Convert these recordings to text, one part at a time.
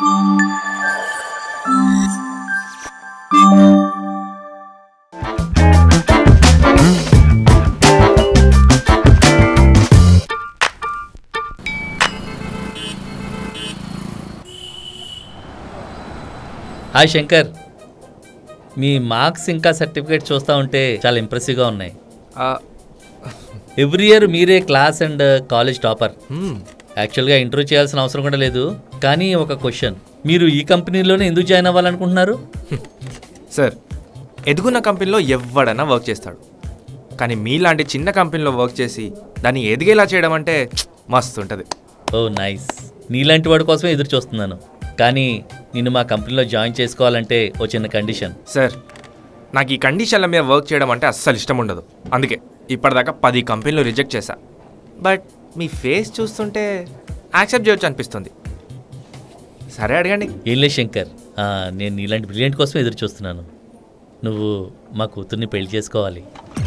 Hi Shankar, మీ marks ఇంకా certificate చూస్తూ ఉంటే చాలా ఇంప్రెసివ్గా ఉన్నాయి. ఎవ్రీ ఇయర్ మీరే క్లాస్ అండ్ కాలేజ్ టాపర్. యాక్చువల్గా ఇంటర్వ్యూ చేయాల్సిన అవసరం కూడా లేదు. కానీ ఒక క్వశ్చన్, మీరు ఈ కంపెనీలోనే ఎందుకు జాయిన్ అవ్వాలనుకుంటున్నారు? సార్, ఎదుగున్న కంపెనీలో ఎవడైనా వర్క్ చేస్తాడు, కానీ మీలాంటి చిన్న కంపెనీలో వర్క్ చేసి దాన్ని ఎదిగేలా చేయడం అంటే మస్తు ఉంటుంది. Oh nice. నీలాంటి వాడి కోసమే ఎదురు చూస్తున్నాను. కానీ నిన్ను మా కంపెనీలో జాయిన్ చేసుకోవాలంటే ఓ చిన్న కండిషన్. సార్, నాకు ఈ కండిషన్ల మీద వర్క్ చేయడం అంటే అస్సలు ఇష్టం ఉండదు. అందుకే ఇప్పటిదాకా 10 కంపెనీలు రిజెక్ట్ చేశా. బట్ మీ ఫేస్ చూస్తుంటే యాక్సెప్ట్ చేయొచ్చు అనిపిస్తుంది. సరే అడగండి. ఏం లేదు శంకర్, నేను నీలాంటి బ్రిలియంట్ కోసమే ఎదురు చూస్తున్నాను. నువ్వు మా కూతుర్ని పెళ్లి చేసుకోవాలి.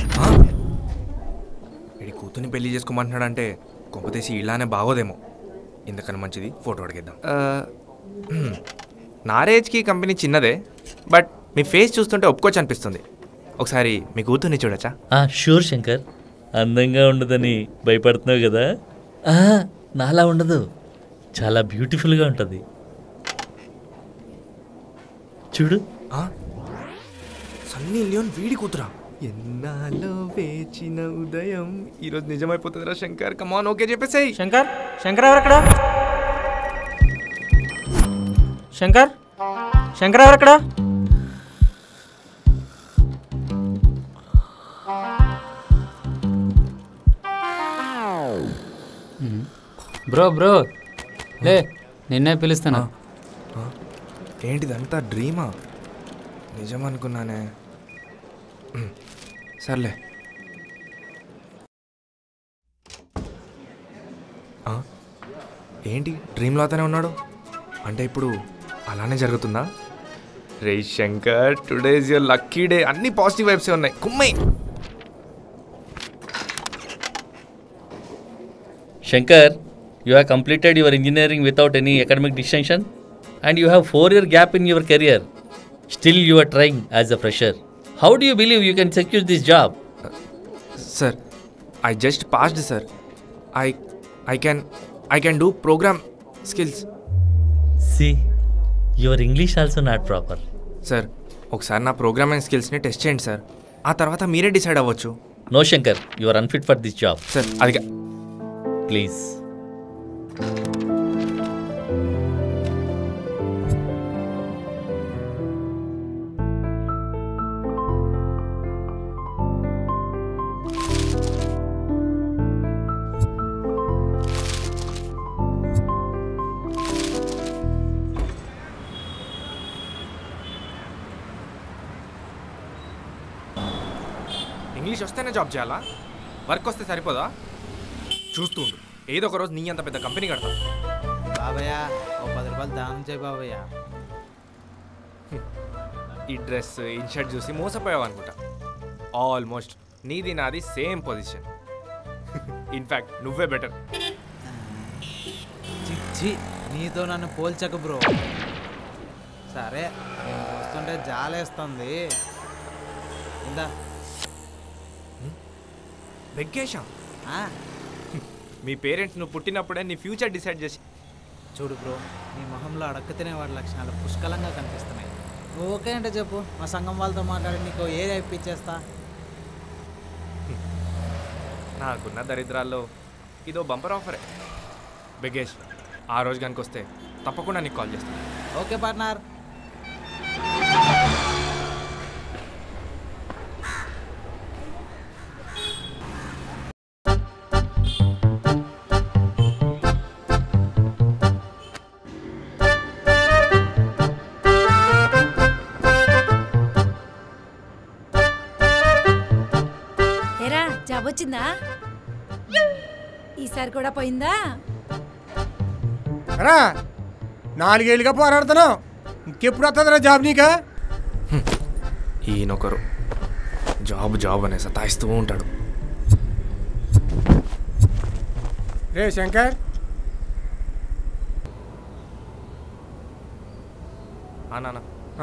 వీడి కూతుర్ని పెళ్లి చేసుకోమంటున్నాడంటే కొంపతీసి ఇలానే బాగోదేమో. ఎందుకని మంచిది ఫోటో అడిగేద్దాం. నా రేంజ్కి కంపెనీ చిన్నదే, బట్ మీ ఫేస్ చూస్తుంటే ఒప్పుకోవచ్చు అనిపిస్తుంది. ఒకసారి మీ కూతుర్ని చూడొచ్చా? షూర్ శంకర్. అందంగా ఉండదని భయపడుతున్నావు కదా? నాలా ఉండదు, చాలా బ్యూటిఫుల్గా ఉంటుంది. చూడు. సన్నీ లియోన్ వీడి కూతురా? ఎన్నాలో వేచిన ఉదయం ఈరోజు నిజమైపోతుందిరా శంకర్. కమాన్, ఓకే చెప్పేసేయ్. శంకర్, శంకర్ ఎవరక్కడ? శంకర్, శంకర్ ఎవరక్కడ? బ్రో లే, నిన్నే పిలుస్తున్నా. ఏంటిదంతా డ్రీమా? నిజం అనుకున్నానే. సర్లే. ఏంటి డ్రీమ్లో అతనే ఉన్నాడు అంటే ఇప్పుడు అలానే జరుగుతుందా? రే Shankar, today is your lucky day. అన్ని పాజిటివ్ వైబ్సే ఉన్నాయి. కుమ్మై. Shankar, you have completed your engineering without any academic distinction and you have 4-year gap in your career. Still you are trying as a fresher. How do you believe you can secure this job? Sir, I just passed, sir. I can do program skills. See, your English also not proper. Sir, ఒకసారి నా programming స్కిల్స్ని test చేయండి sir. ఆ తర్వాత మీరే decide అవ్వచ్చు. No Shankar, you are unfit for this job. Sir అది Please. English వస్తేనే జాబ్ చేయాలా? వర్క్ వస్తే సరిపోదా? చూస్తుండు, ఏదో ఒక రోజు నీ అంత పెద్ద కంపెనీ కడతా. బాబయ్య, ఓ 10 రూపాయలు దానం చేయి బాబయ్య. ఈ డ్రెస్, ఇన్షర్ట్ చూసి మోసపోయావు అనుకుంటా. ఆల్మోస్ట్ నీది నాది సేమ్ పొజిషన్. ఇన్ఫ్యాక్ట్ నువ్వే బెటర్. చిచ్చి, నీతో నన్ను పోల్చకు బ్రో. సరే, నేను చూస్తుంటే జాలేస్తుంది. ఇందా వెంకేశా, మీ పేరెంట్స్ నువ్వు పుట్టినప్పుడే నీ ఫ్యూచర్ డిసైడ్ చేసి. చూడు బ్రో, నీ మొహంలో అడక్క తినేవాడి లక్షణాలు పుష్కలంగా కనిపిస్తున్నాయి. ఓకే అంటే చెప్పు, మా సంఘం వాళ్ళతో మాట్లాడి నీకు ఏది అయిపించేస్తా. నాకున్న దరిద్రాల్లో ఇదో బంపర్ ఆఫరే. బెగేష్, ఆ రోజు కనుక వస్తే తప్పకుండా నీకు కాల్ చేస్తాను. Okay partner. జాబ్ వచ్చిందా? ఈసారి కూడా పోయిందా? 4 ఏళ్ళుగా పోరాడుతున్నావు, ఇంకెప్పుడు వస్తుందిరా జాబ్ నీకా? ఈయనొకరు జాబ్ అనే సతాయిస్తూ ఉంటాడు. రే శంకర్, నాన్న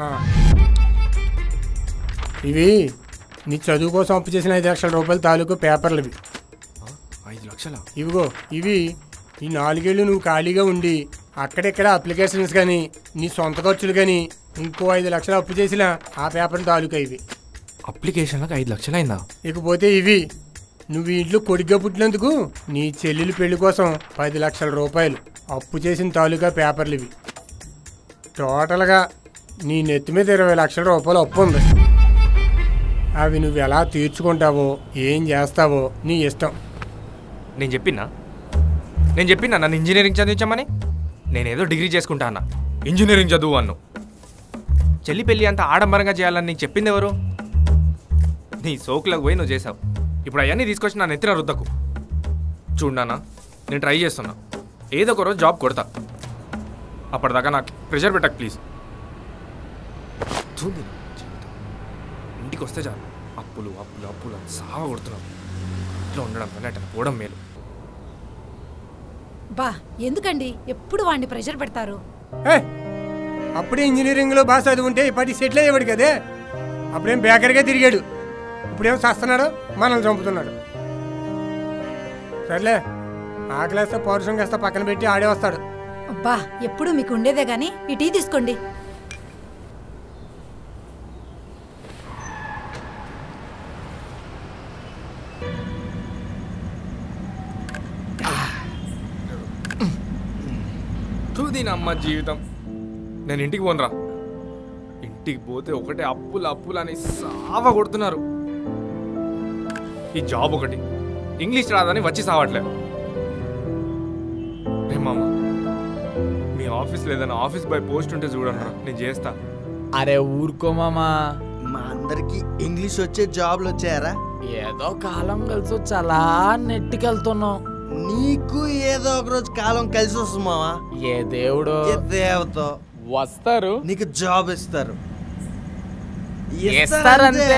ఇవి నీ చదువు కోసం అప్పు చేసిన 5 లక్షల రూపాయల తాలూకు పేపర్లు ఇవి. 5 లక్షలా? ఇవిగో ఇవి ఈ 4 ఏళ్ళు నువ్వు ఖాళీగా ఉండి అక్కడెక్కడ అప్లికేషన్స్ కానీ నీ సొంత ఖర్చులు కానీ ఇంకో 5 లక్షలు అప్పు చేసిన ఆ పేపర్లు తాలూకా ఇవి. అప్లికేషన్లకు 5 లక్షలు అయిందా? ఇకపోతే ఇవి నువ్వు ఇంట్లో కొడుగ్గా పుట్టినందుకు నీ చెల్లెలు పెళ్లి కోసం 10 లక్షల రూపాయలు అప్పు చేసిన తాలూకా పేపర్లు ఇవి. టోటల్గా నీ నెత్తి మీద 20 లక్షల రూపాయలు అప్పు ఉంది. అవి నువ్వు ఎలా తీర్చుకుంటావో ఏం చేస్తావో నీ ఇష్టం. నేను చెప్పినా నన్ను ఇంజనీరింగ్ చదివించమని. నేనేదో డిగ్రీ చేసుకుంటా అన్న, ఇంజనీరింగ్ చదువు అన్ను. చెల్లి పెళ్ళి అంత ఆడంబరంగా చేయాలని నీకు చెప్పింది ఎవరు? నీ సోకులకు పోయి నువ్వు చేసావు. ఇప్పుడు అవన్నీ తీసుకొచ్చి నా నెత్తిన రుద్దకు. చూడన్నా, నేను ట్రై చేస్తున్నా, ఏదో ఒక రోజు జాబ్ కొడతా. అప్పటిదాకా నాకు ప్రెషర్ పెట్టకు ప్లీజ్. చూడు, ఇంటికి వస్తే చాలు అప్పులు అప్పులు అప్పులు అని సావ కొడుతున్నావు. ఇంట్లో ఉండడం కన్నా అట్లా పోవడం మేలు. బా ఎందుకండి ఎప్పుడు వాడిని ప్రెషర్ పెడతారు? అప్పుడే ఇంజనీరింగ్లో బాగా చదువుంటే ఇప్పటికి సెటిల్ అయ్యేవాడు కదే. అప్పుడేం బేకరీగా తిరిగాడు, ఇప్పుడేం చేస్తున్నాడు, మనల్ని చంపుతున్నాడు. సర్లే, ఆకలేస్తే పౌరుషం కాస్త పక్కన పెట్టి ఆడే వస్తాడు. అబ్బా ఎప్పుడు మీకు ఉండేదే గాని ఈ టీ తీసుకోండి. చూదీనమ్మ జీవితం. నేను ఇంటికి పోనరా. ఇంటికి పోతే ఒకటే అప్పులు అప్పులు అని సావ కొడుతున్నారు. ఈ జాబ్ ఒకటి, ఇంగ్లీష్ రాదని వచ్చి సావట్లేదు. రే మామ, మీ ఆఫీస్లో ఏదైనా ఆఫీస్ బాయ్ పోస్ట్ ఉంటే చూడరా, నేను చేస్తా. అరే ఊరుకో మామా, మా అందరికి ఇంగ్లీష్ వచ్చే జాబ్లు వచ్చాయరా? ఏదో కాలం కలిసి వచ్చి అలా నెట్టికెళ్తున్నాం. నీకు ఏదో ఒక రోజు కాలం కలిసి వస్తుంది మావా. ఏ దేవుడు ఏ దేవతో వస్తారు, నీకు జాబ్ ఇస్తారు. ఇస్తారంతే.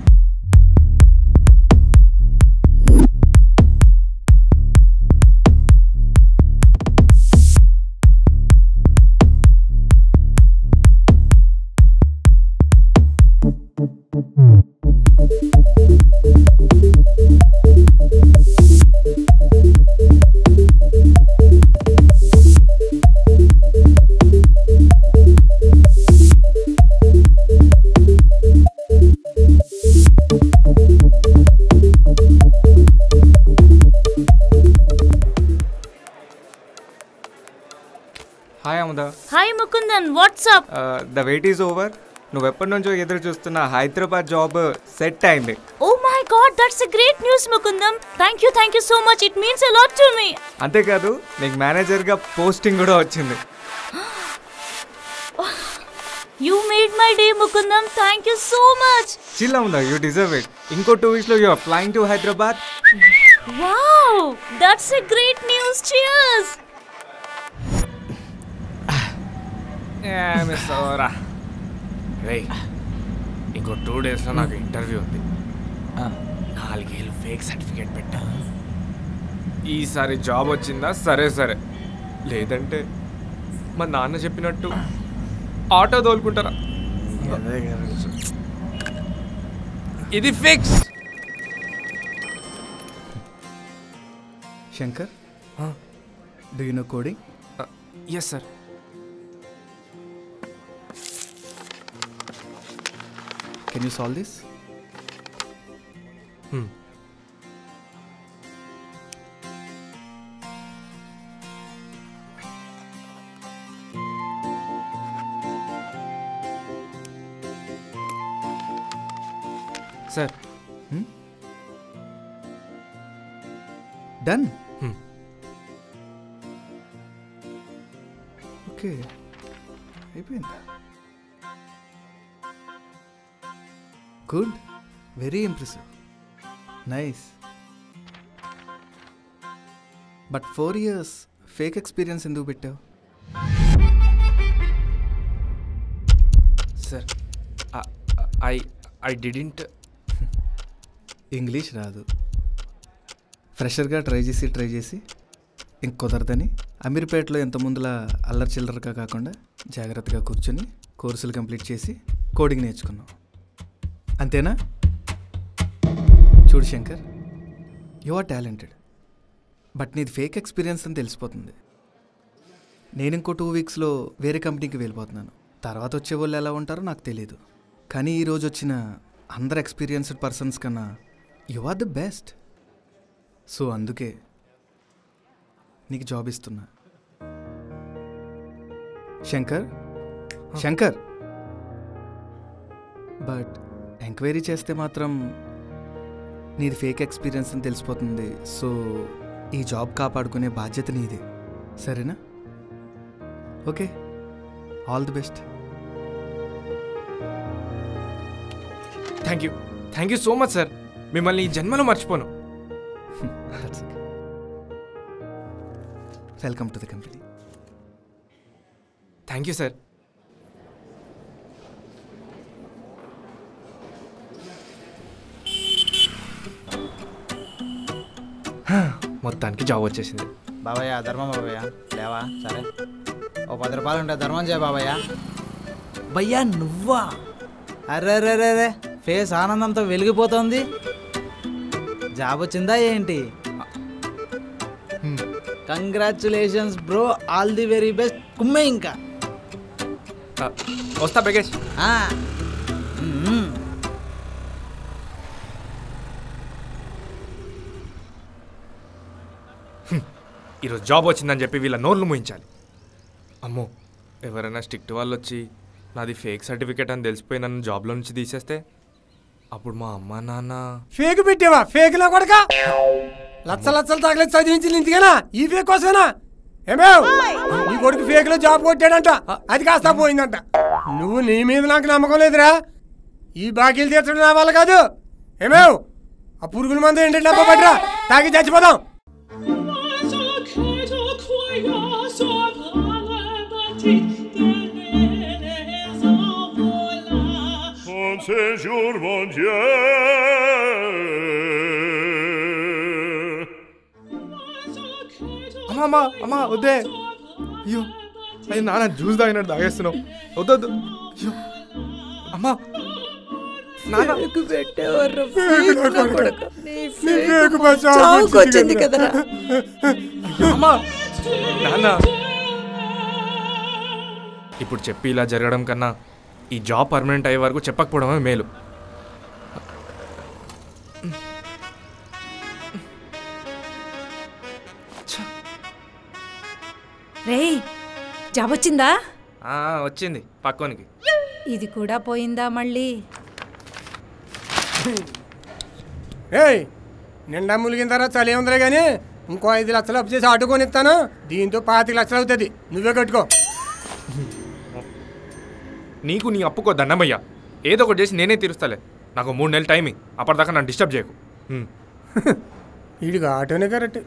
Hi Amuda. Hi Mukundan, what's up? The wait is over. నువ్వు ఎప్పటి నుంచో ఎదురు చూస్తున్న హైదరాబాద్ జాబ్ సెట్ అయింది. Oh my god, that's a great news Mukundan. Thank you so much. It means a lot to me. అంతేకాదు, నీకు మేనేజర్గా పోస్టింగ్ కూడా వచ్చింది. You made my day Mukundan, thank you so much. Chill Amuda, you deserve it. ఇంకో 2 weeks లో you are flying to Hyderabad. Wow, that's a great news. Cheers. ఇంకో 2 daysలో నాకు interview ఉంది. 4 ఏళ్ళు ఫేక్ సర్టిఫికేట్ పెట్టా. ఈసారి జాబ్ వచ్చిందా సరే, లేదంటే మా నాన్న చెప్పినట్టు ఆటో తోలుకుంటారా. ఇది fix. Shankar, do you know coding? Yes sir. Can you solve this? Sir. Done? Okay, అయిపోయిందా? Good, very impressive, nice. But 4 years fake experience ఎందుకు పెట్టావు? Sir, I didn't. ఇంగ్లీష్ రాదు. ఫ్రెషర్గా ట్రై చేసి ఇంక కుదరదని అమీర్పేటలో ఎంత ముందులా అల్లరి చిల్లరగా కాకుండా జాగ్రత్తగా కూర్చొని కోర్సులు కంప్లీట్ చేసి కోడింగ్ నేర్చుకున్నావు, అంతేనా? చూడు Shankar, you are talented, but నీది ఫేక్ ఎక్స్పీరియన్స్ అని తెలిసిపోతుంది. నేను ఇంకో 2 వీక్స్లో వేరే కంపెనీకి వెళ్ళిపోతున్నాను. తర్వాత వచ్చే వాళ్ళు ఎలా ఉంటారో నాకు తెలియదు, కానీ ఈరోజు వచ్చిన అందరు ఎక్స్పీరియన్స్డ్ పర్సన్స్ కన్నా you are the best. So అందుకే నీకు జాబ్ ఇస్తున్నా. శంకర్, బట్ ఎంక్వైరీ చేస్తే మాత్రం నీది ఫేక్ ఎక్స్పీరియన్స్ అని తెలిసిపోతుంది. సో ఈ జాబ్ కాపాడుకునే బాధ్యత నీదే, సరేనా? Okay, all the best. Thank you so much sir. మిమ్మల్ని ఈ జన్మలో మర్చిపోను. Welcome to the company. Thank you sir. మొత్తానికి జాబ్ వచ్చేసింది. బాబయ్య ధర్మం బాబయ్య, లేవా? సరే, ఓ 10 రూపాయలు ఉంటే ధర్మం చేయ బాబయ్య. భయ్యా నువ్వా? అరే ఫేస్ ఆనందంతో వెలిగిపోతుంది. జాబ్ వచ్చిందా ఏంటి? Congratulations bro, all the very best. కుమ్మే ఇంకా వస్తా బెగేష్. ఈరోజు జాబ్ వచ్చిందని చెప్పి వీళ్ళ నోర్లు మూయించాలి. అమ్మో, ఎవరైనా స్ట్రిక్ట్ వాళ్ళు వచ్చి నాది ఫేక్ సర్టిఫికేట్ అని తెలిసిపోయి నన్ను జాబ్లో నుంచి తీసేస్తే అప్పుడు మా అమ్మ నాన్న. ఫేక్ పెట్టావా? ఫేక్ నా కొడక, లచ్చలు తగలేదు చదివించింది ఇంతకేనా? ఈ ఫేక్ కోసమేనా? ఏమేవ్ నీ కొడుకు ఫేక్ లో జాబ్ కొట్టాడంట, అది కాస్తా పోయిందంట. నువ్వు నీ మీద నాకు నమ్మకం లేదురా. ఈ బాకీలు తీర్చడం నా వల్ల కాదు. ఏమేవ్ ఆ పురుగుల మందు ఏంటంటే డబ్బా పట్టరా, తాగి చచ్చిపోదాం. అమ్మా వద్దే. అయ్యో, అది నాన్న జ్యూస్ తాగినట్టు తాగేస్తున్నావు. వద్దొద్దు. అయ్యో అమ్మా, నాన్న నాన్న. ఇప్పుడు చెప్పి ఇలా జరగడం కన్నా ఈ జాబ్ పర్మనెంట్ అయ్యే వరకు చెప్పకపోవడమే మేలు. రేయ్, జాబ్ వచ్చిందా? వచ్చింది పక్కోనికి. ఇది కూడా పోయిందా మళ్ళీ? ఏయ్, నిండా ములిగిన తర్వాత చలి ఉందిలే కానీ ఇంకో 5 లక్షలు అప్పు చేసి ఆటో కొనిస్తాను. దీంతో 25 లక్షలు అవుతుంది, నువ్వే కట్టుకో. నీకు నీ అప్పుకో దండమయ్యా, ఏదో ఒకటి చేసి నేనే తీరుస్తాలే. నాకు 3 నెలలు టైమింగ్, అప్పటిదాకా నన్ను డిస్టర్బ్ చేయకు. వీడికి ఆటోనే కరెక్ట్.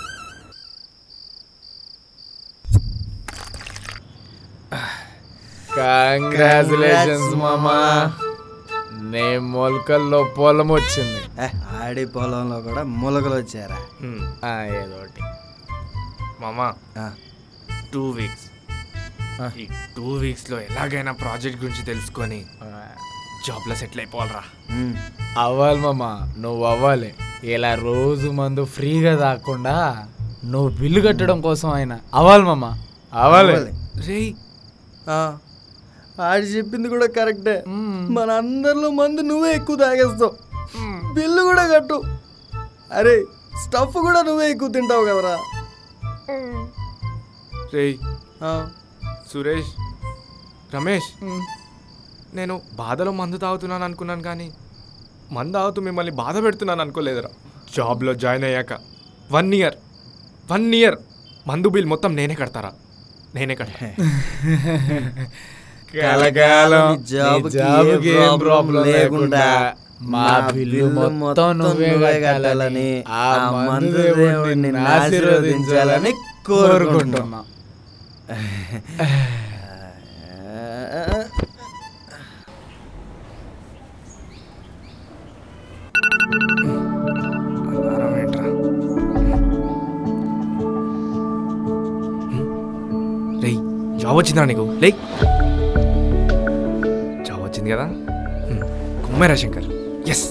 కంగ్రాచులేషన్స్ మామా, నే మొలకల్లో పొలం వచ్చింది. ఆడి పొలంలో కూడా మొలకలు వచ్చారా? ఏదోటి మామా. 2 వీక్స్, ఈ 2 వీక్స్లో ఎలాగైనా ప్రాజెక్ట్ గురించి తెలుసుకొని జాబ్లో సెటిల్ అయిపోవాలరా. అవ్వాలి మామా, నువ్వు అవ్వాలి. ఇలా రోజు మందు ఫ్రీగా తాకుండా నువ్వు బిల్లు కట్టడం కోసం అయినా అవ్వాలి మామా, అవ్వాలి. రే, ఆడి చెప్పింది కూడా కరెక్టే. మన అందరిలో మందు నువ్వే ఎక్కువ తాగేస్తావు, బిల్లు కూడా కట్టు. అరే స్టఫ్ కూడా నువ్వే ఎక్కువ తింటావు కదరా. రే సురేష్, రమేష్, నేను బాధలో మందు తాగుతున్నాను అనుకున్నాను, కానీ మందు తాగుతూ మిమ్మల్ని బాధ పెడుతున్నాను అనుకోలేదురా. జాబ్లో జాయిన్ అయ్యాక 1 ఇయర్ మందు బిల్ మొత్తం నేనే కడతారా? నేనే కడతా. కలకాలం జాబ్కి ఏం ప్రాబ్లం లేకుండా మా బిల్లు మొత్తం నువ్వే కట్టాలని ఆ మందు దేవుడిని ఆశీర్వదించాలని కోరుకుంటున్నా. జాబ్ వచ్చిందా నీకు? లే, వచ్చింది కదా. కుమ్మేరా శంకర్. ఎస్.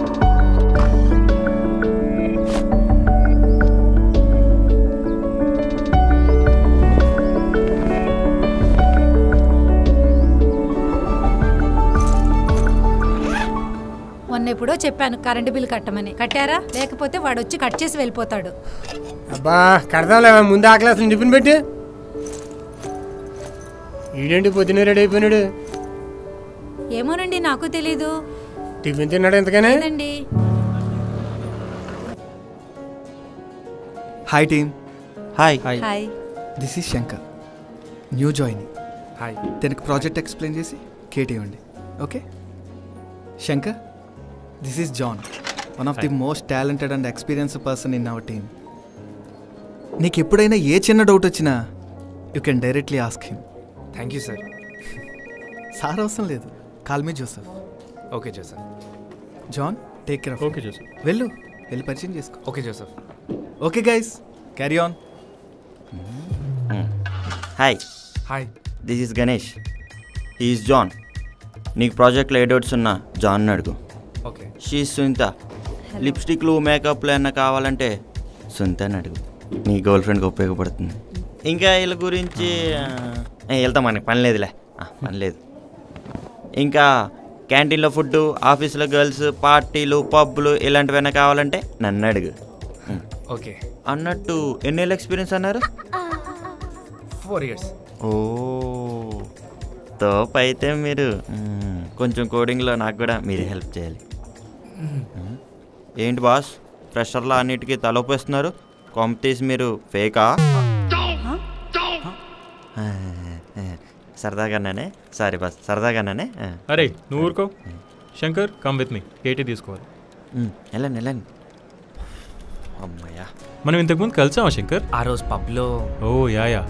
మొన్న ఎప్పుడో చెప్పాను కరెంటు బిల్ కట్టమని. కట్టారా? లేకపోతే వాడు వచ్చి కట్ చేసి వెళ్ళిపోతాడు. అబ్బా కడదాంలే, ముందు ఆ క్లాస్ టిఫిన్ పెట్టి. ఈడేంటి పొద్దున్నే రెడీ అయిపోయినాడు? ఏమోనండి, నాకు తెలీదు. టిఫిన్ తిన్నాడు ఎంతగానే? Hi team. Hi. Hi. This is Shankar, new joining. Hi. తనకి ప్రాజెక్ట్ ఎక్స్ప్లెయిన్ చేసి కేట్ ఇవ్వండి. Okay Shankar, this is John, one of the most talented and experienced person in our team. నీకు ఎప్పుడైనా ఏ చిన్న డౌట్ వచ్చినా you can directly ask him. Thank you sir. Sir అవసరం లేదు, call me Joseph. Okay Joseph. John, take care of. Okay Joseph. వెళ్ళి పరిచయం చేసుకో. Okay Joseph. Okay guys, carry on. Hi. Hi. This is Ganesh. Is John. నీకు ప్రాజెక్ట్లో ఏ doubts ఉన్నా John అడుగు. ఓకే. షీ సునీత. లిప్స్టిక్లు మేకప్లు ఏమన్నా కావాలంటే సునీతని అడుగు, నీ గర్ల్ ఫ్రెండ్కి ఉపయోగపడుతుంది. ఇంకా వీళ్ళ గురించి వెళ్తాం, మనకి పని లేదులే, పని లేదు. ఇంకా క్యాంటీన్లో ఫుడ్, ఆఫీస్లో గర్ల్స్, పార్టీలు, పబ్బులు ఇలాంటివైనా కావాలంటే నన్ను అడుగు. ఓకే. అన్నట్టు ఎన్నేళ్ళ ఎక్స్పీరియన్స్ అన్నారు? 4 years. ఓ తోపు అయితే మీరు. కొంచెం కోడింగ్లో నాకు కూడా మీరే హెల్ప్ చేయాలి. ఏంటి బాస్, ఫ్రెషర్లో అన్నిటికీ తలొప్పేస్తున్నారు? కాంపిటీస్ మీరు ఫేకా? సరదాగానే. Sorry boss, సరదాగానే. అరే నువ్వు ఊరుకో. Shankar come with me, KT తీసుకోవాలి. వెళ్ళండి. అమ్మయ్యా, మనం ఇంతకుముందు కలిసామా శంకర్? ఆ రోజు పబ్లో. Oh yeah.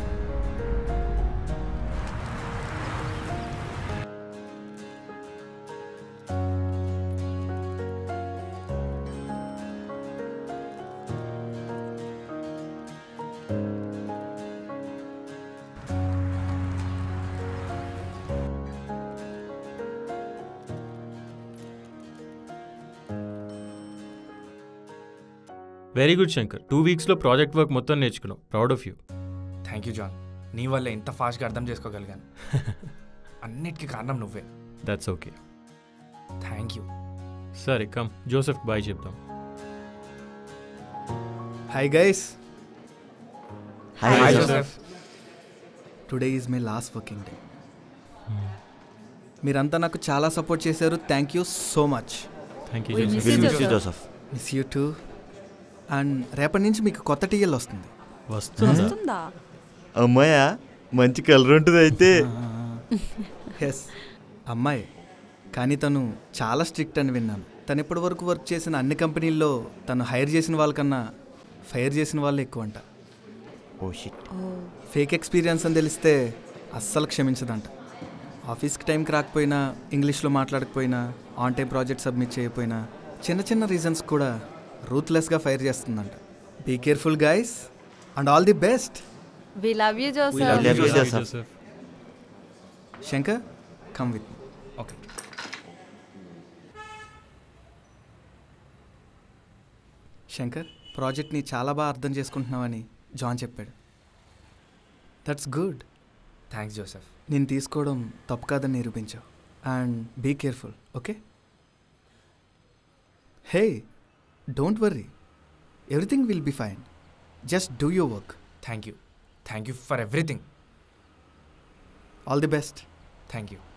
Very good Shankar, 2 weeksలో ప్రాజెక్ట్ వర్క్ మొత్తం నేర్చుకున్నావు. Proud of you. Thank you John, నీ వల్ల ఇంత ఫాస్ట్గా అర్థం చేసుకోగలిగాను. అన్నిటికీ కారణం నువ్వే. That's okay. Thank you. సరే కమ్, జోసెఫ్ బాయ్ చెప్తాం. Hi guys. Hi Joseph. Today is my last working day. మీరంతా నాకు చాలా సపోర్ట్ చేశారు. Thank you so much. Thank you Joseph. Miss you too. And రేపటి నుంచి మీకు కొత్త టీఎల్ వస్తుంది. వస్తుందా? అమ్మాయా, మంచి కలర్ ఉంటుంది అయితే. ఎస్, అమ్మాయి. కానీ తను చాలా స్ట్రిక్ట్ అని విన్నాను. తను ఇప్పటి వరకు వర్క్ చేసిన అన్ని కంపెనీల్లో తను హైర్ చేసిన వాళ్ళకన్నా ఫైర్ చేసిన వాళ్ళు ఎక్కువ అంట. Oh shit. ఫేక్ ఎక్స్పీరియన్స్ అని తెలిస్తే అస్సలు క్షమించదంట. ఆఫీస్కి టైంకి రాకపోయినా, ఇంగ్లీష్లో మాట్లాడకపోయినా, ఆన్ టైం ప్రాజెక్ట్ సబ్మిట్ చేయకపోయినా, చిన్న రీజన్స్ కూడా రూత్లెస్గా ఫైర్ చేస్తుందంట. Be careful guys and all the best. We love you, Joseph. Shankar, come with me. Okay. Shankar, ప్రాజెక్ట్ని చాలా బాగా అర్థం చేసుకుంటున్నావని జాన్ చెప్పాడు. That's good. Thanks Joseph. నేను తీసుకోవడం తప్పు కాదని నిరూపించావు. And be careful, okay? Hey, don't worry, everything will be fine. Just do your work. Thank you for everything. All the best. Thank you.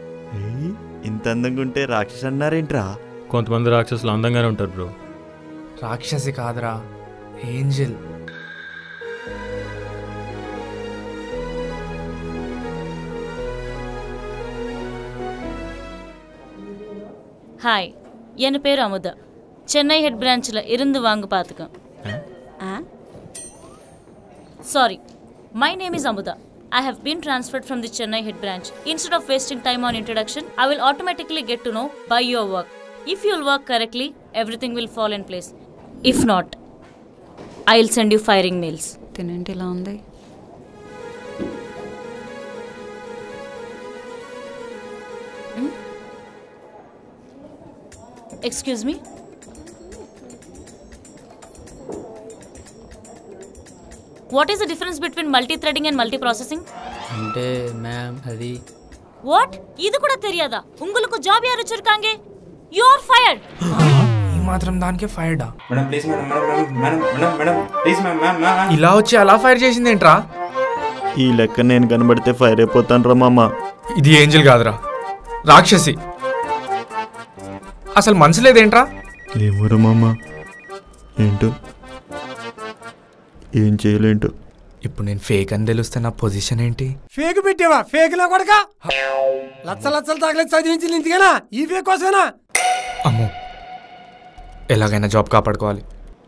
ఇంత అందంగా ఉంటే రాక్షసు అన్నారేంట్రా? కొంతమంది రాక్షసులు అందంగానే ఉంటారు బ్రో. రాక్షసి కాదురా, ఏంజెల్. ஹாய், என் பேர் அமுதா. சென்னை ஹெட் பிரான்ச்சில் இருந்து வாங்க பார்த்துக்கேன். Sorry, my name is Amuda. I have been transferred from the Chennai head branch. Instead of wasting time on introduction, I will automatically get to know by your work. If you will work correctly, everything will fall in place. If not, I will send you firing mails. తినేంటి ఇలా ఉంది? Excuse me? What is the difference between multi-threading and multi-processing? అంటే ma'am అది What? ఇది కూడా తెలియదా? உங்களுக்கு job யார் வச்சிருக்காங்க? You are fired. ఈ మాత్రం దానికే ఫైర్డా? Madam please madam madam madam madam please madam ఇలా వచ్చి అలా ఫైర్ చేసింది ఏంట్రా? ఈ లెక్క నేను కనబడితే ఫైర్ అయిపోతాను రా మామ. ఇది ఏంజల్ కాదురా, రాక్షసి. అసలు మనసు లేదేంట్రా? ఏమోరా మామ, ఏంటో ఏం చేయలేంటో. ఇప్పుడు నేను ఫేక్ అని తెలిస్తే నా పొజిషన్ ఏంటి? ఫేక్ పెట్టావా? ఫేక్ లా కొడక లచ్చలు తగలేదు చదివించింది ఇంతకేనా? ఈ ఫేక్ కోసమేనా? అమ్మో, ఎలాగైనా జాబ్ కాపాడుకోవాలి.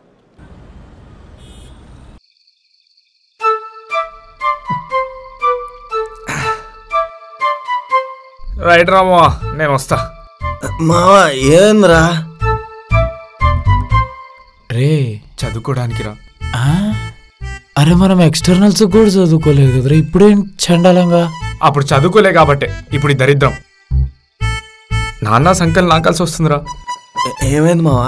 రైట్ రామా, నేను వస్తా. మావా ఏంద్రా? రే చదువుకోవడానికి రా. అరే మనం ఎక్స్టర్నల్స్ కూడా చదువుకోలేదు కదరా, ఇప్పుడేం చండాలంగా? అప్పుడు చదువుకోలే కాబట్టే ఇప్పుడు దరిద్రం. నాన్న సంకల్ నా కలిసి వస్తుందిరా. ఏమైంది మావా?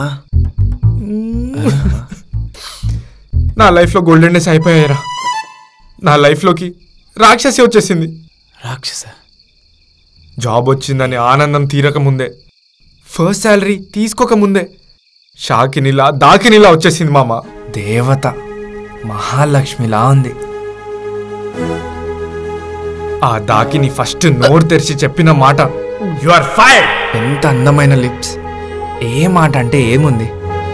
నా లైఫ్లో గోల్డెన్ డేస్ అయిపోయాయిరా. నా లైఫ్లోకి రాక్షసి వచ్చేసింది. రాక్షస? జాబ్ వచ్చిందని ఆనందం తీరకముందే, ఫస్ట్ శాలరీ తీసుకోకముందే షాకినిలా దాకినిలా వచ్చేసింది మామ. దేవత మహాలక్ష్మిలా ఉంది. ఆ దాకిని ఫస్ట్ నోరు తెరిచి చెప్పిన మాట యు ఆర్ ఫైర్డ్. ఎంత అందమైన లిప్స్! ఏ మాట అంటే ఏముంది?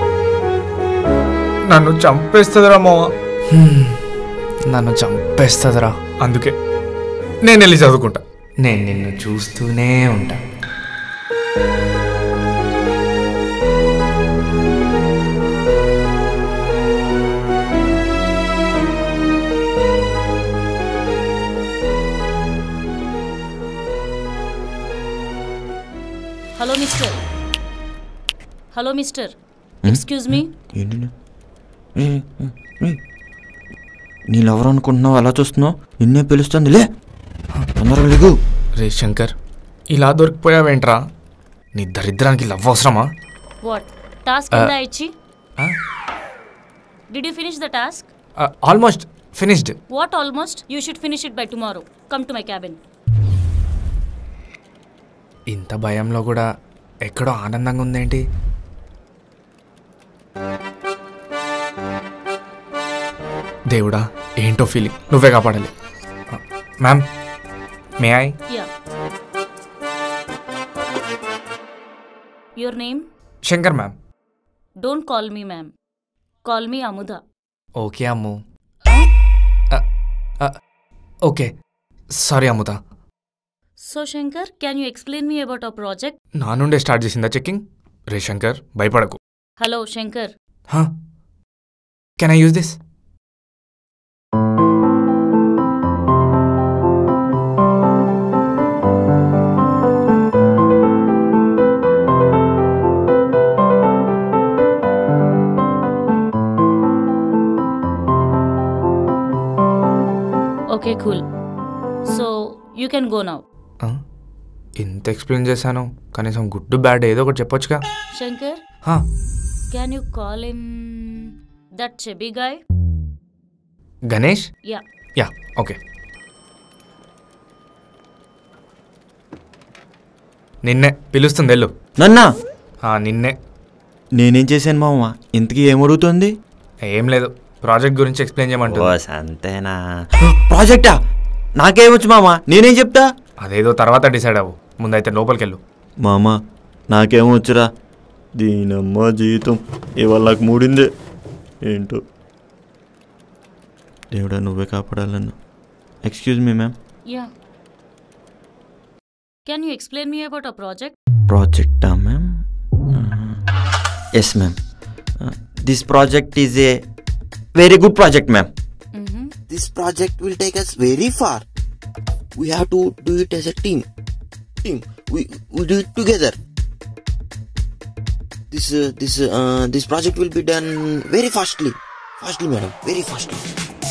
నన్ను చంపేస్తుందిరా మామ, నన్ను చంపేస్తుందిరా. అందుకే నేను వెళ్ళి చదువుకుంటా. నేను నిన్ను చూస్తూనే ఉంటా. Hello mister. Hello mister, excuse me. నీళ్ళెవరు అనుకుంటున్నావు? అలా చూస్తున్నావు? నిన్నే పిలుస్తుంది, లే తొందరగా లేగు. రే శంకర్, ఇలా దొరికిపోయావేంట్రా? నీ దరిద్రానికి లవ్ అవసరమా? వాట్ టాస్క్ ఎంత ఇచ్చి? Did you finish the task? Almost finished. What almost? You should finish it by tomorrow. Come to my cabin. ఇంత భయంలో కూడా ఎక్కడో ఆనందంగా ఉందేంటి? దేవుడా, ఏంటో ఫీలింగ్, నువ్వే కాపాడాలి. Ma'am, may I? Yeah. Your name? Shankar ma'am. Don't call me ma'am. Call me Amuda. Okay Ammu. Okay, sorry Ammuda. So Shankar, can you explain me about our project? నా నుండే స్టార్ట్ చేసిందా చెక్కింగ్? రే శంకర్, భయపడకు. Hello Shankar. Can I use this? Okay, cool. So you can go now. ఇంత explain చేశాను, కనీసం good bad ఏదో ఒకటి చెప్పొచ్చుగా. Shankar? Can you call him that chubby guy? Ganesh? Yeah. Yeah, okay. నిన్నే పిలుస్తుంది, వెళ్ళు. నన్నా? నిన్నే. నేనేం చేశాను మామ? ఇంతకీ ఏమడుగుతుంది? ఏం లేదు, ప్రాజెక్ట్ గురించి ఎక్స్ప్లెయిన్ చేయమంటుంది. అంతేనా? ప్రాజెక్టా? నాకేమొచ్చు మామ, నేనేం చెప్తా? అదేదో తర్వాత డిసైడ్ అవ్వు, ముందైతే లోపలికి వెళ్ళు. మామ నాకేమొచ్చురా, దీనమ్మ జీవితం. ఇవాళ నాకు మూడిందే ఏంటో. దేవుడా నువ్వే కాపాడాలన్నా. Excuse me ma'am. Yeah. Can you explain me about a project? Project, ma'am? Yes, ma'am. This project is a very good project, ma'am. This project will take us very far. We have to do it as a team. We do it together. This project will be done very fastly, madam, very fastly.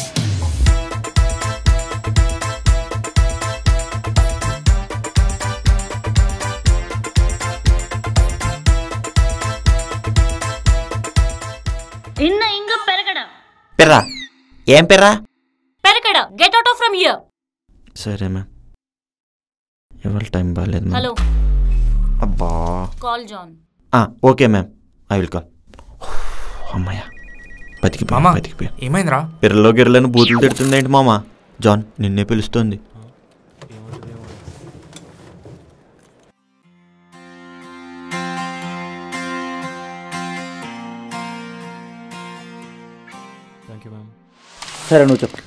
ఇంగ పెరగడ. పెర్రా? ఏం పెర్రా? పెరగడ. Get out from here. సరే ma'am. ఇవాళ time బాగాలేదు. Hello. అబ్బా. Call John. Okay ma'am, I will call. అమ్మాయ్యా బతికిపోయా. ఏమైందిరా? పిర్రలో గిర్రలను బూతులు తిడుతుంది ఏంటి మామ? జాన్ నిన్నే పిలుస్తుంది. సరే నువ్వు చెప్పు.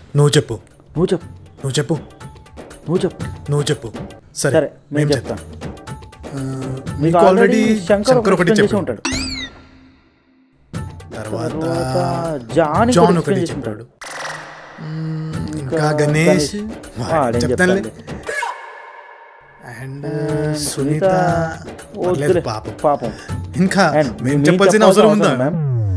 సరే నేను చెప్తాను. మీకు ఆల్రెడీ శంకర్ ఒకటి చేసి ఉంటాడు. తర్వాత జాన్ ఒకటి చేసి ఉంటాడు. ఇంకా గణేష్ చెప్తానులే. అండ్ సునీత పాపం. ఇంకా మేము చెప్పాల్సిన అవసరం ఉందా ma'am?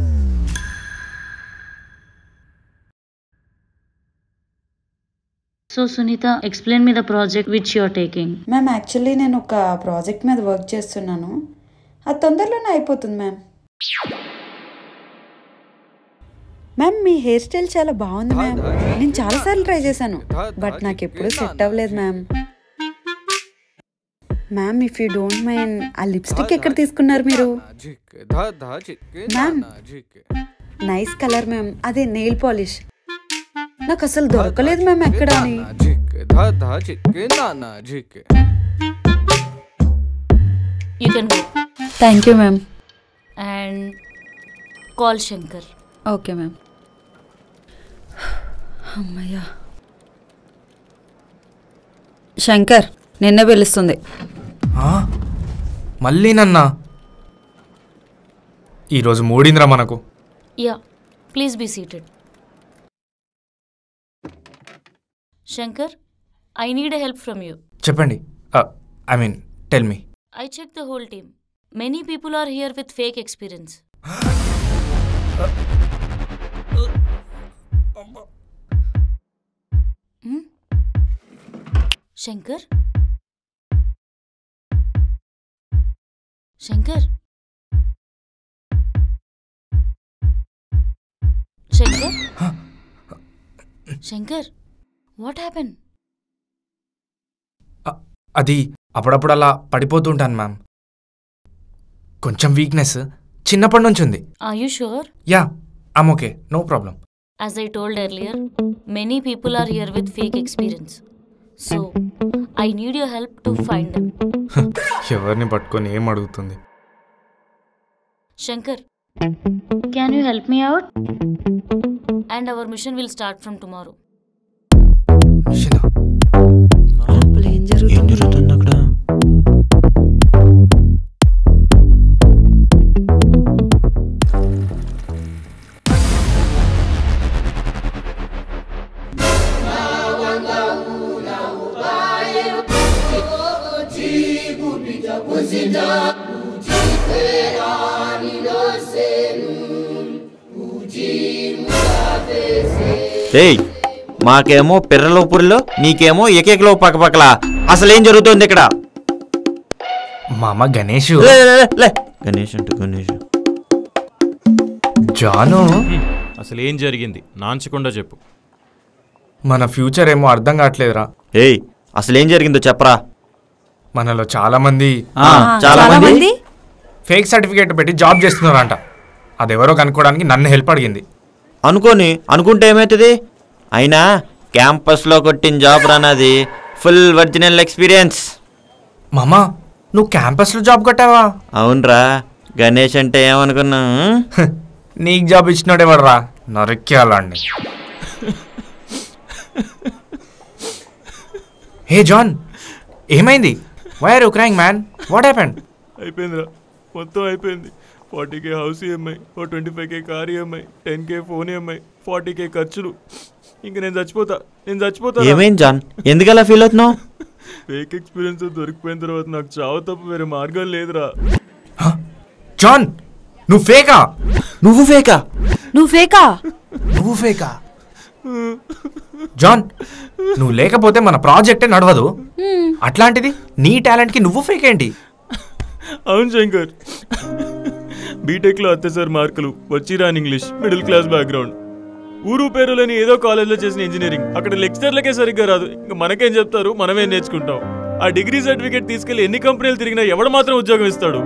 So Sunita, explain me the project which you are taking. Ma'am actually నేను ఒక ప్రాజెక్ట్ మీద వర్క్ చేస్తున్నాను. అది తొందరలోనే అయిపోతుంది మ్యామ్. మ్యామ్ మీ హెయిర్ స్టైల్ చాలా బాగుంది మ్యామ్. నేను చాలాసార్లు ట్రై చేశాను బట్ నాకు ఎప్పుడూ సెట్ అవ్వలేదు ma'am. Ma'am if you don't mind ఆ లిప్స్టిక్ ఎక్కడ తీసుకున్నారు మీరు? Ma'am nice colour ma'am. అదే నెయిల్ పాలిష్ నాకు అసలు దొరకలేదు మ్యామ్ ఎక్కడ అని. You can go. Thank you ma'am. And call Shankar. Okay ma'am. అమ్మయ్యా. శంకర్ నిన్నే పిలుస్తుంది. మళ్ళీ నన్నా? ఈరోజు మూడింద్రా మనకు. Yeah, please be seated. Shankar, I need a help from you. చెప్పండి. Tell me. I checked the whole team. Many people are here with fake experience. Shankar? Shankar? Shankar? Shankar? What happened? అది అప్పుడప్పుడు అలా పడిపోతుంటాను ma'am. కొంచెం weakness చిన్నప్పటి నుంచి ఉంది. Are you sure? Yeah, I'm okay, no problem. As I told earlier, many people are here with fake experience. So, I need your help to find them. ఎవరిని పట్టుకొని ఏం అడుగుతుంది? Shankar, can you help me out? And our mission will start from tomorrow. ఏం జరుగుతుంది అక్కడ? ఏయ్, మాకేమో పిర్రలో పురిలో, నీకేమో ఏకేకలో పక్కపక్కల. అసలేం జరుగుతుంది ఇక్కడ? మామ గణేష్. గణేష్ అంటూ గణేష్. జాను, అసలు ఏం జరిగింది నాంచకుండా చెప్పు. మన ఫ్యూచర్ ఏమో అర్థం కావట్లేదురా. ఏయ్, అసలేం జరిగిందో చెప్పరా. మనలో చాలా మంది ఫేక్ సర్టిఫికేట్ పెట్టి జాబ్ చేస్తున్నారంట. అదెవరో కనుక్కోవడానికి నన్ను హెల్ప్ అడిగింది. అనుకుంటే ఏమవుతుంది? అయినా క్యాంపస్లో కొట్టిన జాబ్ రానది ఫుల్ ఒరిజినల్ ఎక్స్పీరియన్స్. మామా, నువ్వు క్యాంపస్లో జాబ్ కొట్టావా? అవునరా, గణేష్ అంటే ఏమనుకున్నా? నీకు జాబ్ ఇచ్చినోడే పడరా నరికేయాలండి. హే జాన్, ఏమైంది? Why are you crying man? What happened? అయిపోయిందిరా, మొత్తం అయిపోయింది. 40K house EMI, 25K car EMI, 10K phone EMI, 40K ఖర్చులు. ఇంక నేను చచ్చిపోతా. ఏమైంది జాన్, ఎందుకలా ఫీల్ అవుతున్నావు? ఫేక్ ఎక్స్పీరియన్స్ దొరికిపోయిన తర్వాత నాకు చావు తప్ప వేరే మార్గం లేదురా. జాన్, నువ్వు ఫేకా? జాన్, నువ్వు లేకపోతే మన ప్రాజెక్టే నడవదు. అట్లాంటిది నీ టాలెంట్కి నువ్వు ఫేక్ ఏంటి? అవును శంకర్, బీటెక్లో అత్యసారి మార్కులు, వచ్చిరాని ఇంగ్లీష్, మిడిల్ క్లాస్ బ్యాక్గ్రౌండ్, ఊరు పేరు లేని ఏదో కాలేజ్లో చేసిన ఇంజనీరింగ్, అక్కడ లెక్చర్లకే సరిగ్గా రాదు. ఇంకా మనకేం చెప్తారు, మనమేం నేర్చుకుంటాం. ఆ డిగ్రీ సర్టిఫికేట్ తీసుకెళ్లి ఎన్ని కంపెనీలు తిరిగినా ఎవడు మాత్రం ఉద్యోగం ఇస్తాడు?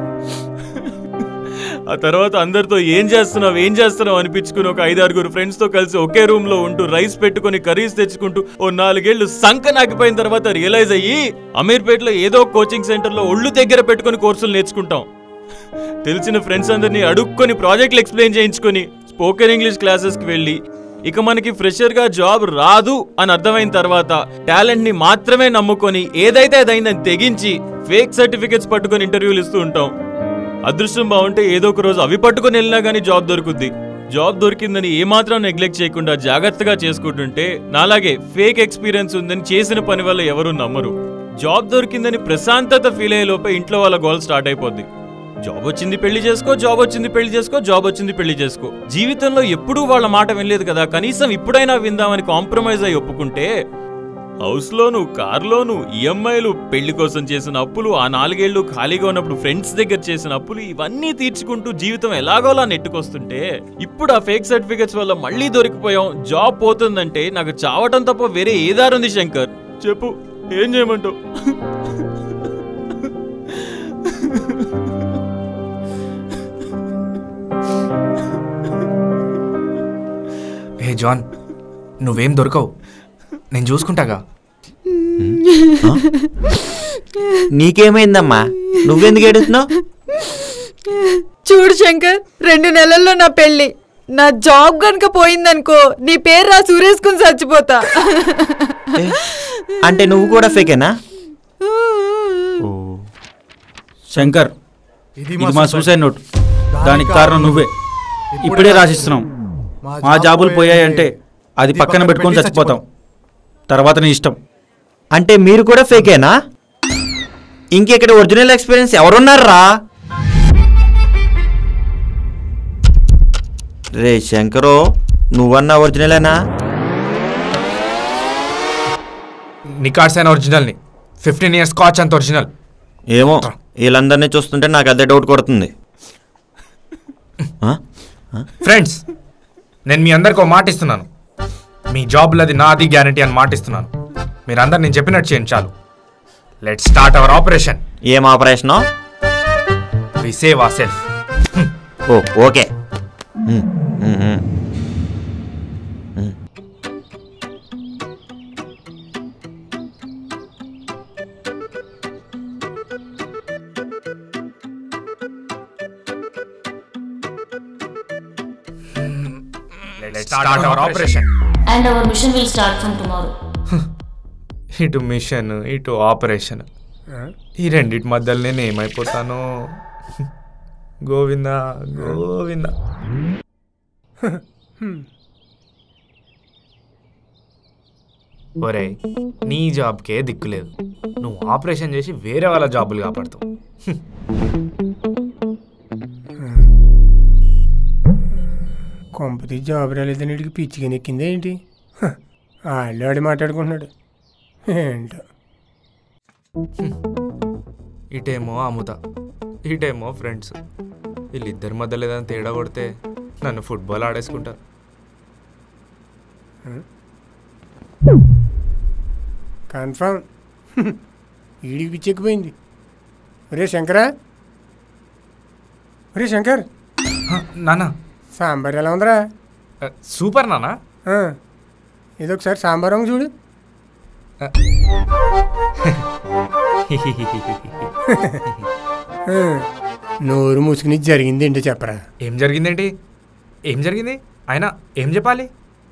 ఆ తర్వాత అందరితో ఏం చేస్తున్నావు అనిపించుకుని ఒక 5-6 ఫ్రెండ్స్తో కలిసి ఒకే రూమ్లో ఉంటూ రైస్ పెట్టుకుని కర్రీస్ తెచ్చుకుంటూ ఓ 4 ఏళ్లు సంక నాకిపోయిన తర్వాత రియలైజ్ అయ్యి అమీర్పేటలో ఏదో కోచింగ్ సెంటర్లో ఒళ్ళు దగ్గర పెట్టుకుని కోర్సులు నేర్చుకుంటాం. తెలిసిన ఫ్రెండ్స్ అందరినీ అడుక్కొని ప్రాజెక్టులు ఎక్స్ప్లెయిన్ చేయించుకొని స్పోకెన్ ఇంగ్లీష్ క్లాసెస్కి వెళ్ళి ఇక మనకి ఫ్రెషర్గా జాబ్ రాదు అని అర్థమైన తర్వాత టాలెంట్ ని మాత్రమే నమ్ముకొని ఏదైతే అదైందని తెగించి ఫేక్ సర్టిఫికెట్స్ పట్టుకొని ఇంటర్వ్యూలు ఇస్తూ ఉంటాం. అదృష్టం బాగుంటే ఏదో ఒక రోజు అవి పట్టుకొని వెళ్ళినా కానీ జాబ్ దొరుకుద్ది. జాబ్ దొరికిందని ఏమాత్రం నెగ్లెక్ట్ చేయకుండా జాగ్రత్తగా చేసుకుంటుంటే నాలాగే ఫేక్ ఎక్స్పీరియన్స్ ఉందని చేసిన పని వల్ల ఎవరూ నమ్మరు. జాబ్ దొరికిందని ప్రశాంతత ఫీల్ అయ్యే లోపే ఇంట్లో వాళ్ళ గోల్ స్టార్ట్ అయిపోద్ది. జాబ్ వచ్చింది పెళ్లి చేసుకో, జాబ్ వచ్చింది పెళ్లి చేసుకో, జాబ్ వచ్చింది పెళ్లి చేసుకో. జీవితంలో ఎప్పుడూ వాళ్ళ మాట వినలేదు కదా, కనీసం ఇప్పుడైనా విందామని కాంప్రమైజ్ అయి ఒప్పుకుంటే హౌస్ లోను, కార్ లోను, ఈఎంఐలు, పెళ్లి కోసం చేసిన అప్పులు, ఆ 4 ఏళ్లు ఖాళీగా ఉన్నప్పుడు ఫ్రెండ్స్ దగ్గర చేసిన అప్పులు, ఇవన్నీ తీర్చుకుంటూ జీవితం ఎలాగోలా నెట్టుకొస్తుంటే ఇప్పుడు ఆ ఫేక్ సర్టిఫికెట్స్ వల్ల మళ్ళీ దొరికిపోయాం, జాబ్ పోతుందంటే నాకు చావటం తప్ప వేరే ఏ దారి ఉంది శంకర్? చెప్పు, ఏం చేయమంటావు? హే జాన్, నువ్వేం దొరకవు, నేను చూసుకుంటాగా. నీకేమైందమ్మా, నువ్వెందుకు ఏడుస్తున్నావు? చూడు శంకర్, 2 నెలల్లో నా పెళ్లి. నా జాబ్ కనుక పోయిందనుకో నీ పేరు రా సురేసుకుని చచ్చిపోతా. అంటే నువ్వు కూడా ఫేకేనా? శంకర్, ఇది మా సూసైడ్ నోట్. దానికి కారణం నువ్వే. ఇప్పుడే రాసిస్తున్నాం. మా జాబులు పోయాయంటే అది పక్కన పెట్టుకొని చచ్చిపోతాం. తర్వాత నీ ఇష్టం. అంటే మీరు కూడా ఫేకేనా? ఇంకెక్కడ ఒరిజినల్ ఎక్స్పీరియన్స్ ఎవరున్నారా? రే శంకరు, నువ్వన్నా ఒరిజినలేనా? నికార్స్ అయిన ఒరిజినల్ని. 15 years స్కాచ్ అంత ఒరిజినల్. ఏమో, వీళ్ళందరినీ చూస్తుంటే నాకు అదే డౌట్ కొడుతుంది. ఫ్రెండ్స్, నేను మీ అందరికి ఒక మాట ఇస్తున్నాను. మీ జాబ్లో అది నాది గ్యారంటీ అని మాట ఇస్తున్నాను. మీరందరు నేను చెప్పినట్టు చేయండి చాలు. Let's start our operation. ఏం operation? We save our self. Okay. Let's start our operation. And our mission will start from tomorrow. ఇటు మిషన్, ఇటు ఆపరేషన్, ఈ రెండిటి మధ్యలో నేను ఏమైపోతాను? గోవిందా గోవిందా. ఒరే, నీ జాబ్కే దిక్కులేదు. నువ్వు ఆపరేషన్ చేసి వేరే వాళ్ళ జాబులు కాపాడుతావు. కొంపతి జాబ్ రాలేదని వీడికి పిచ్చిగా నెక్కిందే ఏంటి? ఆడి మాట్లాడుకుంటున్నాడు ఏంటో. ఇటేమో అముత, ఇటేమో ఫ్రెండ్స్. వీళ్ళిద్దరి మధ్యలో ఏదైనా తేడా కొడితే నన్ను ఫుట్బాల్ ఆడేసుకుంటారు. కన్ఫర్మ్ వీడికి పిచ్చెక్కిపోయింది. ఒరే శంకరా, ఒరే శంకర్. నానా, సాంబార్ ఎలా ఉందిరా? సూపర్ నానా. ఇదొకసారి సాంబార్ రంగు చూడు. నోరు మూసుకుని జరిగింది ఏంటో చెప్పరా. ఏం జరిగిందేంటి? ఏం జరిగింది? ఆయన ఏం చెప్పాలి?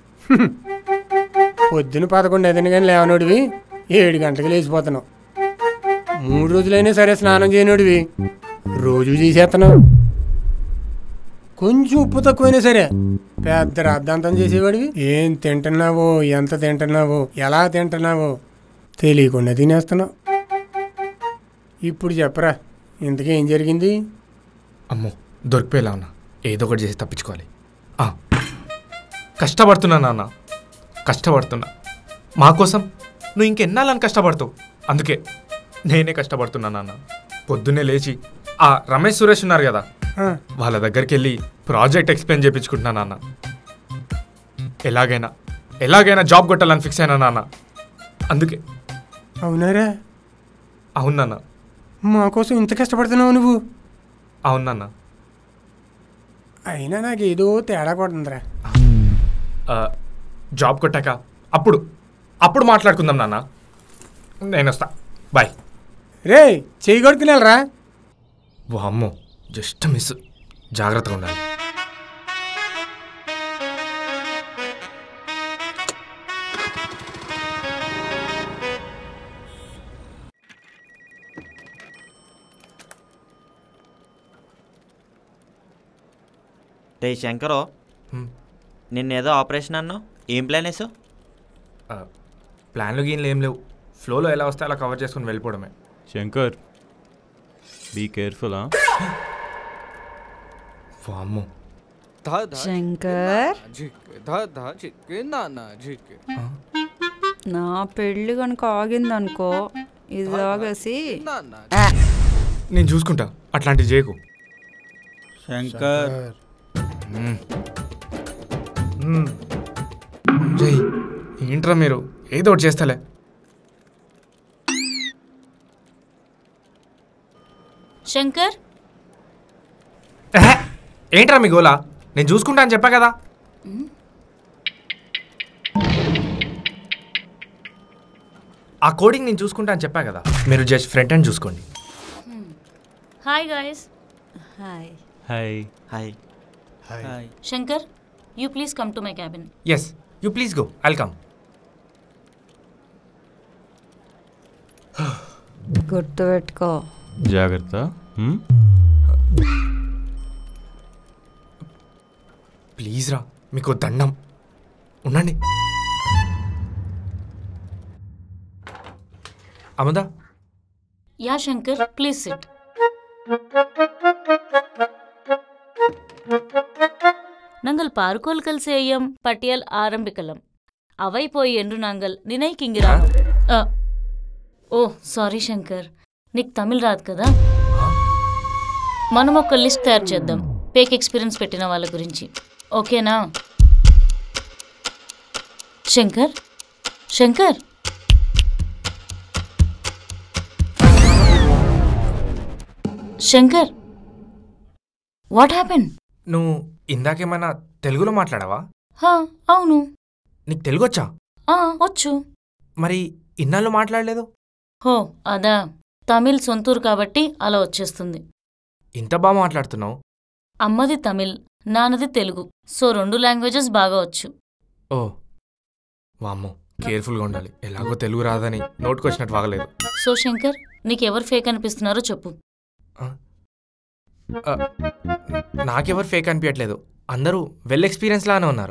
పొద్దున 11 అయింది కానీ లేవనోడివి 7 గంటలకు లేచిపోతున్నావు. 3 రోజులైనా సరే స్నానం చేయనోడివి రోజు చేసేస్తున్నావు. కొంచెం ఉప్పు తక్కువైనా సరే పెద్ద రాద్ధాంతం చేసేవాడివి. ఏం తింటున్నావో, ఎంత తింటున్నావో, ఎలా తింటున్నావో తెలియకుండా తినేస్తున్నావు. ఇప్పుడు చెప్పరా, ఇంతకీ ఏం జరిగింది? అమ్మో, దొరికిపోయేలా ఉన్నా. ఏదో ఒకటి చేసి తప్పించుకోవాలి. కష్టపడుతున్నా నాన్న, కష్టపడుతున్నా. మా కోసం నువ్వు ఇంకెన్నాళ్ళని కష్టపడతావు. అందుకే నేనే కష్టపడుతున్నా నాన్న. పొద్దున్నే లేచి ఆ రమేష్ సురేష్ ఉన్నారు కదా, వాళ్ళ దగ్గరికి వెళ్ళి ప్రాజెక్ట్ ఎక్స్ప్లెయిన్ చేయించుకుంటున్నా నాన్న. ఎలాగైనా జాబ్ కొట్టాలని ఫిక్స్ అయినా నాన్న. అందుకే. అవునారా? అవును నాన్న. మా కోసం ఇంత కష్టపడుతున్నావు నువ్వు? అవును నాన్న. అయినా నాకు ఏదో తేడా కొడుతుందిరా. జాబ్ కొట్టాక అప్పుడు మాట్లాడుకుందాం నాన్న. నేను వస్తా. బాయ్. రే, చెయ్యి కొడుకునేలరా. వామ్మో, జస్ట్ మిస్. జాగ్రత్తగా ఉండాలి. రే శంకరో, నిన్నేదో ఆపరేషన్ అన్నావు, ఏం ప్లాన్ వేసావు? ప్లాన్లు గీన్లు ఏం లేవు. ఫ్లోలో ఎలా వస్తే అలా కవర్ చేసుకుని వెళ్ళిపోవడమే. Shankar, be careful. వామ్మో. శంకర్, నా పెళ్ళి కనుక ఆగిందనుకో, ఇది ఆగేసి నేను చూసుకుంటా. అట్లాంటివి చేయకు శంకర్. జై, ఏంట్రా మీరు? ఏదో ఒకటి చేస్తలే. శంకర్, ఏంట్రా మీ గోలా? నేను చూసుకుంటా అని చెప్పా కదా. ఆ కోడింగ్ నేను చూసుకుంటా అని చెప్పా కదా. మీరు జస్ట్ ఫ్రంట్ ఎండ్ చూసుకోండి. Hi guys. Hi. Hi. Hi. Hi. Shankar, you please come to my cabin. Yes, you please go. I'll come. గుర్తుపెట్టుకో. జాగ్రత్త. ప్లీజ్ రా, మీకు దండం. ఉండండి. Amuda. Yeah Shankar, please sit. ನಂಗಲ್ ಪಾರ್ಕೋಲ್ ಕಲ್ಸೆ ಅಯ್ಯಂ ಪಟಿಯಲ್ ಆರಂಭಿಕಲಂ ಅವೈಪೋಯಿ ಎಂಡ್ರು ನಂಗಲ್ నినైకింగిరా. ఓ సారీ శంకర్, నీకు తమిళ్ రాదు కదా. మనం ఒక లిస్ట్ తయారు చేద్దాం ఫేక్ ఎక్స్పీరియన్స్ పెట్టిన వాళ్ళ గురించి. ఓకేనా? Shankar, Shankar, Shankar, what happen? నువ్వు ఇందాకేమైనా తెలుగులో మాట్లాడావా? అవును. నీకు తెలుగు వచ్చా? వచ్చు. మరి ఇన్నాళ్ళు మాట్లాడలేదు? హో అదా, తమిళ్ సొంతూరు కాబట్టి అలా వచ్చేస్తుంది. ఇంత బాగా మాట్లాడుతున్నావు. అమ్మది తమిళ్, నాన్నది తెలుగు, సో 2 లాంగ్వేజెస్ బాగా వచ్చు. ఓ వామ్మో, కేర్ఫుల్గా ఉండాలి. ఎలాగో తెలుగు రాదని నోటుకొచ్చినట్టు వాగలేదు. సో శంకర్, నీకెవరు ఫేక్ అనిపిస్తున్నారో చెప్పు. నాకెవరు ఫేక్ అనిపించట్లేదు. అందరూ వెల్ ఎక్స్పీరియన్స్ లానే ఉన్నారు.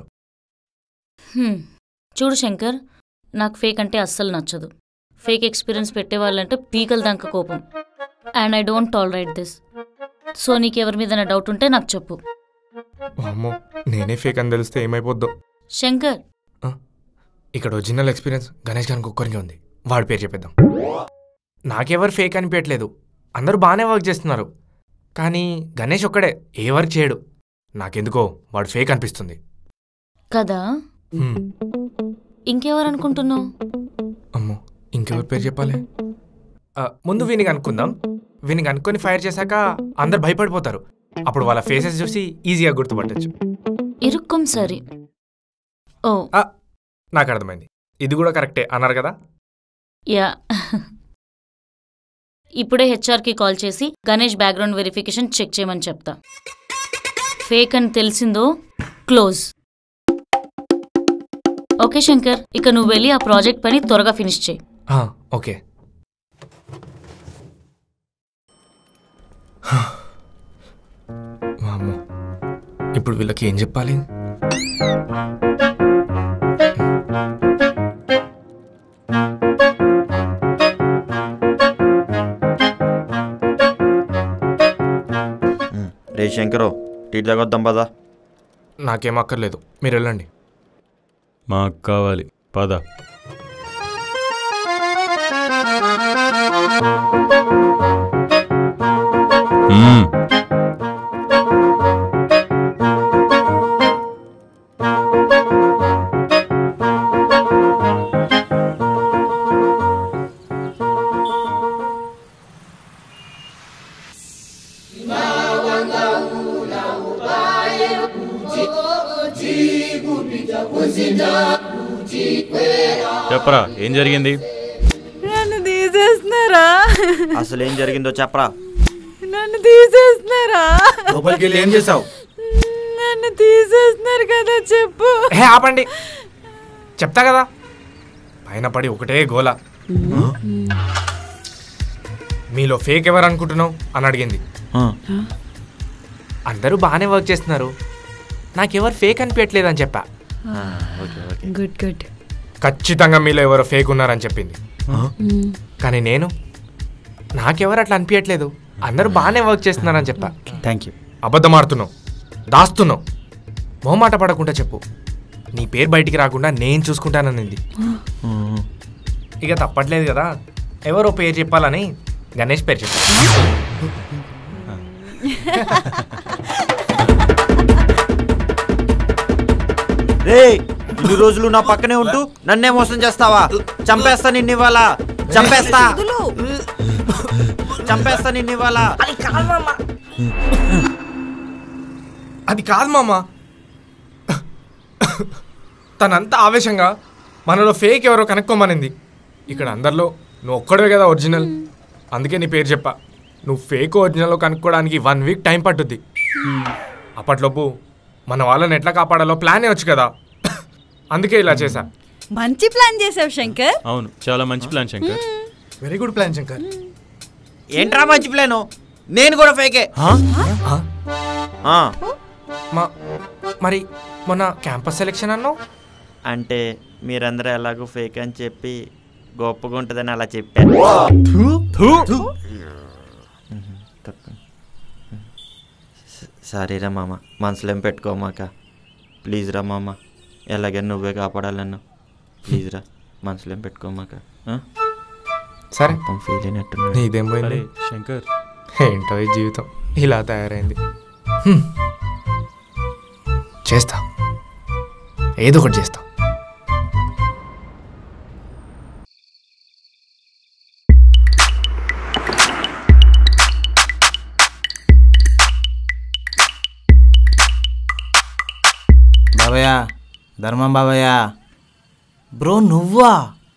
చూడు శంకర్, నాకు ఫేక్ అంటే అస్సలు నచ్చదు. ఫేక్ ఎక్స్పీరియన్స్ పెట్టేవాళ్ళంటే పీకల దాకా కోపం. And I don't tolerate this. So నీకెవరి మీద డౌట్ ఉంటే నాకు చెప్పు. అమ్మో, నేనే ఫేక్ అని తెలిస్తే ఏమైపోద్దో. శంకర్, ఇక్కడ ఒరిజినల్ ఎక్స్పీరియన్స్ గణేష్ గారికి ఒక్కరికి ఉంది. వాడి పేరు చెప్పేద్దాం. నాకెవరు ఫేక్ అనిపించట్లేదు. అందరూ బాగానే వర్క్ చేస్తున్నారు. కానీ గణేష్ ఒక్కడే ఏ వర్క్ చేయడు. నాకెందుకో వాడు ఫేక్ అనిపిస్తుంది కదా. ఇంకెవరు అనుకుంటున్నావు? అమ్మో, ఇంకెవరి పేరు చెప్పాలి? ముందు వీనికి అనుకుందాం. వీనికి అనుకొని ఫైర్ చేశాక అందరు భయపడిపోతారు. అప్పుడు వాళ్ళ ఫేసెస్ చూసి ఈజీగా గుర్తుపట్టచ్చు. ఇరుక్కం సరి. ఓ, నాకు అర్థమైంది. ఇది కూడా కరెక్టే అన్నారు కదా. యా ఇప్పుడే హెచ్ఆర్కి కాల్ చేసి గణేష్ బ్యాక్గ్రౌండ్ వెరిఫికేషన్ చెక్ చేయమని చెప్తా. ఫేక్ అని తెలిసిందో క్లోజ్. ఓకే శంకర్, ఇక నువ్వు వెళ్ళి ఆ ప్రాజెక్ట్ పని త్వరగా ఫినిష్ చేయి. ఓకే. ఇప్పుడు వీళ్ళకి ఏం చెప్పాలి? రే శంకరు, టీ తాగొద్దాం పదా. నాకేం అక్కర్లేదు, మీరు వెళ్ళండి. మాకు కావాలి, పద. చెప్పరా, ఏం జరిగింది? నన్ను తీసేస్తున్నారా? అసలు ఏం జరిగిందో చెప్పరా. నన్ను తీసేస్తున్నారా? లోపలికి వెళ్ళి ఏం చేసావు? నన్ను తీసేస్తున్నారు కదా, చెప్పు. ఆపండి, చెప్తా కదా. పైన పడి ఒకటే గోల. మీలో ఫేక్ ఎవరు అనుకుంటున్నావు అని అడిగింది. అందరూ బాగానే వర్క్ చేస్తున్నారు, నాకెవరు ఫేక్ అనిపించట్లేదని చెప్పా. Good good. ఖచ్చితంగా మీలో ఎవరో ఫేక్ ఉన్నారని చెప్పింది. కానీ నేను నాకెవరు అట్లా అనిపించట్లేదు, అందరూ బాగానే వర్క్ చేస్తున్నారని చెప్పా. Thank you. అబద్ధం ఆడుతున్నావు, దాస్తున్నావు. మొహమాట పడకుండా చెప్పు. నీ పేరు బయటికి రాకుండా నేను చూసుకుంటాననింది. ఇక తప్పట్లేదు కదా, ఎవరో పేరు చెప్పాలని గణేష్ పేరు చెప్పా. రే, ఇన్ని రోజులు నా పక్కనే ఉంటూ నన్నే మోసం చేస్తావా? చంపేస్తా నిన్ను ఇవాళ, చంపేస్తా చంపేస్తా నిన్ను ఇవాళ. అది కాదు మామ. తనంతా ఆవేశంగా మనలో ఫేక్ ఎవరో కనుక్కోమనింది. ఇక్కడ అందరిలో నువ్వు ఒక్కడే కదా ఒరిజినల్, అందుకే నీ పేరు చెప్పా. నువ్వు ఫేక్ ఒరిజినల్లో కనుక్కోవడానికి 1 వీక్ టైం పట్టుద్ది. అప్పట్లోపు మన వాళ్ళని ఎట్లా కాపాడాలో ప్లాన్ వచ్చు కదా, అందుకే ఇలా చేశా. మంచి ప్లాన్ చేసావు శంకర్. అవును, చాలా మంచి plan Shankar. Very good plan Shankar. ఏంట్రా మంచి ప్లాను? నేను కూడా ఫేకే. మరి మొన్న క్యాంపస్ సెలెక్షన్ అన్నావు అంటే మీరందరూ ఎలాగో ఫేక్ అని చెప్పి గొప్పగా ఉంటుందని అలా చెప్పాను. సారీ రా మామ, మనసులో ఏం పెట్టుకోమాక. ప్లీజ్ రా మామ, ఎలాగైనా నువ్వే కాపాడాలన్నా. ప్లీజ్ రా, మనసులో ఏం పెట్టుకోమాక. సరే, ఫీల్ అయినట్టు. ఇదేం పోయింది శంకర్? ఏంటో ఈ జీవితం ఇలా తయారైంది. చేస్తా, ఏదో ఒకటి చేస్తా. బాబయ్య, ధర్మం బాబయ్య. బ్రో నువ్వా?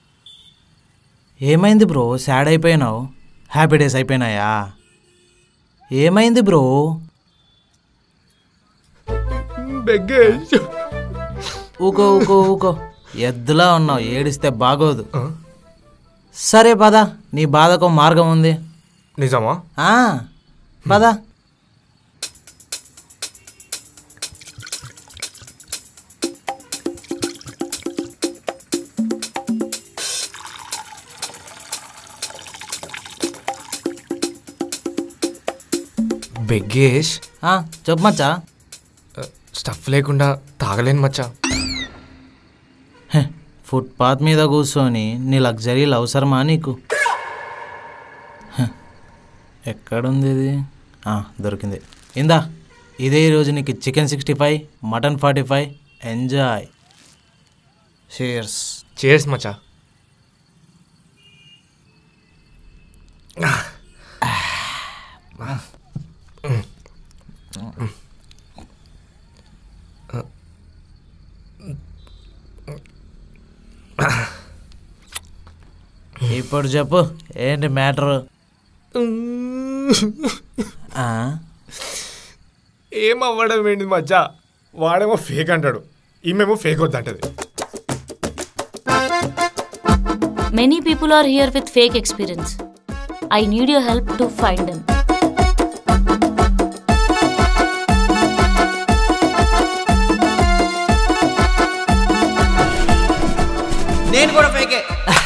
ఏమైంది బ్రో, సాడ్ అయిపోయినావు? హ్యాపీ డేస్ అయిపోయినాయా? ఏమైంది బ్రో? ఊకో ఊకో ఊకో, ఎద్దులా ఉన్నావు, ఏడిస్తే బాగోదు. సరే పద, నీ బాధకు మార్గం ఉంది. నిజమా? పద. బెగ్గేష్, చెప్పు మచ్చా. స్టఫ్ లేకుండా తాగలేను మచ్చా. ఫుట్పాత్ మీద కూర్చొని నీ లగ్జరీలు అవసరమా నీకు? ఎక్కడుంది ఇది? దొరికింది. ఇందా, ఇదే ఈరోజు నీకు chicken 65, mutton 45. Enjoy. Cheers. Cheers మచ్చా. ఇప్పుడు చెప్పు, ఏంటి మ్యాటరు? ఏమవ్వడం ఏంటి మచ్చా, వాడేమో ఫేక్ అంటాడు, ఈమెమో ఫేక్ వద్దంటది. Many people are here with fake experience. I need your help to find them. నేను కూడా ఫేకే.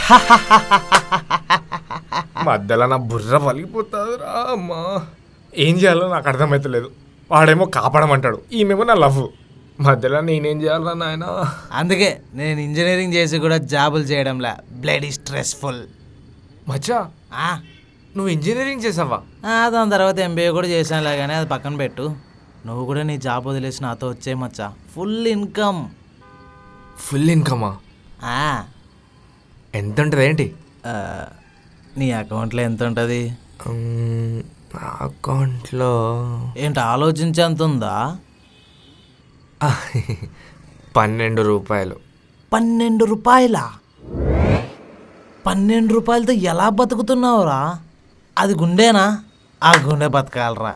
మధ్యలో నా బుర్ర పలిగిపోతుందిరా అమ్మా. ఏం చేయాలో నాకు అర్థమవుతలేదు. వాడేమో కాపాడమంటాడు, ఈమెమో నా లవ్. మధ్యలో నేనేం చేయాలరా నాయన? అందుకే నేను ఇంజనీరింగ్ చేసి కూడా జాబులు చేయడంలా. Blood stressful. మచ్చా నువ్వు ఇంజనీరింగ్ చేసావా? దాని తర్వాత MBA కూడా చేశానులే, కానీ అది పక్కన పెట్టు. నువ్వు కూడా నీ జాబ్ వదిలేసి నాతో వచ్చే మచ్చా. Full income. ఫుల్ ఇన్కమా? ఎంత ఉంటుంది ఏంటి? నీ అకౌంట్లో ఎంత ఉంటుంది? అకౌంట్లో ఏంటి ఆలోచించేంత ఉందా? 12 రూపాయలు. 12 రూపాయలా? 12 రూపాయలతో ఎలా బతుకుతున్నావురా? అది గుండెనా? ఆ గుండె బతకాలరా.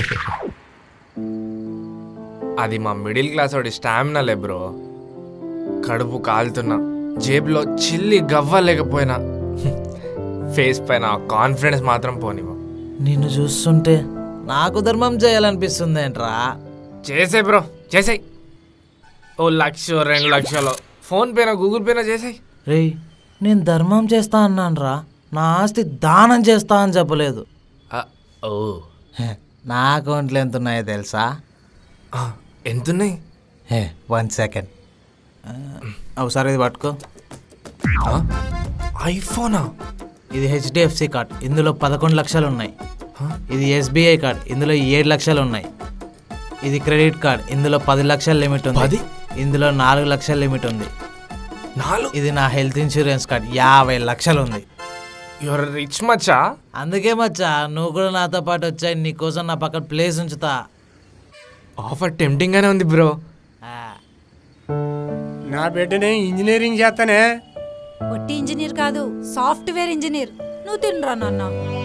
అది మా మిడిల్ క్లాస్ వాడి స్టామినాలే బ్రో. కడుపు కాలుతున్నా, జేబులో చిల్లి గవ్వ లేకపోయినా ఫేస్ పైన కాన్ఫిడెన్స్ మాత్రం పోనివ్వ. నిన్ను చూస్తుంటే నాకు ధర్మం చేయాలనిపిస్తుంది ఏంట్రా? చేసే బ్రో, చేసాయి. 1 లక్ష 2 లక్షలు ఫోన్ పేనా గూగుల్ పేనా చేసాయి. రే, నేను ధర్మం చేస్తా అన్నాను రా, నా ఆస్తి దానం చేస్తా అని చెప్పలేదు. నా అకౌంట్లో ఎంత ఉన్నాయో తెలుసా? ఎంతున్నాయి? 1 సెకండ్. ఒకసారి ఇది పట్టుకో. ఐఫోనా? ఇది HDFC కార్డ్, ఇందులో 11 లక్షలు ఉన్నాయి. ఇది SBI కార్డ్, ఇందులో 7 లక్షలు ఉన్నాయి. ఇది క్రెడిట్ కార్డ్, ఇందులో 10 లక్షల లిమిట్ ఉంది. ఇందులో 4 లక్షల లిమిట్ ఉంది. ఇది నా హెల్త్ ఇన్సూరెన్స్ కార్డ్, 50 లక్షలు ఉంది. యువర్ రిచ్ మచ్చా. అందుకే మచ్చా నువ్వు కూడా నాతో పాటు వచ్చాయి, నీకోసం నా పక్కన ప్లేస్ ఉంచుతా. ఆఫర్ టెంప్టింగ్ గానే ఉంది బ్రో. నా బిడ్డనే ఇంజనీరింగ్ చేస్తానే. ఒట్టి ఇంజనీర్ కాదు, సాఫ్ట్వేర్ ఇంజనీర్. నువ్వు తినరా నాన్న.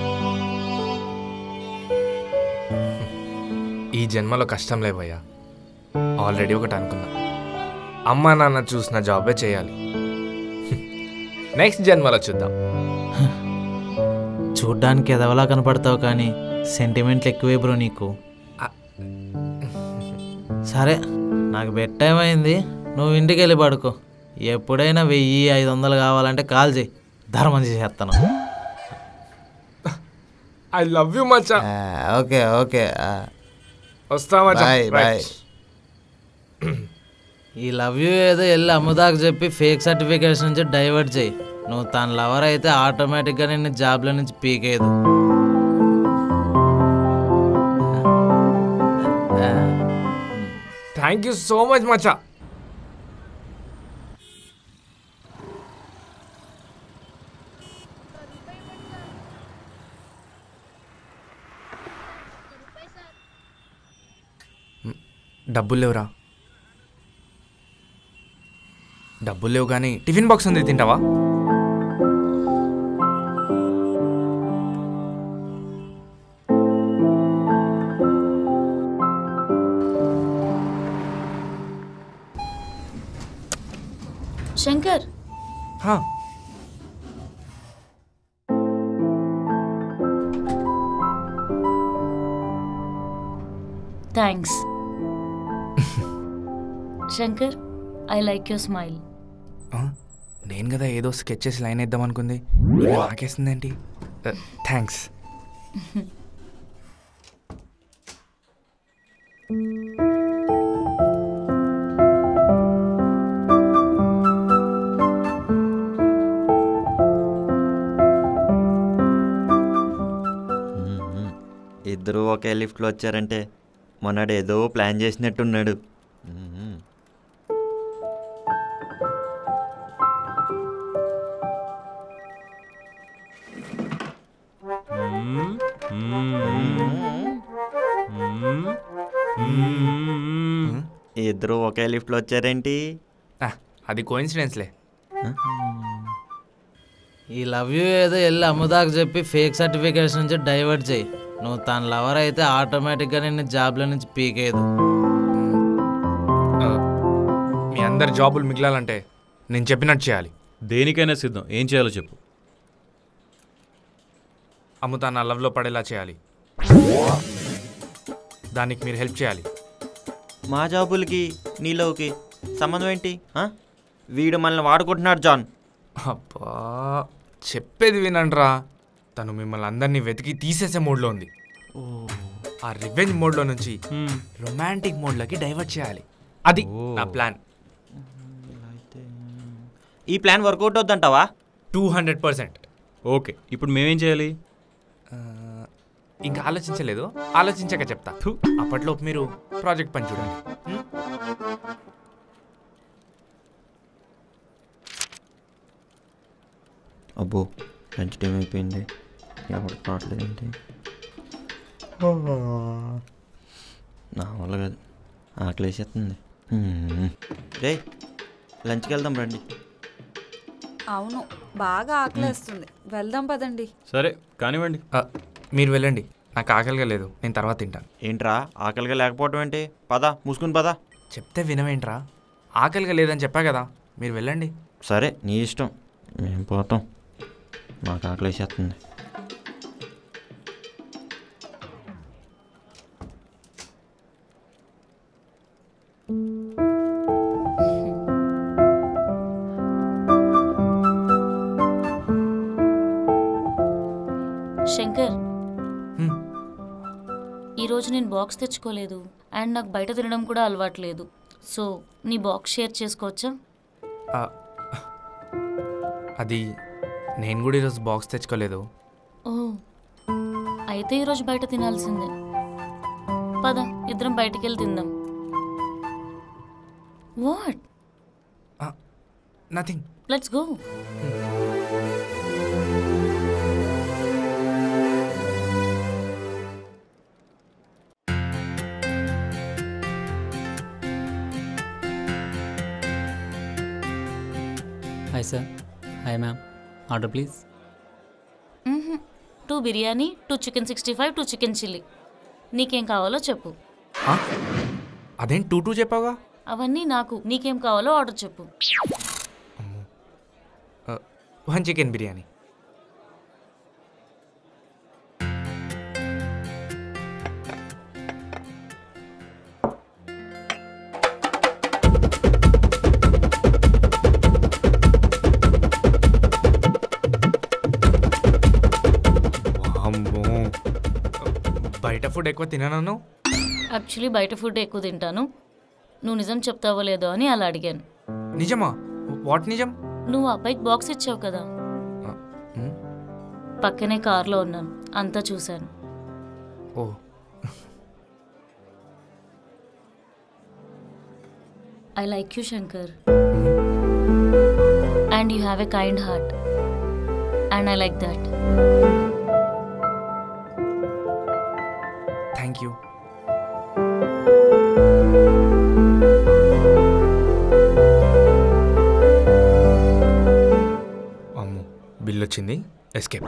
ఈ జన్మలో కష్టం లేవయ్యా. ఆల్రెడీ ఒకటి అనుకున్నా, అమ్మా నాన్న చూసిన జాబే చేయాలి. నెక్స్ట్ జన్మలో చూద్దాం. చూడ్డానికి ఎదవలా కనపడతావు, కానీ సెంటిమెంట్లు ఎక్కువే బ్రో నీకు. సరే, నాకు బెడ్ టైం అయింది, నువ్వు ఇంటికి వెళ్ళి పడుకో. ఎప్పుడైనా 1000-500 కావాలంటే కాల్ చేయి, ధర్మం చేసేస్తాను. ఐ లవ్ యూ మచ్చా. ఓకే ఓకే, వస్తా మచ్చా. బాయ్. ఈ లవ్ యూ ఏదో వెళ్ళి అమ్ముదాకు చెప్పి ఫేక్ సర్టిఫికేట్స్ నుంచి డైవర్ట్ చేయి. నువ్వు తన లవర్ అయితే ఆటోమేటిక్గా నిన్ను జాబ్లో నుంచి పీకేయదు. థ్యాంక్ యూ సో మచ్ మచ్చా. డబ్బులు లేవురా. డబ్బులు లేవు కానీ టిఫిన్ బాక్స్ ఉంది, తింటావా? Shankar, thanks. Shankar, I like your smile. నేను కదా ఏదో స్కెచ్ చేసి లైన్ వేద్దాం అనుకుంది, నాకేసిందేంటి? థ్యాంక్స్. ఇద్దరు ఒకే లిఫ్ట్లో వచ్చారంటే మొన్నడు ఏదో ప్లాన్ చేసినట్టున్నాడు. ఇద్దరు ఒకే లిఫ్ట్లో వచ్చారేంటి? అది కోఇన్సిడెన్స్లే. ఈ లవ్ యూ ఏదో వెళ్ళి అమ్ముదాకు చెప్పి ఫేక్ సర్టిఫికేట్స్ నుంచి డైవర్ట్ చేయి. నువ్వు తన లవర్ అయితే ఆటోమేటిక్గా నిన్ను జాబ్లో నుంచి పీకేయదు. మీ అందరి జాబులు మిగిలాలంటే నేను చెప్పినట్టు చేయాలి. దేనికైనా సిద్ధం. ఏం చేయాలో చెప్పు. అమ్ముతా నా లవ్లో పడేలా చేయాలి. దానికి మీరు హెల్ప్ చేయాలి. మా జాబులకి నీలోకి సంబంధం ఏంటి? వీడు మనల్ని వాడుకుంటున్నాడు జాన్. అబ్బా చెప్పేది వినండిరా. తను మిమ్మల్ని అందరినీ వెతికి తీసేసే మోడ్లో ఉంది. ఆ రివెంజ్ మోడ్లో నుంచి రొమాంటిక్ మోడ్లోకి డైవర్ట్ చేయాలి. అది నా ప్లాన్. ఈ ప్లాన్ వర్కౌట్ అవుతుందంటావా? 200%. ఓకే, ఇప్పుడు మేమేం చేయాలి? ఇంకా ఆలోచించలేదు, ఆలోచించాక చెప్తా. అప్పట్లో మీరు ప్రాజెక్ట్ పని చూడండి. అబ్బో లంచ్ టైం అయిపోయింది. ఎవరు రావట్లేదు ఏంటి? నా వల్ల కాదు, ఆకలి వేసేస్తుంది. రే లంచ్కి వెళ్దాం రండి. అవును, బాగా ఆకలేస్తుంది. వెళ్దాం పదండి. సరే కానివ్వండి. మీరు వెళ్ళండి, నాకు ఆకలిగా లేదు, నేను తర్వాత తింటాను. ఏంట్రా ఆకలిగా లేకపోవడం ఏంటి? పద, మూసుకుని పద. చెప్తే వినవేంట్రా? ఆకలిగా లేదని చెప్పా కదా, మీరు వెళ్ళండి. సరే నీ ఇష్టం, మేము పోతాం. మాకు ఆకలి వేసేస్తుంది. శంకర్, ఈరోజు నేను బాక్స్ తెచ్చుకోలేదు అండ్ నాకు బయట తినడం కూడా అలవాట్లేదు. సో నీ బాక్స్ షేర్ చేసుకోవచ్చా? అది నేను కూడా ఈరోజు బాక్స్ తెచ్చుకోలేదు. ఓ అయితే ఈరోజు బయట తినాల్సిందే. పద ఇద్దరం బయటికి వెళ్ళి తిందాం. What? Nothing. Let's go. Hi sir. Hi ma'am. Order please. 2 biryani, 2 chicken 65, 2 chicken chilli. నీకేం కావాలో చెప్పు. అదేం 2 చెప్పావా? అవన్నీ నాకు, నీకేం కావాలో ఆర్డర్ చెప్పు. 1 చికెన్ బిర్యానీ. బయట ఫుడ్ ఎక్కువ తినను. యాక్చువల్లీ బయట ఫుడ్ ఎక్కువ తింటాను. నువ్వు నిజం చెప్తావో లేదో అని అలా అడిగాను. నిజమా? వాట్ నిజం? నువ్వు అబ్బాయికి బాక్స్ ఇచ్చావు కదా, పక్కనే కార్లో ఉన్నాను, అంతా చూశాను. Oh I like you Shankar, and you have a kind heart, and I like that. Thank you. అమ్మో బిల్ వచ్చింది. Escape.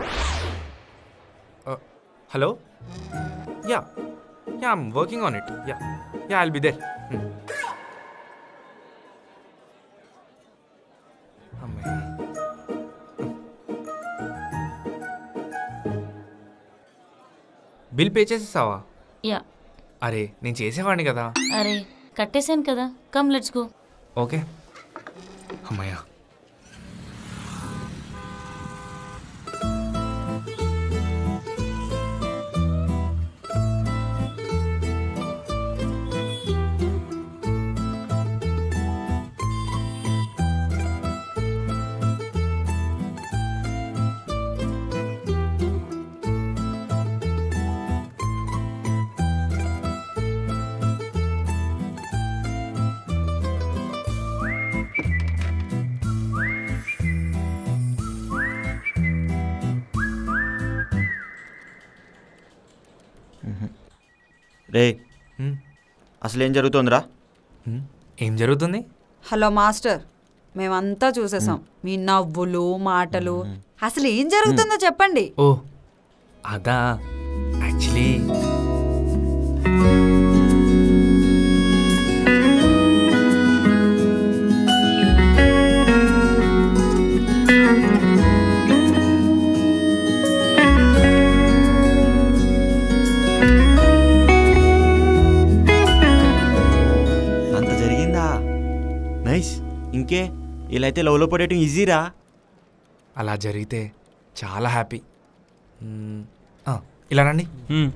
Hello. Yeah I'm working on it. Yeah I'll be there. Bill pay చేసేసావా? యా. అరే నేను చేసేవాడిని కదా. అరే కట్టేశాను కదా, కమ్ లెట్స్ గో. ఓకే. అమ్మయ్యా. రే అసలు ఏం జరుగుతుందిరా? ఏం జరుగుతుంది? హలో మాస్టర్, మేమంతా చూసేసాం మీ నవ్వులు మాటలు. అసలు ఏం జరుగుతుందో చెప్పండి. ఓ అదా యాక్చువల్లీ అంత జరిగిందా? నైస్. ఇంకే ఇలా అయితే లవ్లో పడేయటం ఈజీరా. అలా జరిగితే చాలా హ్యాపీ. ఇలా రండి.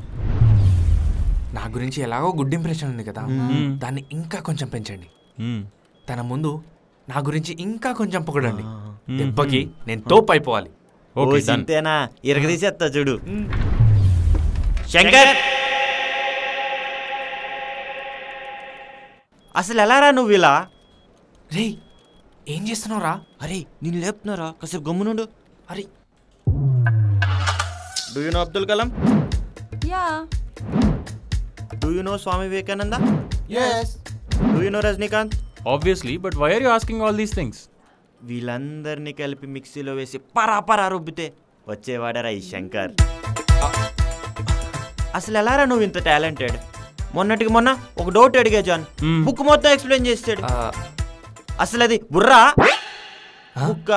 నా గురించి ఎలాగో గుడ్ ఇంప్రెషన్ ఉంది కదా, దాన్ని ఇంకా కొంచెం పెంచండి. తన ముందు నా గురించి ఇంకా కొంచెం పొగడండి. దెబ్బకి నేను తోపు అయిపోవాలి. అంతేనా? ఇరగదీసేస్తా చూడు. శంకర్, అసలు ఎలా రా నువ్వు ఇలా? రే ఏం చేస్తున్నావురా? అరే నేను లేపుతున్నారా, కాసేపు గమ్మునుండు. అరే do you know Abdul Kalam? Yeah. Do you know Swami Vivekananda? yes. Do you know Rajinikanth? Obviously, but why are you asking all these things? వీళ్ళందరినీ కలిపి మిక్సీలో వేసి పరాపరా రుబ్బితే వచ్చేవాడరా ఈ శంకర్. అసలు ఎలారా నువ్వు ఇంత టాలెంటెడ్? మొన్నటికి మొన్న ఒక డౌట్ అడిగా జాన్, బుక్ మొత్తం ఎక్స్ప్లెయిన్ చేస్తాడు. అసలు అది బుర్రా బుక్క?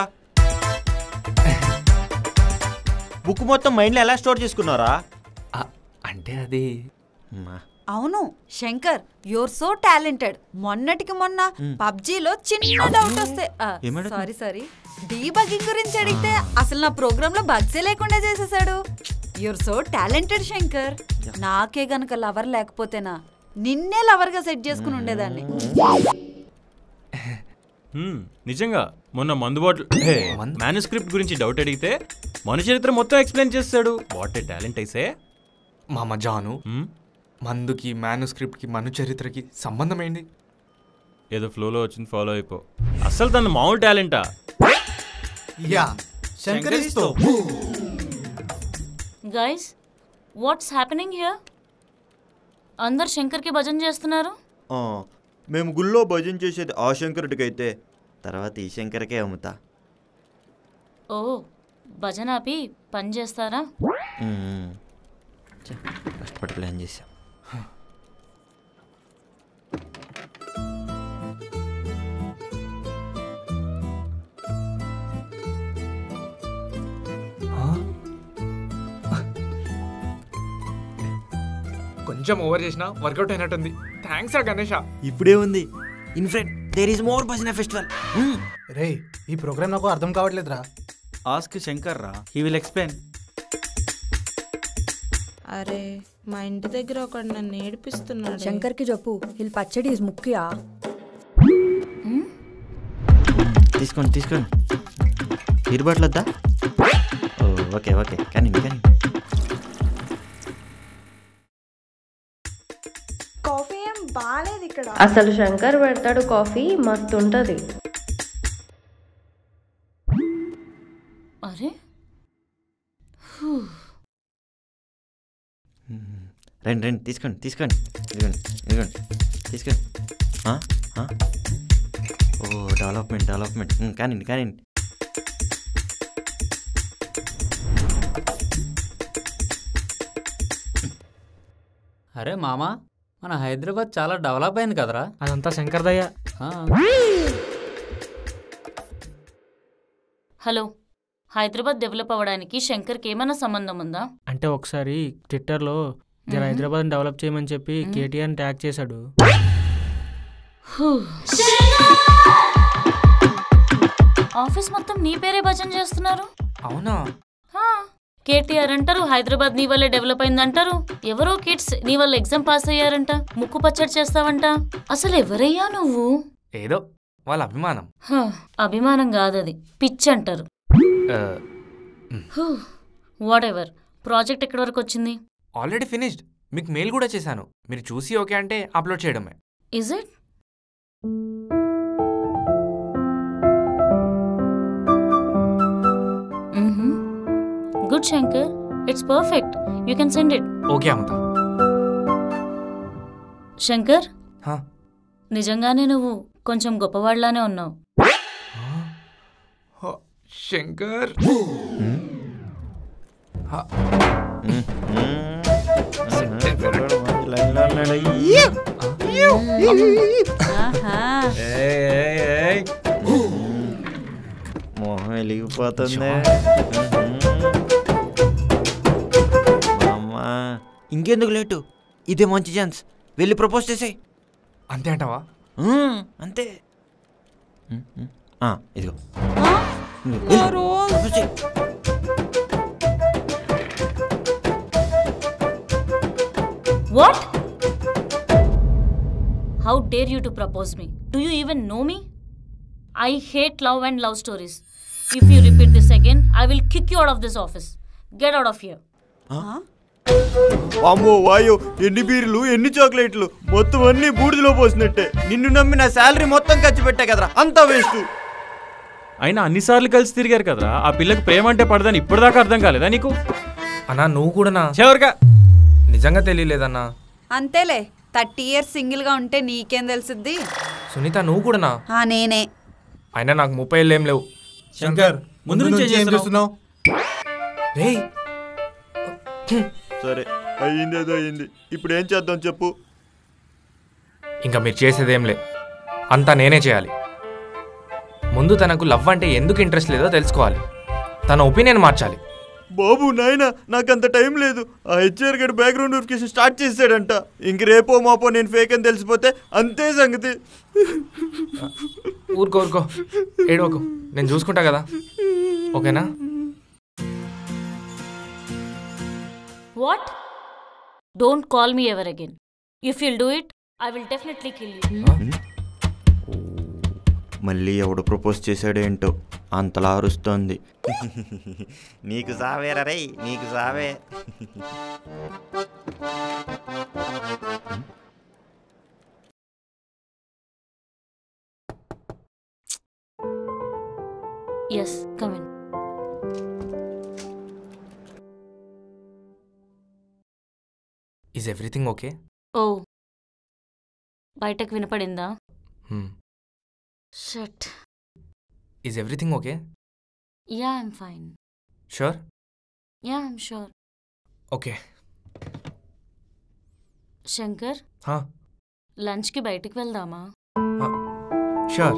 బుక్ మొత్తం మైండ్లో ఎలా స్టోర్ చేసుకున్నారా? అంటే అది అవును శంకర్, యువర్ సో టాలెంటెడ్. మొన్నటికి మొన్న పబ్జీలో చిన్న డౌట్ వస్తే సారీ డీబగ్గింగ్ గురించి అడిగితే అసలు నా ప్రోగ్రామ్ లో బగ్సే లేకుండా చేసేసాడు. Your so talented Shankar. నాకే గనక లవర్ లేకపోతేనా నిన్నే లవర్ గా సెట్ చేసుకుని ఉండేదాన్ని. నిజంగా మొన్న మందు బాటిల్ మ్యానుస్క్రిప్ట్ గురించి డౌట్ అడిగితే మన చరిత్ర మొత్తం ఎక్స్ప్లెయిన్ చేస్తాడు. వాట్ ఏ టాలెంట్ అయితే. మామ జాను, మందుకి మ్యానుస్క్రిప్ట్కి మను చరిత్రకి సంబంధం ఏంటి? ఏదో ఫ్లోలో వచ్చింది, ఫాలో అయిపో. అసలు తన మామూలు టాలెంటా? యా శంకరిస్తో. Guys what's happening here? అందరు శంకర్కి భజన చేస్తున్నారు. మేము గుళ్ళో భజన చేసేది ఆ శంకరుడికి అయితే తర్వాత ఈ శంకర్కే అమ్ముతా. ఓ భజన ఆపి పని చేస్తారా? కష్టపడి ప్లాన్ చేసాం. కొంచెం ఓవర్ చేసినా వర్కౌట్ అయినట్టుంది. థ్యాంక్స్ రా గణేష. ఇప్పుడే ఉంది in friend there is more భజన ఫెస్టివల్. రే ఈ ప్రోగ్రామ్ నాకు అర్థం కావట్లేదురా. ఆస్క్ శంకర్ రా, హీ విల్ ఎక్స్ప్లెయిన్. అరే మా ఇంటి దగ్గర ఒకడు నన్ను ఏడిపిస్తున్నాడు. శంకర్కి చెప్పు వీళ్ళు పచ్చడి ఈజ్ ముఖ్యా. తీసుకోండి తీసుకోండి. ఇరుబాట్లొద్దా? ఓకే ఓకే కానీ కానీ కాఫీ ఏం బాలేదు ఇక్కడ. అసలు శంకర్ పెడతాడు కాఫీ, మస్తు ఉంటది. అరే రండి రండి తీసుకోండి తీసుకోండి. ఇదిగోండి ఇదిగోండి తీసుకోండి. Oh development development. కానివ్వండి కానివ్వండి. అరే మామా, మన హైదరాబాద్ చాలా డెవలప్ అయింది కదరా. అదంతా శంకర్ దయ్య. హలో, హైదరాబాద్ డెవలప్ అవ్వడానికి శంకర్కి ఏమైనా సంబంధం ఉందా? అంటే ఒకసారి ట్విట్టర్లో జర హైదరాబాద్ డెవలప్ చేయమని చెప్పి కేటీఆర్ ట్యాగ్ చేశాడు. ఆఫీస్ మొత్తం నీ పేరే భజన చేస్తున్నారు. అవునా? కేటీఆర్ అంటారు, హైదరాబాద్ నీ వల్లే డెవలప్ అయిందంటారు. ఎవరో కిడ్స్ నీ వల్ల ఎగ్జామ్ పాస్ అయ్యారంట, ముక్కు పచ్చడి చేస్తావంట. అసలు ఎవరయ్యా నువ్వు? ఏదో వాళ్ళ అభిమానం. అభిమానం కాదది, పిచ్చి అంటారు. What ever. ప్రాజెక్ట్ ఎక్కడి వరకు వచ్చింది? Already finished. మీకు మెయిల్ కూడా చేశాను. మీరు చూసి ఓకే అంటే అప్లోడ్ చేయడమే. Is it? Good Shankar, it's perfect. You can send it. Okay Amruta. Shankar, నిజంగానే నువ్వు కొంచెం గొప్పవాళ్లానే ఉన్నావు. శంకర్ మొహం వెలిగిపోతుంది. అమ్మా ఇంకెందుకు లేటు, ఇదే మంచి ఛాన్స్, వెళ్ళి ప్రపోజ్ చేసేయ్. అంతే అంటావా? అంతే. ఇదిగో What? How dare you to propose me? Do you even know me? I hate love and love stories. If you repeat this again, I will kick you out of this office. Get out of here. అమ్మో వాయో, ఎన్ని బీర్లు ఎన్ని చాక్లెట్లు, మొత్తం అన్ని బూడిదలో పోసినట్టే. నిన్ను నమ్మి నా శాలరీ మొత్తం ఖర్చు పెట్టా కదరా, అంతా వేస్ట్. అయినా అన్నిసార్లు కలిసి తిరిగారు కదరా, ఆ పిల్లకి ప్రేమ అంటే పడదని ఇప్పటిదాకా అర్థం కాలేదా నీకు? అన్నా నువ్వు కూడా చివరిగా నిజంగా తెలియలేదన్నా. అంతేలే, 30 years సింగిల్ గా ఉంటే నీకేం తెలుసుద్ది? సునీత నువ్వు కూడా? నేనే. అయినా నాకు 30 ఏళ్ళు ఏం లేవు. శంకర్ ముందు నుంచి ఏం చేస్తున్నావు? సరే అయ్యిందేదో అయ్యింది, ఇప్పుడు ఏం చేద్దాం చెప్పు. ఇంకా మీరు చేసేదేం లే, అంతా నేనే చేయాలి. ముందు తనకు లవ్ అంటే ఎందుకు ఇంట్రెస్ట్ లేదో తెలుసుకోవాలి, తన ఒపీనియన్ మార్చాలి. బాబు నాయన నాకంత టైం లేదు. ఆ హెచ్ఆర్ గడి బ్యాక్గ్రౌండ్ వెరిఫికేషన్ స్టార్ట్ చేసాడంట. ఇంక రేపో మాపో నేను ఫేక్ అని తెలిసిపోతే అంతే సంగతి. ఊరుకో ఏడోకు, నేను చూసుకుంటా కదా, ఓకేనా? What? Don't call me ever again. If you'll do it, I will definitely kill you. మళ్ళీ ఎవడు ప్రపోజ్ చేశాడేంటో అంతలా అరుస్తోంది. నీకు సావేరా రే, నీకు సావే. Yes, come in. Is everything okay? Oh. బయటకు వినపడిందా? Shit. Is everything okay? Yeah, I'm fine. Sure? Yeah, I'm sure. Okay. Shankar, లంచ్కి బయటికి వెళ్దామా? Sure.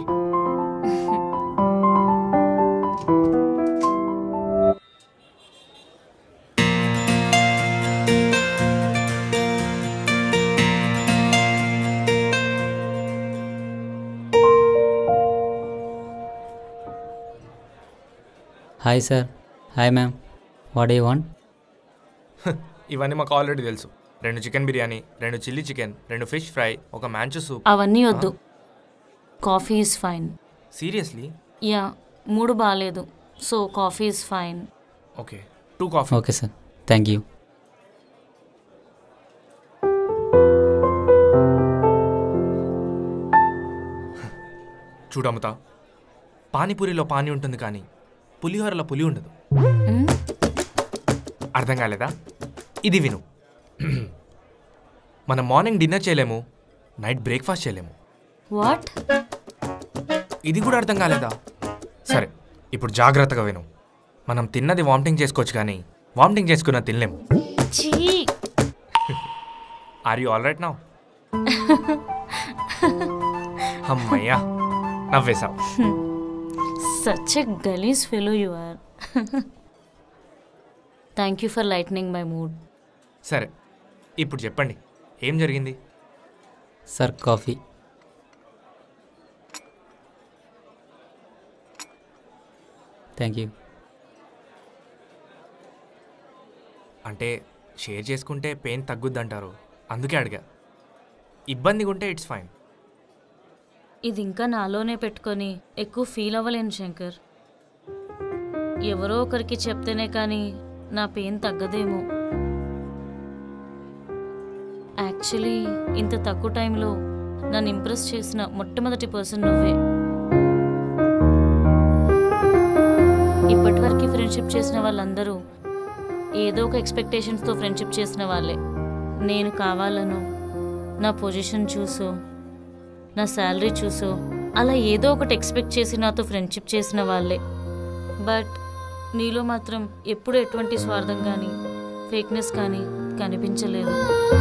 Hi sir. Hi ma'am. What do you want? ఇవన్నీ మాకు ఆల్రెడీ తెలుసు. 2 chicken biryani, 2 chilli chicken, 2 fish fry, ఒక manchow soup. అవన్నీ వద్దు. Coffee is fine. Seriously? Yeah, mood బాగాలేదు, so coffee is fine. Okay, 2 coffee. Okay sir, thank you. చూడముతా, పానీపూరిలో పానీ ఉంటుంది కానీ పులిహోరలో పులి ఉండదు. అర్థం కాలేదా? ఇది విను. మనం మార్నింగ్ డిన్నర్ చేయలేము, నైట్ బ్రేక్ఫాస్ట్ చేయలేము. వాట్? ఇది కూడా అర్థం కాలేదా? సరే, ఇప్పుడు జాగ్రత్తగా విను. మనం తిన్నది వామిటింగ్ చేసుకోవచ్చు కానీ వామిటింగ్ చేసుకున్నది తినలేము. Are you all right now? అమ్మయ్యా, నవ్వేశావు. Such a gullish fellow you are. Thank you for lightening my mood. సరే, ఇప్పుడు చెప్పండి ఏం జరిగింది? Sir coffee. Thank you. అంటే షేర్ చేసుకుంటే పెయిన్ తగ్గుద్దంటారు, అందుకే అడిగా. ఇబ్బందిగా ఉంటే ఇట్స్ ఫైన్. ఇది ఇంకా నాలోనే పెట్టుకొని ఎక్కువ ఫీల్ అవ్వలేను శంకర్. ఎవరో ఒకరికి చెప్తేనే కానీ నా పెయిన్ తగ్గదేమో. యాక్చువల్లీ ఇంత తక్కువ టైంలో నన్ను ఇంప్రెస్ చేసిన మొట్టమొదటి పర్సన్ నువ్వే. ఇప్పటివరకు ఫ్రెండ్షిప్ చేసిన వాళ్ళందరూ ఏదో ఒక ఎక్స్పెక్టేషన్స్తో ఫ్రెండ్షిప్ చేసిన వాళ్ళే. నేను కావాలను నా పొజిషన్ చూసో, నా శాలరీ చూసో, అలా ఏదో ఒకటి ఎక్స్పెక్ట్ చేసి నాతో ఫ్రెండ్షిప్ చేసిన వాళ్ళే. బట్ నీలో మాత్రం ఎప్పుడు ఎటువంటి స్వార్థం కానీ ఫేక్నెస్ కానీ కనిపించలేదు.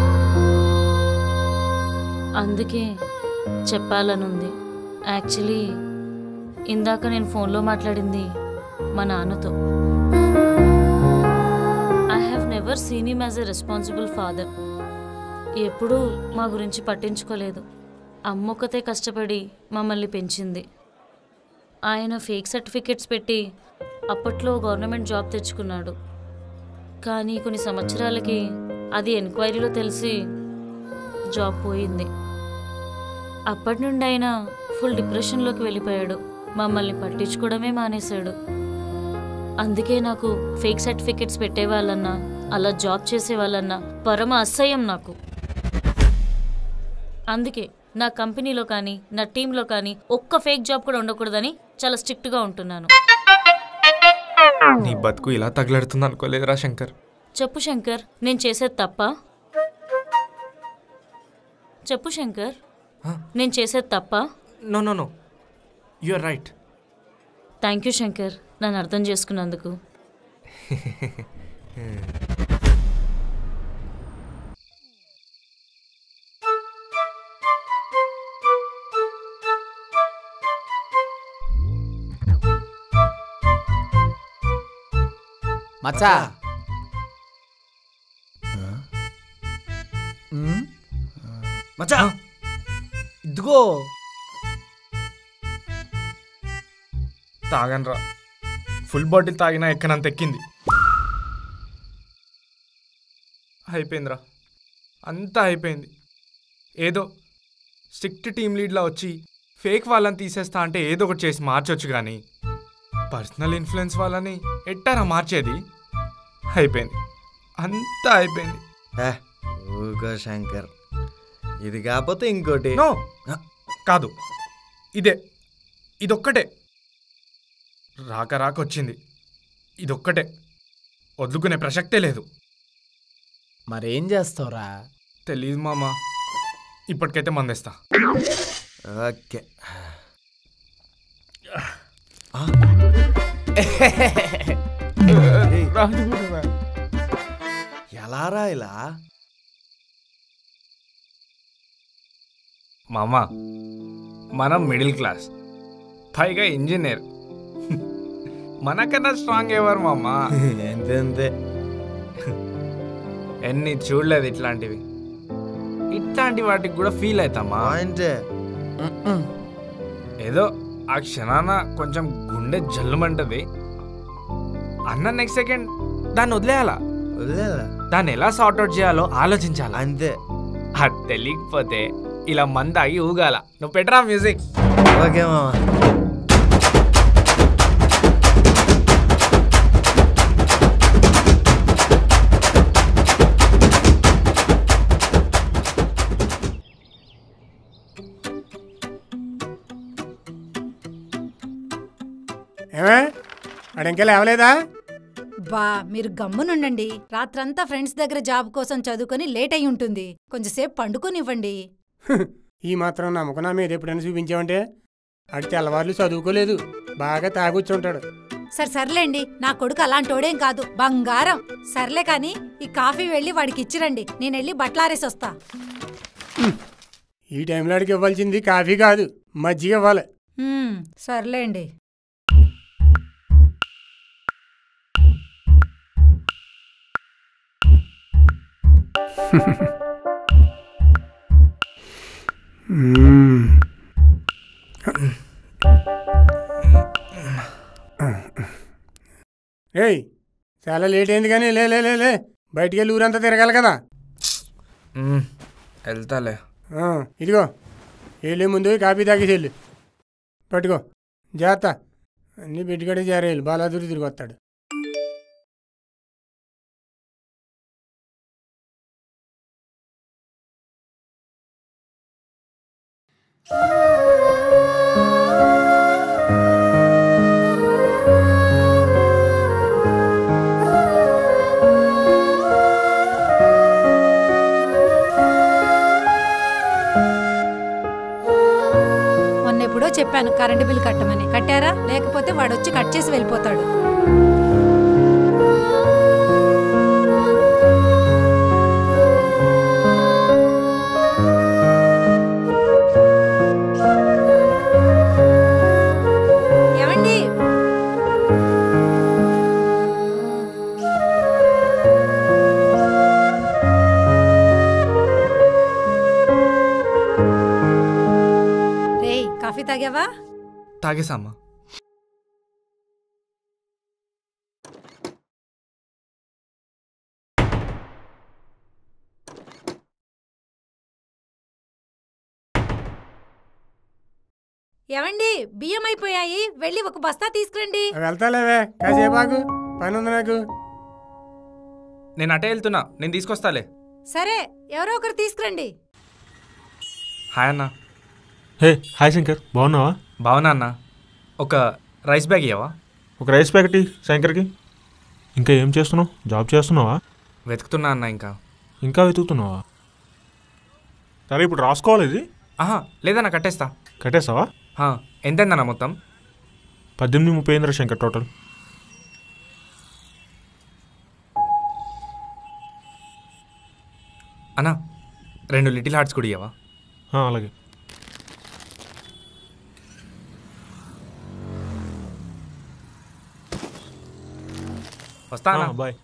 అందుకే చెప్పాలనుంది. యాక్చువల్లీ ఇందాక నేను ఫోన్లో మాట్లాడింది మా నాన్నతో. I have never seen him as a responsible father. ఎప్పుడూ మా గురించి పట్టించుకోలేదు. అమ్మొక్కతే కష్టపడి మమ్మల్ని పెంచింది. ఆయన ఫేక్ సర్టిఫికెట్స్ పెట్టి అప్పట్లో గవర్నమెంట్ జాబ్ తెచ్చుకున్నాడు. కానీ కొన్ని సంవత్సరాలకి అది ఎంక్వైరీలో తెలిసి జాబ్ పోయింది. అప్పటి నుండి ఆయన ఫుల్ డిప్రెషన్లోకి వెళ్ళిపోయాడు. మమ్మల్ని పట్టించుకోవడమే మానేశాడు. అందుకే నాకు ఫేక్ సర్టిఫికెట్స్ పెట్టేవాళ్ళన్నా అలా జాబ్ చేసేవాళ్ళన్నా పరమ అసహ్యం నాకు. అందుకే నా కంపెనీలో కానీ నా టీంలో కానీ ఒక్క ఫేక్ జాబ్ కూడా ఉండకూడదని చాలా స్ట్రిక్ట్గా ఉంటున్నాను. నీ బతుకు ఇలా తగలడుతుంది అనుకోలేదురా శంకర్. చెప్పు శంకర్, నేను చేసేది తప్ప? చెప్పు శంకర్, నేను చేసేది తప్ప? No no no, you are right. Thank you Shankar, నన్ను అర్థం చేసుకున్నందుకు. మచ్చా మచ్చా ఇదిగో తాగనరా, ఫుల్ బాటిల్ తాగినా ఎక్కనంత ఎక్కింది. అయిపోయిందిరా, అంతా అయిపోయింది. ఏదో స్ట్రిక్ట్ టీమ్ లీడ్లా వచ్చి ఫేక్ వాళ్ళని తీసేస్తా అంటే ఏదో ఒకటి చేసి మార్చొచ్చు, కానీ పర్సనల్ ఇన్ఫ్లుయెన్స్ వాళ్ళని ఎట్టారా మార్చేది? అయిపోయింది, అంతా అయిపోయింది. ఊగో శంకర్, ఇది కాకపోతే ఇంకోటి. నో కాదు, ఇదొక్కటే రాక రాక వచ్చింది. ఇదొక్కటే వదులుకునే ప్రసక్తే లేదు. మరేం చేస్తావురా? తెలీదు మామ, ఇప్పటికైతే మందేస్తా. ఓకే. ఎలారా ఇలా? మామ, మనం మిడిల్ క్లాస్, పైగా ఇంజనీర్. మనకన్నా స్ట్రాంగ్ ఎవరు మామ? ఎంతే. ఎన్ని చూడలేదు ఇట్లాంటివి. ఇట్లాంటి వాటికి కూడా ఫీల్ అవుతామా? ఏదో ఆ క్షణాన కొంచెం గుండె జల్లుమంటది అన్న, నెక్స్ట్ సెకండ్ దాన్ని వదిలేయాలా? దాన్ని ఎలా సార్ట్అవుట్ చేయాలో ఆలోచించాలి అంతే. అది తెలియకపోతే ఇలా మందాగి ఊగాల. నువ్వు పెట్టరా మ్యూజిక్. ఓకే మామా. ఏమే అడింకా లేవలేదా? బా మీరు గమ్మునుండండి. రాత్రంతా ఫ్రెండ్స్ దగ్గర జాబ్ కోసం చదువుకొని లేట్ అయి ఉంటుంది. కొంచెంసేపు పండుకొనివ్వండి. ఈ మాత్రం నమ్మకం నా మీద ఎప్పుడైనా చూపించావంటే అడి తెల్లవార్లు చదువుకోలేదు, బాగా తాగొచ్చుంటాడు. సర్లేండి, నా కొడుకు అలాంటోడేం కాదు, బంగారం. సర్లే కాని ఈ కాఫీ వెళ్ళి వాడికి ఇచ్చిరండి, నేను వెళ్ళి బట్టలారేసి వస్తా. ఈ టైంలో అడిగి ఇవ్వాల్సింది కాఫీ కాదు, మజ్జిగ ఇవ్వాలి. సర్లేండి. ఏయ్, చాలా లేట్ అయింది కానీ లే లే లే లే బయటికి వెళ్ళి ఊరంతా తిరగాలి కదా. వెళ్తాలే. ఇదిగో వెళ్ళే ముందు కాఫీ తాగేసి వెళ్ళు. పట్టుకో, జాగ్రత్త. అన్నీ పెట్టుకడే జారేయాలి, బాలాదూరి తిరిగి వస్తాడు. ఎప్పుడో చెప్పాను కరెంటు బిల్ కట్టమని. కట్టారా? లేకపోతే వాడొచ్చి కట్ చేసి వెళ్ళిపోతాడు. ఏమండి? రేయ్, కాఫీ తాగావా? తాగేసామ్మా. ఏమండి, బియ్యం అయిపోయాయి, వెళ్ళి ఒక బస్తా తీసుకురండి. వెళ్తాలేవే, కాసేపు ఆగు, పని ఉంది నాకు. నేను అటే వెళ్తున్నా, నేను తీసుకొస్తాలే. సరే, ఎవరో ఒకరు తీసుకురండి. హాయ్ అన్న. హే హాయ్ శంకర్, బాగున్నావా? బాగున్నా అన్న. ఒక రైస్ బ్యాగ్ ఇవ్వవా? ఒక రైస్ ప్యాకెట్ శంకర్కి. ఇంకా ఏం చేస్తున్నావు? జాబ్ చేస్తున్నావా? వెతుకుతున్నా అన్న. ఇంకా వెతుకుతున్నావా? సరే, ఇప్పుడు రాసుకోవాలి ఇది. ఆహా, లేదన్నా, కట్టేస్తా. కట్టేస్తావా? ఎంతైందన్నా మొత్తం? 18:30 శంకర్ టోటల్. అన్నా, 2 లిటిల్ హార్ట్స్ కూడా ఇవ్వవా? అలాగే. వస్తానా? బాయ్.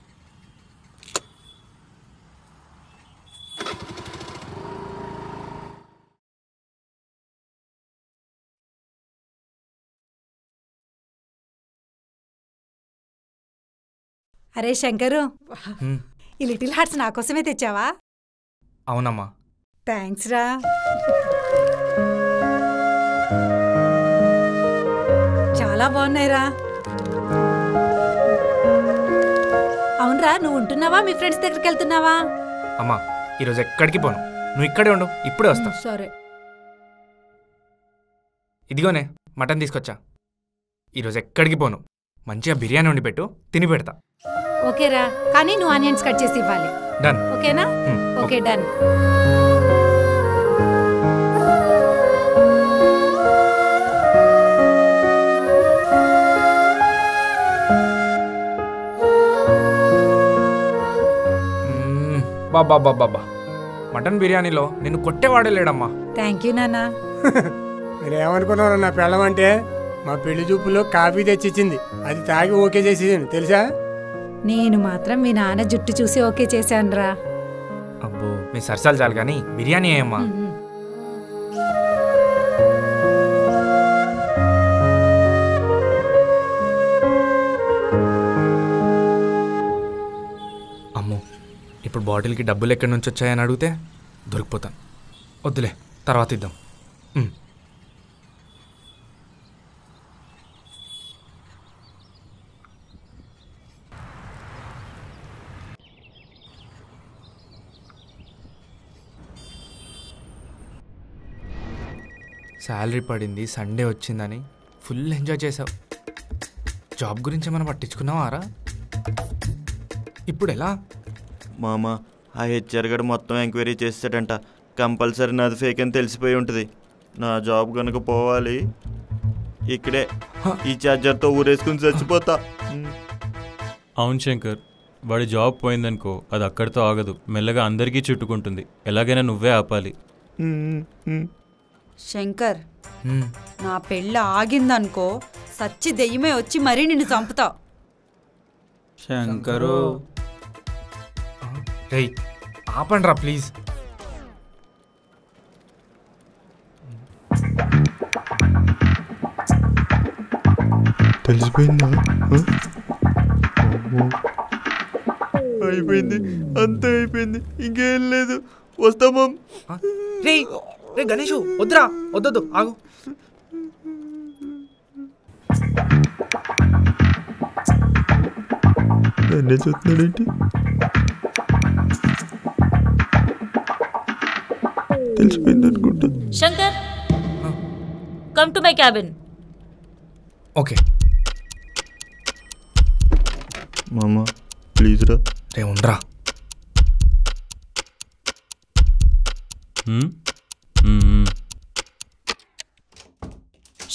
అరే శంకరు, ఈ లిటిల్ హార్ట్స్ నా కోసమే తెచ్చావా? అవునమ్మా. థ్యాంక్స్ రా. చాలా బాగున్నాయిరా. అవునరా, నువ్వు ఉంటున్నావా? మీ ఫ్రెండ్స్ దగ్గరికి వెళ్తున్నావా? అమ్మా, ఈరోజు ఎక్కడికి పోను, నువ్వు ఇక్కడే ఉండు, ఇప్పుడే వస్తా. సరే. ఇదిగోనే మటన్ తీసుకొచ్చా. ఈరోజు ఎక్కడికి పోను, మంచిగా బిర్యానీ వండి పెట్టు, తిని పెడతా. ఓకేరా, కానీ నువ్వు ఆనియన్స్ కట్ చేసి ఇవ్వాలి. డన్. ఓకేనా? Okay, done. బాబా, మటన్ బిర్యానీలో నిన్ను కొట్టేవాడే లేడమ్మా. థ్యాంక్ యూ నాన్న. మీరేమనుకున్నారు నా పెళ్ళం అంటే? మా పెళ్లి చూపులో కాఫీ తెచ్చిచ్చింది, అది తాగి ఓకే చేసేసాను తెలుసా? నేను మాత్రం మీ నాన్న జుట్టు చూసి ఓకే చేశానురా. అబ్బో, మీ సరసాలు చాలు కానీ బిర్యానీ ఏమ్మా? అమ్మో, ఇప్పుడు బాటిల్కి డబ్బులు ఎక్కడి నుంచి వచ్చాయని అడిగితే దొరికిపోతాను. వద్దులే, తర్వాత ఇద్దాం. శాలరీ పడింది, సండే వచ్చిందని ఫుల్ ఎంజాయ్ చేసావు. జాబ్ గురించి మనం పట్టించుకున్నావారా? ఇప్పుడు ఎలా? మామ, ఆ హెచ్ఆర్ గడు మొత్తం ఎంక్వైరీ చేస్తాడంట. కంపల్సరీ నాది ఫేక్ అని తెలిసిపోయి ఉంటుంది. నా జాబ్ కనుక పోవాలి, ఇక్కడే ఈ ఛార్జర్తో ఊరేసుకుని చచ్చిపోతా. అవును శంకర్, వాడి జాబ్ పోయిందనుకో, అది అక్కడితో ఆగదు, మెల్లగా అందరికీ చుట్టుకుంటుంది. ఎలాగైనా నువ్వే ఆపాలి. శంకర్, నా పెళ్ళి ఆగిందనుకో, సచ్చి దెయ్యమే వచ్చి మరీ నిన్ను చంపుతా. శంకరు, రేయ్ ఆపండ్రా ప్లీజ్. తెలిసిపోయిందా? అయిపోయింది, అంతే అయిపోయింది, ఇంకేం లేదు. వస్తామా? రే రే గణేషు, వద్దురా, వద్దొద్దు, ఆగు. నన్నే చూస్తున్నాడేంటి? తెలిసిపోయింది అనుకుంటా. Shankar, come to my cabin. Okay మామ, ప్లీజ్ రా. రే ఉండరా.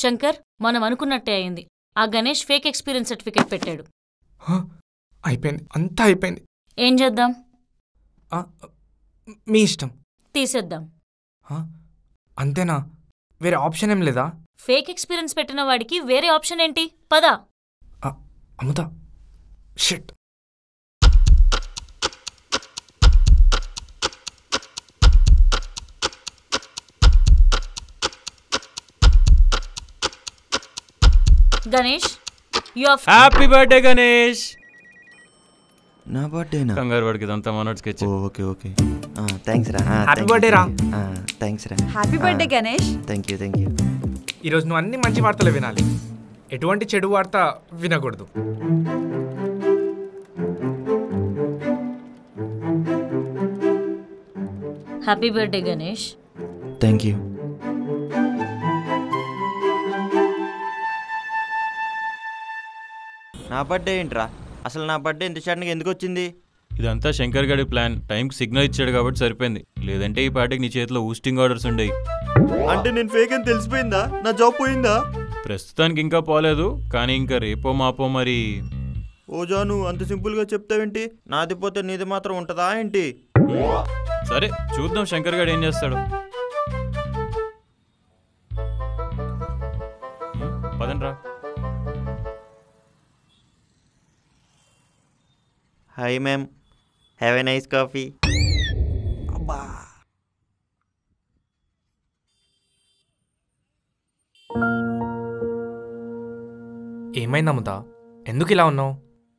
శంకర్, మనం అనుకున్నట్టే అయింది. ఆ గణేష్ ఫేక్ ఎక్స్పీరియన్స్ సర్టిఫికేట్ పెట్టాడు. అయిపోయింది, అంతా అయిపోయింది. ఏం చేద్దాం? మీ ఇష్టం. తీసేద్దాం. అంతేనా? వేరే ఆప్షన్ ఏం లేదా? ఫేక్ ఎక్స్పీరియన్స్ పెట్టిన వాడికి వేరే ఆప్షన్ ఏంటి? పద. Amruta, shit. Ganesh, you are happy birthday Ganesh. నా బర్త్డేనా? కంగారు వాడికి ఇదంతా మనోడ్ స్కెచ్. ఓకే ఓకే, థ్యాంక్స్ రా. హ్యాపీ బర్త్డే రా. థ్యాంక్స్ రా. Happy birthday Ganesh. Thank you. ఈరోజు నువ్వు అన్ని మంచి వార్తలు వినాలి, ఎటువంటి చెడు వార్త వినకూడదు. Happy birthday Ganesh. Thank you. నా బర్త్డే ఏంట్రా? అసలు నా బర్త్డే ఇంత సడన్గా ఎందుకు వచ్చింది? ఇదంతా శంకర్ గడి ప్లాన్. టైంకి సిగ్నల్ ఇచ్చాడు కాబట్టి సరిపోయింది, లేదంటే ఈ పార్టీకి నీ చేతిలో ఊస్టింగ్ ఆర్డర్స్ ఉండేవి. అంటే నేను ఫేక్ అని తెలిసిపోయిందా? నా జాబ్ పోయిందా? ప్రస్తుతానికి ఇంకా పోలేదు, కానీ ఇంకా రేపో మాపో మరి. ఓ జాను, అంత సింపుల్గా చెప్తావేంటి? నాది పోతే నీది మాత్రం ఉంటుందా ఏంటి? సరే చూద్దాం శంకర్ గడు ఏం చేస్తాడు. పదండ్రా. Hi ma'am, have a nice coffee. అబ్బా, ఏమైంది అమృత? ఎందుకు ఇలా ఉన్నావు?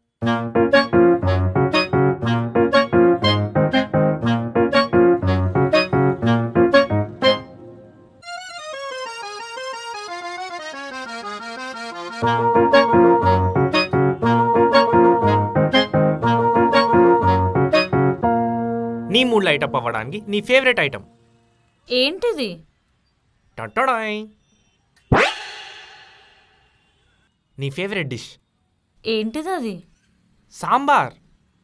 నీ మూడ్ లైటప్ అవ్వడానికి నీ ఫేవరెట్ ఐటమ్ ఏంటిది? టటడాయ్. నీ ఫేవరెట్ డిష్ ఏంటిది? అది సాంబార్.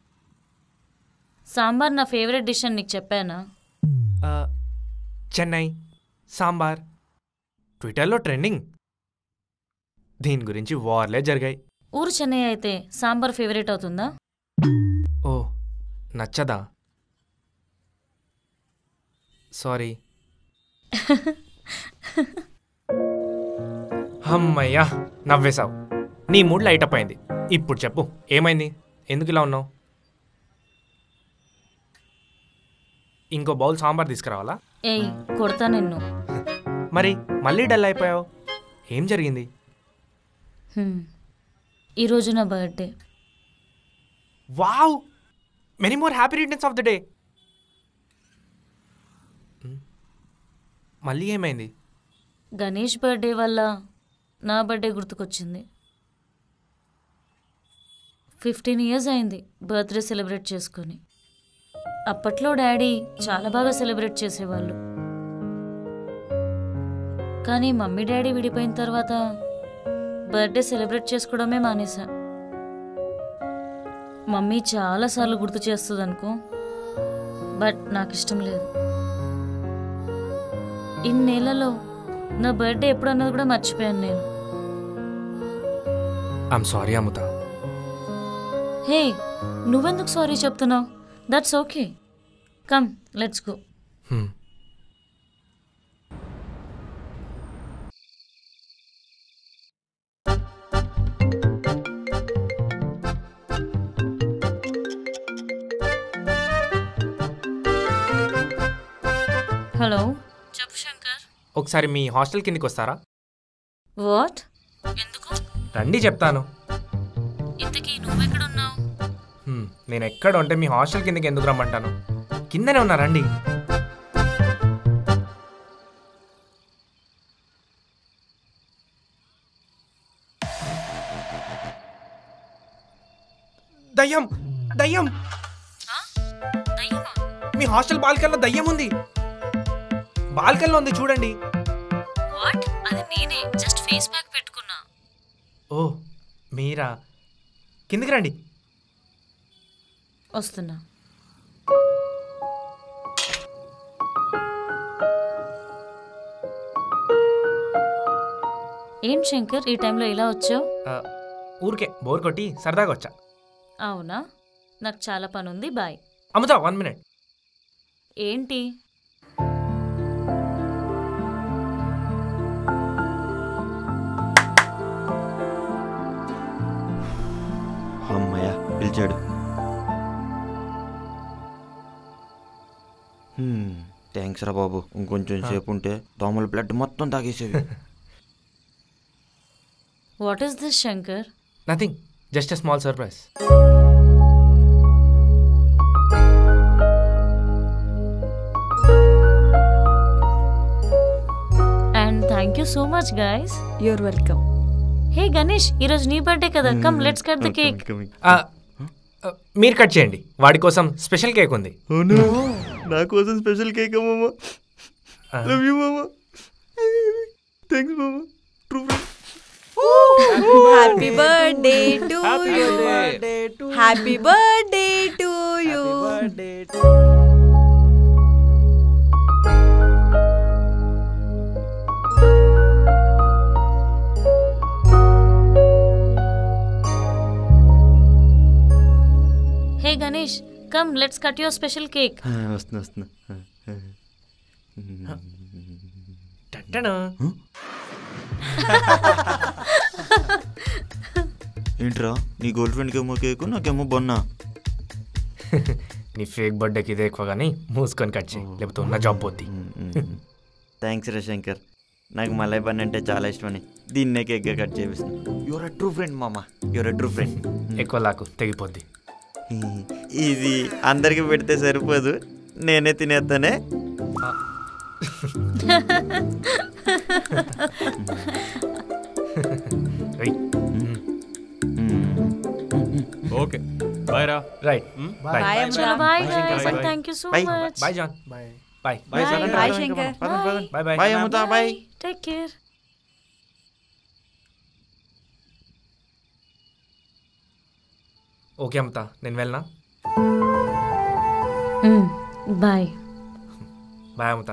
సాంబార్ నా ఫేవరెట్ డిష్ అని నీకు చెప్పానా? చెన్నై సాంబార్ ట్విట్టర్లో ట్రెండింగ్. దీని గురించి వార్లే జరిగాయి. ఊరు చెన్నై అయితే సాంబార్ ఫేవరెట్ అవుతుందా? ఓ, నచ్చదా? సారీ. అమ్మయ్యా, నవ్వేశావు. నీ మూడ్ లైటప్ అయింది. ఇప్పుడు చెప్పు, ఏమైంది? ఎందుకు ఇలా ఉన్నావు? ఇంకో బౌల్ సాంబార్ తీసుకురావాలా? ఏయ్, కొడతా నిన్ను. మరి మళ్ళీ డల్ అయిపోయావు, ఏం జరిగింది? ఈరోజు నా birthday. Wow, many more happy returns of the day. మళ్ళీ ఏమైంది? గణేష్ బర్త్డే వల్ల నా బర్త్డే గుర్తుకొచ్చింది. 15 years అయింది బర్త్డే సెలబ్రేట్ చేసుకొని. అప్పట్లో డాడీ చాలా బాగా సెలబ్రేట్ చేసేవాళ్ళు, కానీ మమ్మీ డాడీ విడిపోయిన తర్వాత బర్త్డే సెలబ్రేట్ చేసుకోవడమే మానేసా. మమ్మీ చాలాసార్లు గుర్తు చేస్తుంది అనుకో, బట్ నాకు ఇష్టం లేదు. ఇన్నేళ్లలో నా బర్త్డే ఎప్పుడు అన్నది కూడా మర్చిపోయాను నేను. ఐమ్ సారీ అమృత. హే, నువ్వెందుకు సారీ చెప్తున్నావు? That's okay. Come, let's go. Hello, చెప్పు శంకర్. ఒకసారి మీ హాస్టల్ కిందకి వస్తారా? వాట్? ఎందుకు? రండి చెప్తాను. ఇంతకీ నువ్వెక్కడున్నావు? నేను ఎక్కడ ఉంటే మీ హాస్టల్ కిందకి ఎందుకు రమ్మంటాను? కిందనే ఉన్నా, రండి. దయ్యం, దయ్యం! మీ హాస్టల్ బాల్కనీలో దయ్యం ఉంది. బాల్కనీలో ఉంది, చూడండి. వాట్? అది నేనే, జస్ట్ ఫేస్ ప్యాక్ పెట్టుకున్నా. ఓ, మీరా? కిందకి రండి. వస్తున్నా. ఏం శంకర్ ఈ టైంలో ఇలా వచ్చావు? ఊరికే బోర్ కొట్టి సరదాగా వచ్చా. అవునా, నాకు చాలా పని ఉంది. బాయ్. అమ్ముతా 1 minute. ఏంటి? అమ్మయ్య పిలిచాడు. థ్యాంక్స్ రా బాబు. ఇంకొంచెం సేపు ఉంటే దోమల బ్లడ్ మొత్తం తాగేసేవి. What is this Shankar? Nothing, just a small surprise. And thank you so much guys. You're welcome. Hey Ganesh, ఈరోజు నీ బర్త్డే కదా, come let's cut the cake. మీరు కట్ చేయండి, వాడి కోసం స్పెషల్ కేక్ ఉంది. నా కోసం స్పెషల్ కేక్ మామ. లవ్ యూ మామ. థ్యాంక్స్ మామ. True friend. Happy birthday to you. Happy birthday to you. Hey Ganesh, come let's cut your special cake. వస్తున్నా. ఏంట్రా, నీ గర్ల్ ఫ్రెండ్కి ఏమో కేకు, నాకేమో బొన్నా. నీ ఫేక్ బర్త్డేకి ఇదే ఎక్కువ కానీ మూసుకొని కట్ చేయి, లేకపోతే ఉన్న జాబ్ పోద్ది. థ్యాంక్స్ రా శంకర్. నాకు మలై పని అంటే చాలా ఇష్టమని దీన్నే కేక్గా కట్ చేపిస్తాను. యువర్ అ ట్రూ ఫ్రెండ్ మామ, యువర్ అ ట్రూ ఫ్రెండ్. ఎక్కువ లాకు తెగిపోద్ది. ఇది అందరికి పెడితే సరిపోదు, నేనే తినేస్తానే. ఓకే బాయ్ రా. Right bye. చలో bye guys, thank you so much. Bye John. Bye bye bye Shankar. Bye bye bye Amruta. Bye. Take care. Okay Amruta, నేను వెళ్ళనా? బాయ్. బాయ్ అమృత.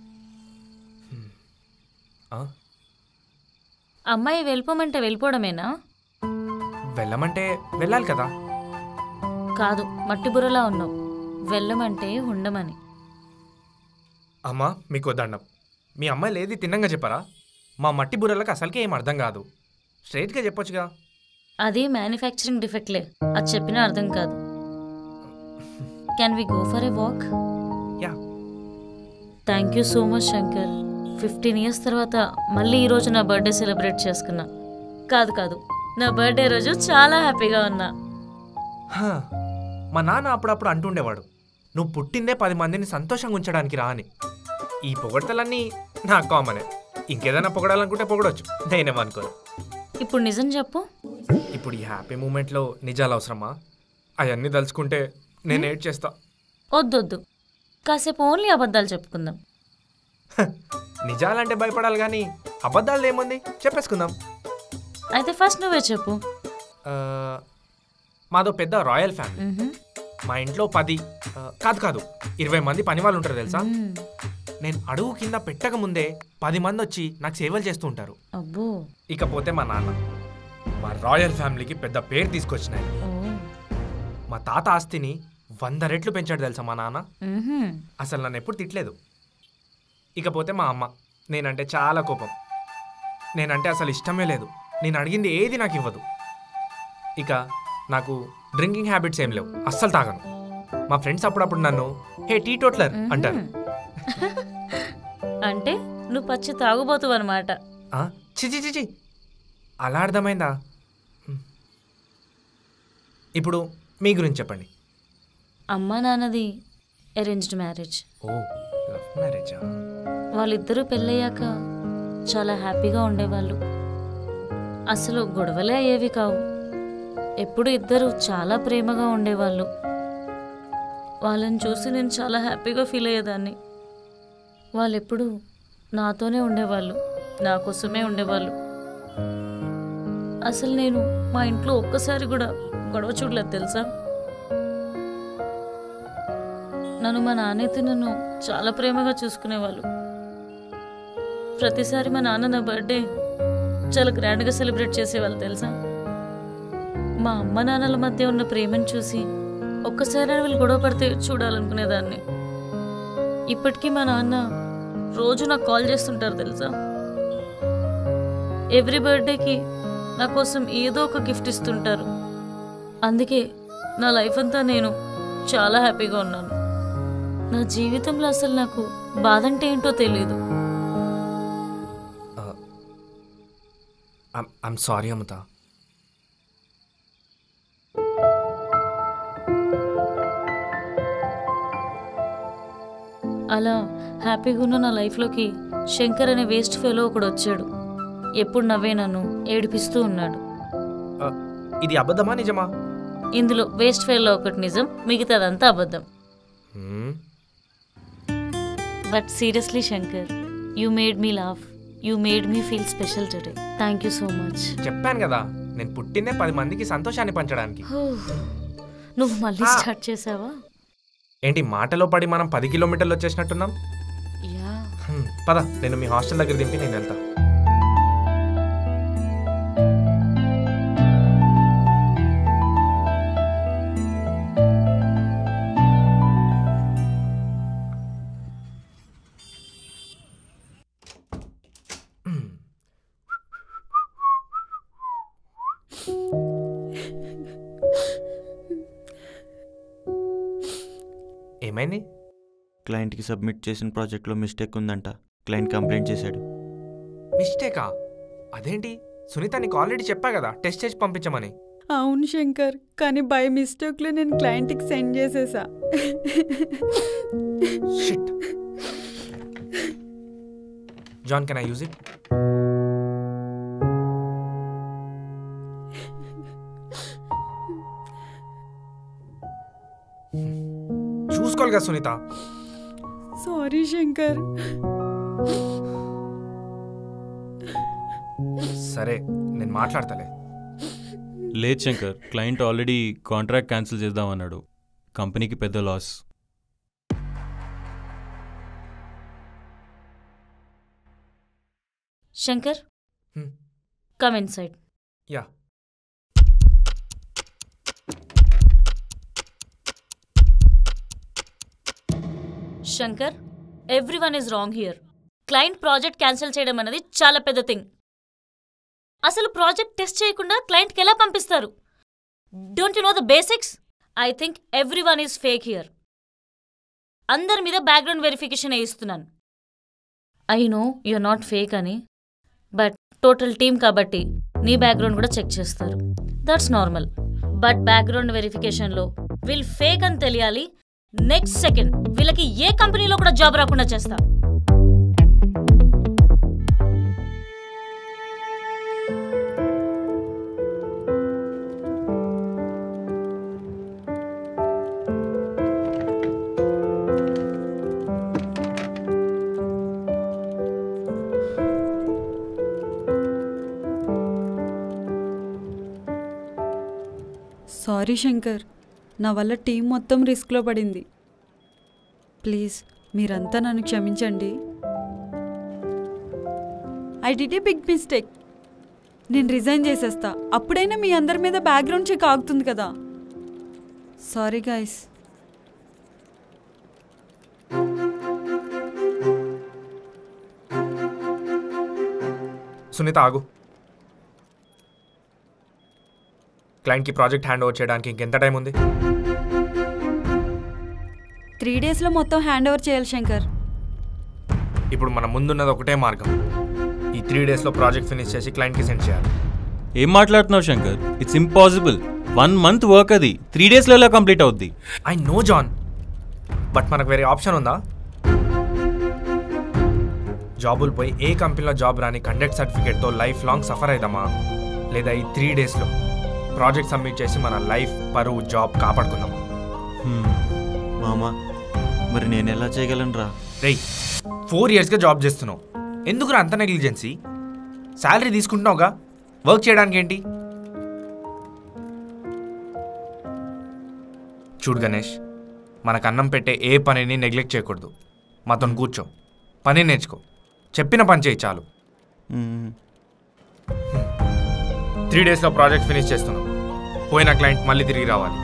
అమ్మాయి వెళ్ళిపోమంటే వెళ్ళిపోవడమేనా? వెళ్ళమంటే వెళ్ళాలి కదా. కాదు, మట్టి బుర్రలా ఉన్నావు. వెళ్ళమంటే ఉండమని. అమ్మా మీకు దండం, మీ అమ్మాయిలు ఏది తిన్నంగా చెప్పారా? మా మట్టి బుర్రలకు అసలుకే ఏం అర్థం కాదు. స్ట్రైట్గా చెప్పొచ్చుగా. అది మ్యానుఫ్యాక్చరింగ్ డిఫెక్ట్లే, అది చెప్పినా అర్థం కాదు. Can we go for a walk? Yeah. Thank you so much Shankar. 15 years తర్వాత మళ్ళీ ఈరోజు నా బర్త్డే సెలబ్రేట్ చేసుకున్నా. కాదు, నా బర్త్డే రోజు చాలా హ్యాపీగా ఉన్నా. మా నాన్న అప్పుడప్పుడు అంటుండేవాడు, నువ్వు పుట్టిందే 10 మందిని సంతోషంగా ఉంచడానికి రా అని. ఈ పొగడతలన్నీ నాకు కామనే. ఇంకేదైనా పొగడాలనుకుంటే పొగడొచ్చు, నేనేమనుకోను. ఇప్పుడు నిజం చెప్పు. ఇప్పుడు ఈ హ్యాపీ మూమెంట్లో నిజాలు అవసరమా? అవన్నీ తలుచుకుంటే నేను ఏడ్ చేస్తా. వద్దొద్దు, కాసేపు ఓన్లీ అబద్ధాలు చెప్పుకుందాం. నిజాలంటే భయపడాలి కానీ అబద్ధాలు ఏముంది, చెప్పేసుకుందాం. అయితే ఫస్ట్ నువ్వే చెప్పు. మాదో పెద్ద రాయల్ ఫ్యామిలీ. మా ఇంట్లో 10 కాదు 20 మంది పని వాళ్ళు ఉంటారు తెలుసా. నేను అడుగు కింద పెట్టక ముందే 10 మంది వచ్చి నాకు సేవలు చేస్తూ ఉంటారు. ఇకపోతే మా నాన్న మా రాయల్ ఫ్యామిలీకి పెద్ద పేరు తీసుకొచ్చినాయి. మా తాత ఆస్తిని 100 రెట్లు పెంచాడు తెలుసా మా నాన్న. అసలు నన్ను ఎప్పుడు తిట్టలేదు. ఇకపోతే మా అమ్మ, నేనంటే చాలా కోపం. నేనంటే అసలు ఇష్టమే లేదు. నేను అడిగింది ఏది నాకు ఇవ్వదు. ఇక నాకు డ్రింకింగ్ హ్యాబిట్స్ ఏం లేవు, అస్సలు తాగను. మా ఫ్రెండ్స్ అప్పుడప్పుడు నన్ను హే టీ టోట్లర్ అంటారు. అంటే నువ్వు పచ్చి తాగుబోతు అనమాట. చిచి అలా అర్థమైందా? ఇప్పుడు మీ గురించి చెప్పండి. అమ్మా నాన్నది అరేంజ్డ్ మ్యారేజ్. ఓ, లవ్ మ్యారేజా? వాళ్ళిద్దరూ పెళ్ళయ్యాక చాలా హ్యాపీగా ఉండేవాళ్ళు. అసలు గొడవలే అయ్యేవి కావు. ఎప్పుడు ఇద్దరు చాలా ప్రేమగా ఉండేవాళ్ళు. వాళ్ళని చూసి నేను చాలా హ్యాపీగా ఫీల్ అయ్యేదాన్ని. వాళ్ళు ఎప్పుడు నాతోనే ఉండేవాళ్ళు, నా కోసమే ఉండేవాళ్ళు. అసలు నేను మా ఇంట్లో ఒక్కసారి కూడా గొడవ చూడలేదు తెలుసా. నన్ను మా నాన్నైతే నన్ను చాలా ప్రేమగా చూసుకునేవాళ్ళు. ప్రతిసారి మా నాన్న నా బర్త్డే చాలా గ్రాండ్గా సెలబ్రేట్ చేసేవాళ్ళు తెలుసా. మా అమ్మ నాన్నల మధ్య ఉన్న ప్రేమను చూసి ఒక్కసారి వీళ్ళు గొడవ పడితే చూడాలనుకునేదాన్ని. ఇప్పటికీ మా నాన్న రోజు నాకు కాల్ చేస్తుంటారు తెలుసా. ఎవ్రీ బర్త్డేకి నా కోసం ఏదో ఒక గిఫ్ట్ ఇస్తుంటారు. అందుకే నా లైఫ్ అంతా నేను చాలా హ్యాపీగా ఉన్నాను. నా జీవితంలో అసలు నాకు బాధ అంటే ఏంటో తెలియదు. I'm sorry Amruta. అలా హ్యాపీగా ఉన్న నా లైఫ్లోకి శంకర్ అనే వేస్ట్ ఫెలో ఒకడు వచ్చాడు. ఎప్పుడు నవ్వే నన్ను ఏడిపిస్తూ ఉన్నాడు. ఇది అబద్ధమా నిజమా? ఇందులో వేస్ట్ ఫెలో ఒకటి నిజం, మిగతాదంతా అబద్ధం. But seriously Shankar, you made me laugh, you made me feel special today. Thank you so much. చెప్పాను కదా, నేను పుట్టిందే 10 మందికి సంతోషాన్ని పంచడానికి. నువ్వు మళ్ళీ స్టార్ట్ చేసావా? ఏంటి మాటలో పడి మనం 10 కిలోమీటర్లు వచ్చేసినట్టున్నాం. పద, నేను మీ హాస్టల్ దగ్గర దింపి నేను వెళ్తా. ఏమైంది? క్లయింట్కి సబ్మిట్ చేసిన ప్రాజెక్ట్లో మిస్టేక్ ఉందంట. క్లయింట్ కంప్లైంట్ చేశాడు. మిస్టేకా? అదేంటి సునీత, నీకు ఆల్రెడీ చెప్పా కదా టెస్ట్ చేసి పంపించమని. అవును శంకర్, కానీ బై మిస్టేక్లో నేను క్లయింట్కి సెండ్ చేసేసా. Shit. John, can I use it? చూసుకోవాలిగా సునీత. సారీ శంకర్. సరే, నేను మాట్లాడతలే. లేదు Shankar, client already contract cancel చేద్దామన్నాడు. కంపెనీకి పెద్ద loss. Shankar, come inside. Yeah. Shankar, everyone is wrong here. Client project cancel చేయడం అనేది చాలా పెద్ద థింగ్. అసలు ప్రాజెక్ట్ టెస్ట్ చేయకుండా క్లయింట్కి ఎలా పంపిస్తారు? Don't you know the basics? I think everyone is fake here. అందరి మీద బ్యాక్గ్రౌండ్ వెరిఫికేషన్ వేయిస్తున్నాను. I know you're not fake అని, బట్ టోటల్ టీమ్ కాబట్టి నీ బ్యాక్గ్రౌండ్ కూడా చెక్ చేస్తారు. That's normal. బట్ బ్యాక్గ్రౌండ్ వెరిఫికేషన్లో వీళ్ళు ఫేక్ అని తెలియాలి. నెక్స్ట్ సెకండ్ వీళ్ళకి ఏ కంపెనీలో కూడా జాబ్ రాకుండా చేస్తా. సారీ శంకర్, నా వల్ల టీం మొత్తం రిస్క్లో పడింది. ప్లీజ్ మీరంతా నన్ను క్షమించండి. I did a big mistake. నేను రిజైన్ చేసేస్తా. అప్పుడైనా మీ అందరి మీద బ్యాక్గ్రౌండ్ చెక్ ఆగుతుంది కదా. Sorry guys. సునీత ఆగు. క్లయింట్కి ప్రాజెక్ట్ హ్యాండ్ ఓవర్ చేయడానికి ఇంకెంత టైం ఉంది? 3 డేస్లో మొత్తం హ్యాండ్ ఓవర్ చేయాలి శంకర్. ఇప్పుడు మన ముందున్నది ఒకటే మార్గం. ఈ 3 డేస్లో ప్రాజెక్ట్ ఫినిష్ చేసి క్లయింట్కి సెండ్ చేయాలి. ఏం మాట్లాడుతున్నావు Shankar? It's impossible. 1 month work అది 3 డేస్లో ఎలా కంప్లీట్ అవుద్ది? ఐ నో జాన్, బట్ మనకు వేరే ఆప్షన్ ఉందా? జాబులు పోయి ఏ కంపెనీలో జాబ్ రాని కండక్ట్ సర్టిఫికేట్తో లైఫ్ లాంగ్ సఫర్ అవుదామా, లేదా ఈ 3 డేస్లో ప్రాజెక్ట్ సబ్మిట్ చేసి మన లైఫ్, పరువు, జాబ్ కాపాడుకుందామా? మామా, మరి నేను ఎలా చేయగలను రా? రేయ్, 4 ఇయర్స్గా జాబ్ చేస్తున్నావు, ఎందుకురా అంత నెగ్లిజెన్సీ? శాలరీ తీసుకుంటున్నావుగా, వర్క్ చేయడానికి ఏంటి? చూడు గణేష్, మనకు అన్నం పెట్టే ఏ పనిని నెగ్లెక్ట్ చేయకూడదు. మాతో కూర్చో, పని నేర్చుకో, చెప్పిన పని చేయి చాలు. 3 డేస్లో ప్రాజెక్ట్ ఫినిష్ చేస్తున్నాం. పోయిన క్లయింట్ మళ్ళీ తిరిగి రావాలి.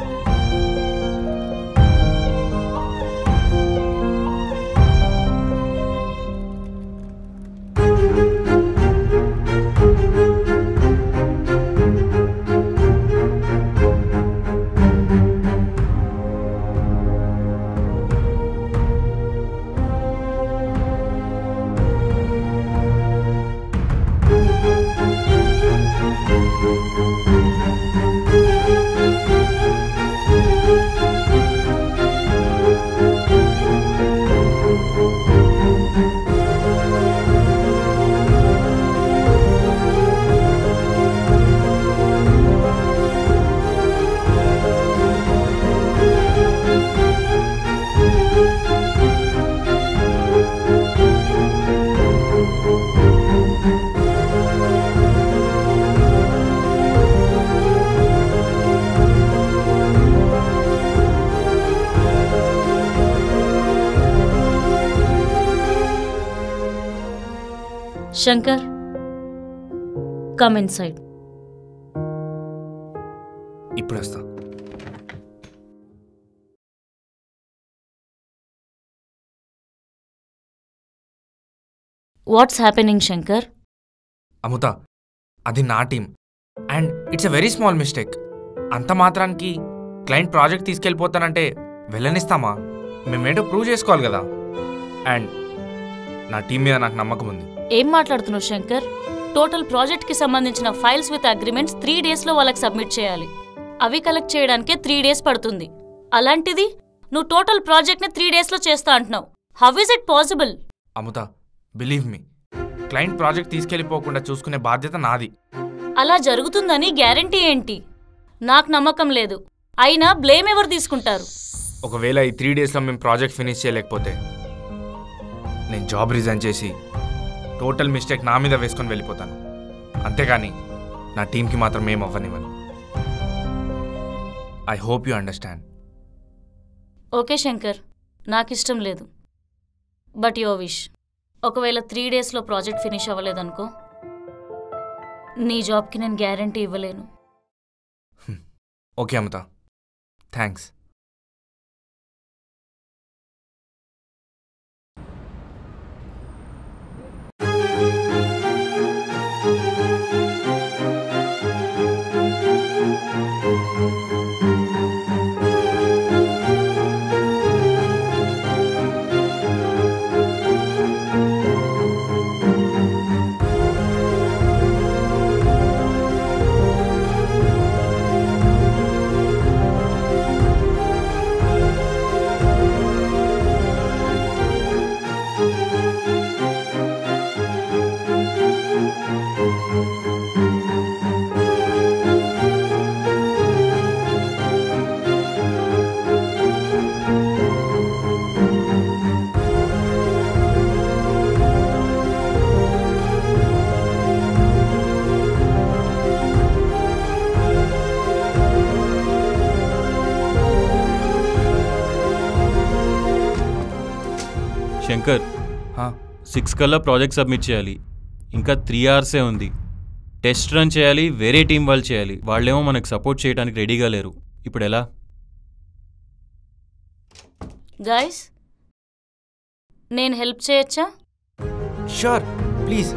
Shankar, come inside. ఇప్పుడు వస్తా. What's happening, Shankar? అముత, అది నా team and it's a very small mistake. అంత మాత్రానికి క్లయింట్ ప్రాజెక్ట్ తీసుకెళ్ళిపోతానంటే వెళ్ళనిస్తామా? మేమేంటో ప్రూవ్ చేసుకోవాలి కదా. అండ్ నా టీం మీద నాకు నమ్మకం ఉంది. ఏం మాట్లాడుతున్నావు శంకర్? టోటల్ ప్రాజెక్ట్ కి సంబంధించిన ఫైల్స్ విత్ అగ్రిమెంట్స్ 3 days లో వాళ్ళకి సబ్మిట్ చేయాలి. అవి కలెక్ట్ చేయడానికే 3 days పడుతుంది. అలాంటిది నువ్వు టోటల్ ప్రాజెక్ట్ ని 3 days లో చేస్తా అంటున్నావు. How is it possible? Amruta, believe me, client project తీసుకెళ్ళిపోకుండా చూసుకునే బాధ్యత నాది. అలా జరుగుతుందని గ్యారంటీ ఏంటి? నాకు నమ్మకం లేదు. అయినా బ్లేమ్ ఎవరు తీసుకుంటారు? ఒకవేళ ఈ 3 daysలో మేము ప్రాజెక్ట్ ఫినిష్ చేయలేకపోతే నేను జాబ్ రిజైన్ చేసి టోటల్ మిస్టేక్ నా మీద వేసుకొని వెళ్ళిపోతాను. అంతేగాని నా టీంకి మాత్రం ఏం అవ్వనివ్వను. I hope you understand. Okay Shankar, నాకు ఇష్టం లేదు. But your wish. ఒకవేళ 3 daysలో ప్రాజెక్ట్ ఫినిష్ అవ్వలేదనుకో, నీ జాబ్కి నేను గ్యారంటీ ఇవ్వలేను. ఓకే అమృత, థ్యాంక్స్. శంకర్, 6 కల్లా ప్రాజెక్ట్ సబ్మిట్ చేయాలి. ఇంకా 3 hours ఉంది. టెస్ట్ రన్ చేయాలి, వేరే టీం వాళ్ళు చేయాలి. వాళ్ళేమో మనకు సపోర్ట్ చేయడానికి రెడీగా లేరు. ఇప్పుడు ఎలా? గైస్, నేను హెల్ప్ చేయొచ్చా? Sure, please.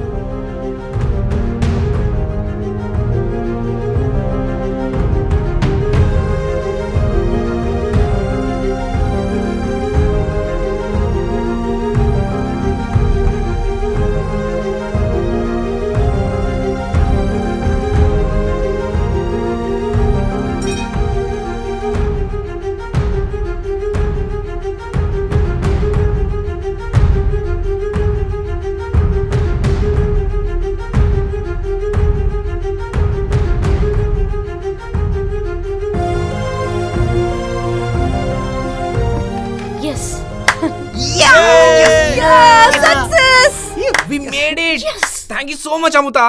Success! We made it! Yes! Thank you so much, Amruta.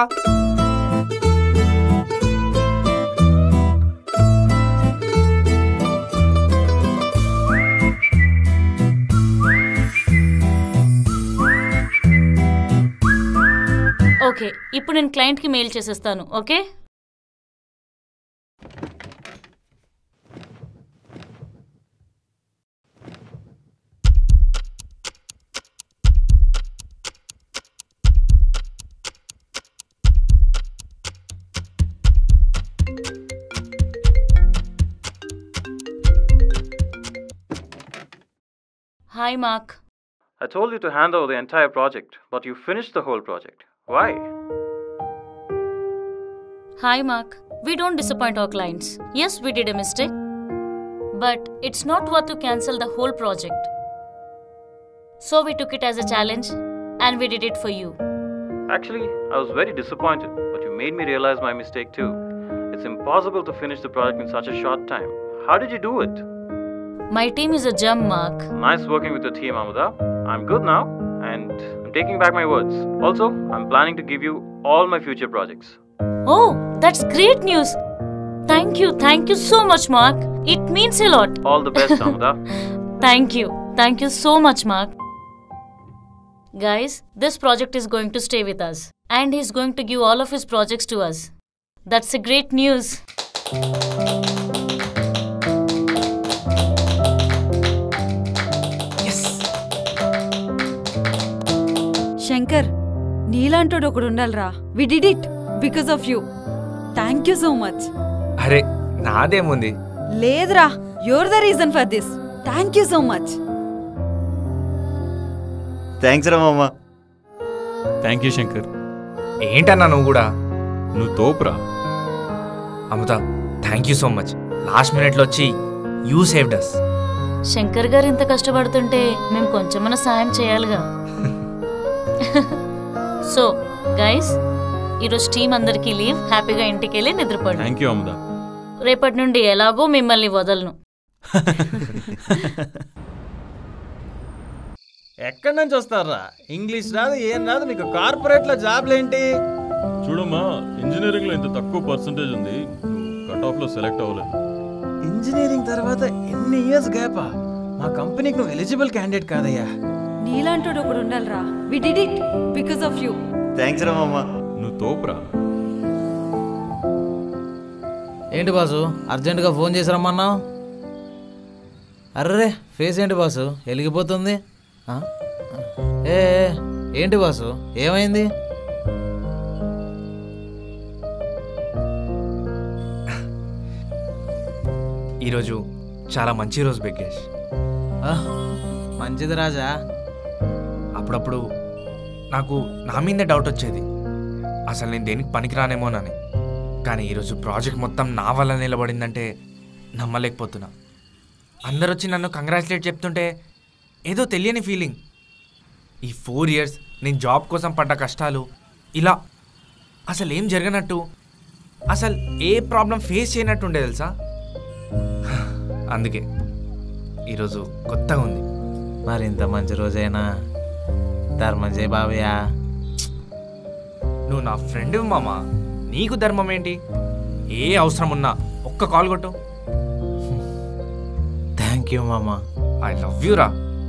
Okay, ఇప్పుడు నేను క్లయింట్కి మెయిల్ చేసేస్తాను. Okay. Hi, Mark. I told you to hand over the entire project, but you finished the whole project. Why? Hi, Mark. We don't disappoint our clients. Yes, we did a mistake. But it's not worth to cancel the whole project. So we took it as a challenge and we did it for you. Actually, I was very disappointed, but you made me realize my mistake too. It's impossible to finish the project in such a short time. How did you do it? My team is a gem, Mark. Nice working with your team, Amuda. I'm good now, and I'm taking back my words. Also, I'm planning to give you all my future projects. Oh, that's great news. Thank you so much, Mark. It means a lot. All the best, Amuda. Thank you so much, Mark. Guys, this project is going to stay with us, and he's going to give all of his projects to us. That's a great news. Shankar, నీలాంటోడు ఒకడు ఉండాలిరా. We did it because of you. Thank you so much. అరే నాదేముంది? లేదురా, you're the reason for this. Thank you so much. Thanks రా మామ. Thank you Shankar. ఏంటన్నా నువ్వు కూడా? నువ్వు తోపురా. Amruta, thank you so much. Last మినిట్లో వచ్చి యూ సేవ్డ్ అస్. శంకర్ గారు ఇంత కష్టపడుతుంటే మేము కొంచెమన్నా సాయం చేయాలిగా. సో గైస్, ఈరోజు టీం అందరికీ లీవ్. హ్యాపీగా ఇంటికి వెళ్ళి నిద్రపోండి. థ్యాంక్ యూ అమృత. రేపటి నుండి ఎలాగో మిమ్మల్ని వదలను. ఎక్కడి నుంచి వస్తారా? ఇంగ్లీష్ రాదు, ఏం రాదు, మీకు కార్పొరేట్లో జాబ్లేంటి? చూడమ్మా, ఇంజనీరింగ్లో ఇంత తక్కువ పర్సంటేజ్ ఉంది, కట్ ఆఫ్లో సెలెక్ట్ అవ్వలేదు. ఇంజనీరింగ్ తర్వాత ఎన్ని ఇయర్స్ గ్యాపా? మా కంపెనీకి నువ్వు ఎలిజిబుల్ క్యాండిడేట్ కాదయ్యా. నీలాంటోడు ఒకడు ఉండాలిరా. We did it because of you. Thanks రా మామ. నువ్వు తోపురా. ఏంటి బాసు, అర్జెంటుగా ఫోన్ చేసి రమ్మన్నావు? అర్రే, ఫేస్ ఏంటి బాసు వెలిగిపోతుంది? ఏ ఏంటి బాసు, ఏమైంది? ఈరోజు చాలా మంచి రోజు బిగ్గేష్. మంచిది రాజా. అప్పుడప్పుడు నాకు నా మీద డౌట్ వచ్చేది, అసలు నేను దేనికి పనికిరానేమోనని. కానీ ఈరోజు ప్రాజెక్ట్ మొత్తం నా వల్ల నిలబడిందంటే నమ్మలేకపోతున్నా. అందరు వచ్చి నన్ను కంగ్రాచులేట్ చెప్తుంటే ఏదో తెలియని ఫీలింగ్. ఈ 4 years నేను జాబ్ కోసం పడ్డ కష్టాలు ఇలా అసలు ఏం జరగనట్టు, అసలు ఏ ప్రాబ్లం ఫేస్ చేయనట్టు ఉండే తెలుసా. అందుకే ఈరోజు కొత్తగా ఉంది. మరి ఇంత మంచి రోజైనా ధర్మం చేయ బాబయ్య. నువ్వు నా ఫ్రెండ్ మామ, నీకు ధర్మం ఏంటి? ఏ అవసరం ఉన్నా ఒక్క కాల్ కొట్టు. థ్యాంక్ యూ మామ. ఐ లవ్ యూ రా.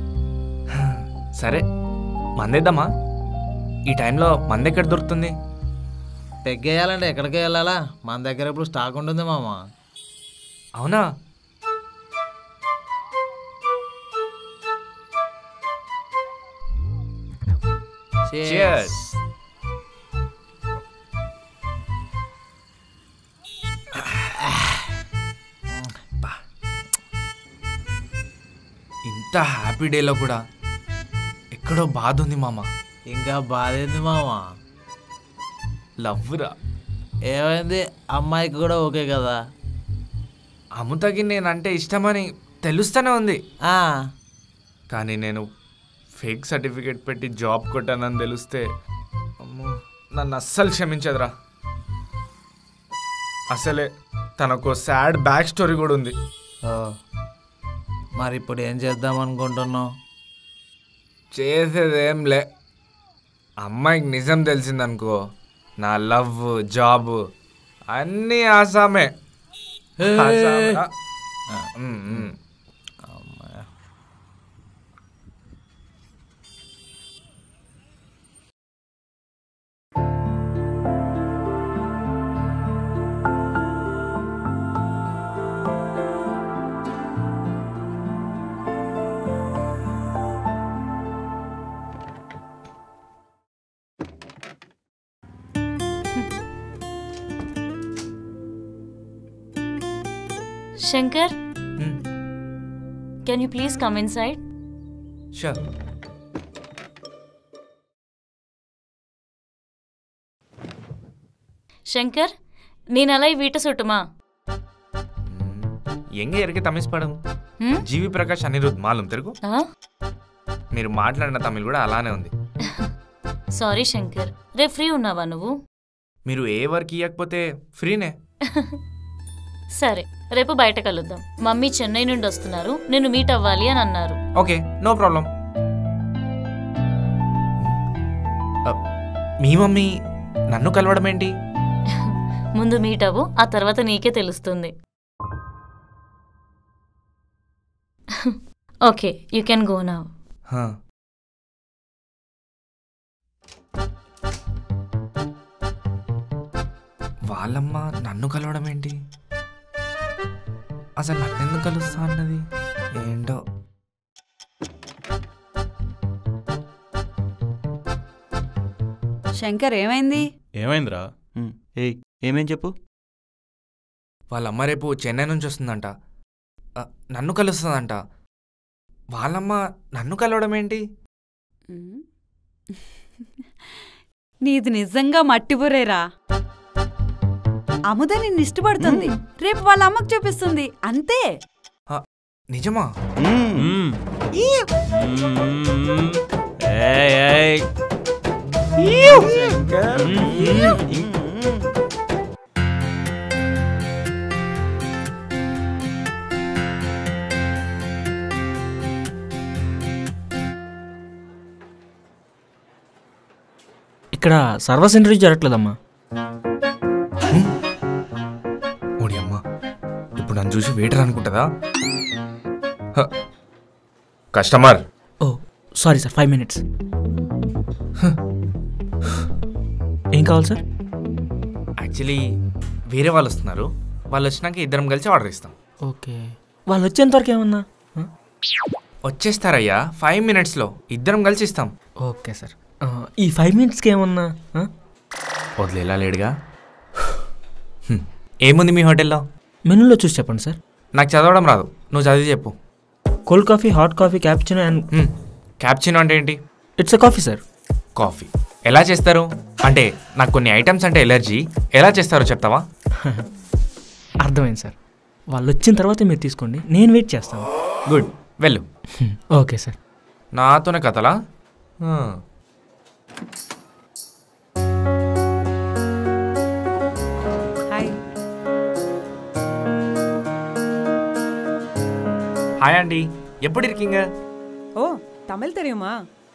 సరే మందేద్దామా? ఈ టైంలో మందెక్కడ దొరుకుతుంది? పెగ్గేయాలంటే ఎక్కడికి వెళ్ళాలా? మన దగ్గర ఇప్పుడు స్టాక్ ఉంటుంది మామ. అవునా? Cheers. ఇంత హ్యాపీ డేలో కూడా ఎక్కడో బాధ ఉంది మామ. ఇంకా బాధ ఏంది మామ? లవ్ రా. ఏమైంది? అమ్మాయికి కూడా ఓకే కదా? అమృతకి నేనంటే ఇష్టమని తెలుస్తూనే ఉంది. కానీ నేను ఫేక్ సర్టిఫికేట్ పెట్టి జాబ్ కొట్టానని తెలిస్తే అమ్మో, నన్ను అస్సలు క్షమించదురా. అసలే తనకు సాడ్ బ్యాక్ స్టోరీ కూడా ఉంది. మరి ఇప్పుడు ఏం చేద్దాం అనుకుంటున్నావు? చేసేదేంలే. అమ్మాయికి నిజం తెలిసిందనుకో, నా లవ్ జాబ్ అన్నీ ఆసామే. Shankar, can you please come inside? Sure. Shankar, ನೀನಲ್ಲ ಈ ವೀಟ ಸುಟ್ಟುಮಾ ఎంగ ఎరికే తమిళ్ పడం జీవి ప్రకాష్ అనిరుద్ మాలం తెలుగు మీరు మాట్లాడిన తమిళ్ కూడా అలానే ఉంది. సారీ శంకర్, రేపు ఫ్రీ ఉన్నావా నువ్వు? మీరు ఏ వర్క్ ఇవ్వకపోతే ఫ్రీనే. సరే, రేపు బయట కలుద్దాం. మమ్మీ చెన్నై నుండి వస్తున్నారు, నిన్ను మీట్ అవ్వాలి అని అన్నారు. Okay, no problem. మీ మమ్మీ నన్ను కలవడం ఏంటి? ముందు మీట్ అవ్వు, ఆ తర్వాత నీకే తెలుస్తుంది. Okay, you can go now. వాళ్ళమ్మ నన్ను కలవడం ఏంటి? అసలు నన్నెందుకు కలుస్తా అన్నది ఏంటో. శంకర్ ఏమైంది? ఏమైందిరా? ఏమేం చెప్పు. వాళ్ళమ్మ రేపు చెన్నై నుంచి వస్తుందంట, నన్ను కలుస్తుందంట. వాళ్ళమ్మ నన్ను కలవడం ఏంటి? నీది నిజంగా మట్టిబుర్రేరా. అముద నిన్ను ఇష్టపడుతుంది, రేపు వాళ్ళ అమ్మకు చూపిస్తుంది, అంతే. నిజమా? ఇక్కడ సర్వీస్ ఇంటర్వ్యూ జరగట్లేదమ్మా. ఓడి అమ్మా, ఇప్పుడు నన్ను చూసి వెయిటర్ అనుకుంటుందా? కస్టమర్. ఓ సారీ సార్, 5 minutes. ఏం కావాలి సార్? యాక్చువల్లీ వేరే వాళ్ళు వస్తున్నారు, వాళ్ళు వచ్చినాక ఇద్దరం కలిసి ఆర్డర్ ఇస్తాం. ఓకే, వాళ్ళు వచ్చేంతవరకు ఏమన్నా? వచ్చేస్తారయ్యా 5 minutesలో, ఇద్దరం కలిసి ఇస్తాం. ఓకే సార్, ఈ 5 minutesకి ఏమన్నా వదిలేలా లేడుగా. ఏముంది మీ హోటల్లో? మెనూలో చూసి చెప్పండి సార్. నాకు చదవడం రాదు, నువ్వు చదివి చెప్పు. Cold coffee, hot coffee, cappuccino and cappuccino అంటే ఏంటి? It's a coffee sir. Coffee ఎలా చేస్తారు? అంటే నాకు కొన్ని ఐటమ్స్ అంటే ఎలర్జీ, ఎలా చేస్తారో చెప్తావా? అర్థమైంది సార్, వాళ్ళు వచ్చిన తర్వాత మీరు తీసుకోండి, నేను వెయిట్ చేస్తాను. గుడ్, వెళ్ళు. Okay sir. నాతోనే కథలా? ஹாய் ஆண்டி, எப்படி இருக்கீங்க? ஓ, தமிழ் தெரியுமா?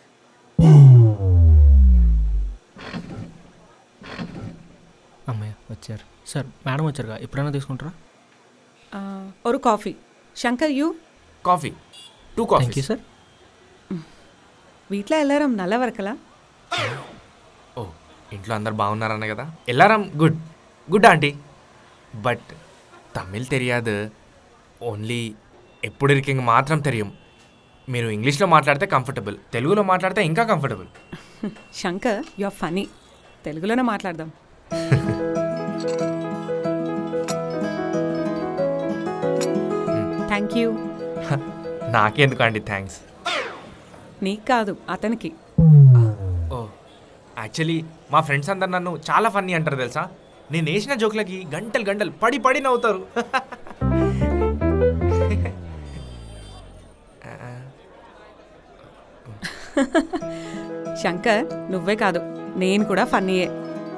అమ్మయ్య వచ్చారు సార్. మేడం వచ్చారుగా, ఎప్పుడైనా తీసుకుంటారా? ஒரு coffee. Shankar you? Coffee, 2 coffee. Thank you sir. వీట్లో ఎల్లారం నల్లగా వరకలా? ఓ, ఇంట్లో అందరు బాగున్నారన్న కదా. ఎల్లారం good good aunty, but Tamil తెలియదు, ఓన్లీ ఎప్పుడు ఇరికింగ్ మాత్రం తెలియం. మీరు ఇంగ్లీష్లో మాట్లాడితే కంఫర్టబుల్, తెలుగులో మాట్లాడితే ఇంకా comfortable. Shankar, you are funny. తెలుగులోనే మాట్లాడదాం. Thank you. నాకెందుకు అండి థ్యాంక్స్? నీకు కాదు, అతనికి. ఓ, యాక్చువల్లీ మా ఫ్రెండ్స్ అందరు నన్ను చాలా ఫన్నీ అంటారు తెలుసా. నేను వేసిన జోక్లకి గంటలు గంటలు పడి పడి నవ్వుతారు. శంకర్, నువ్వే కాదు, నేను కూడా ఫన్నీయే.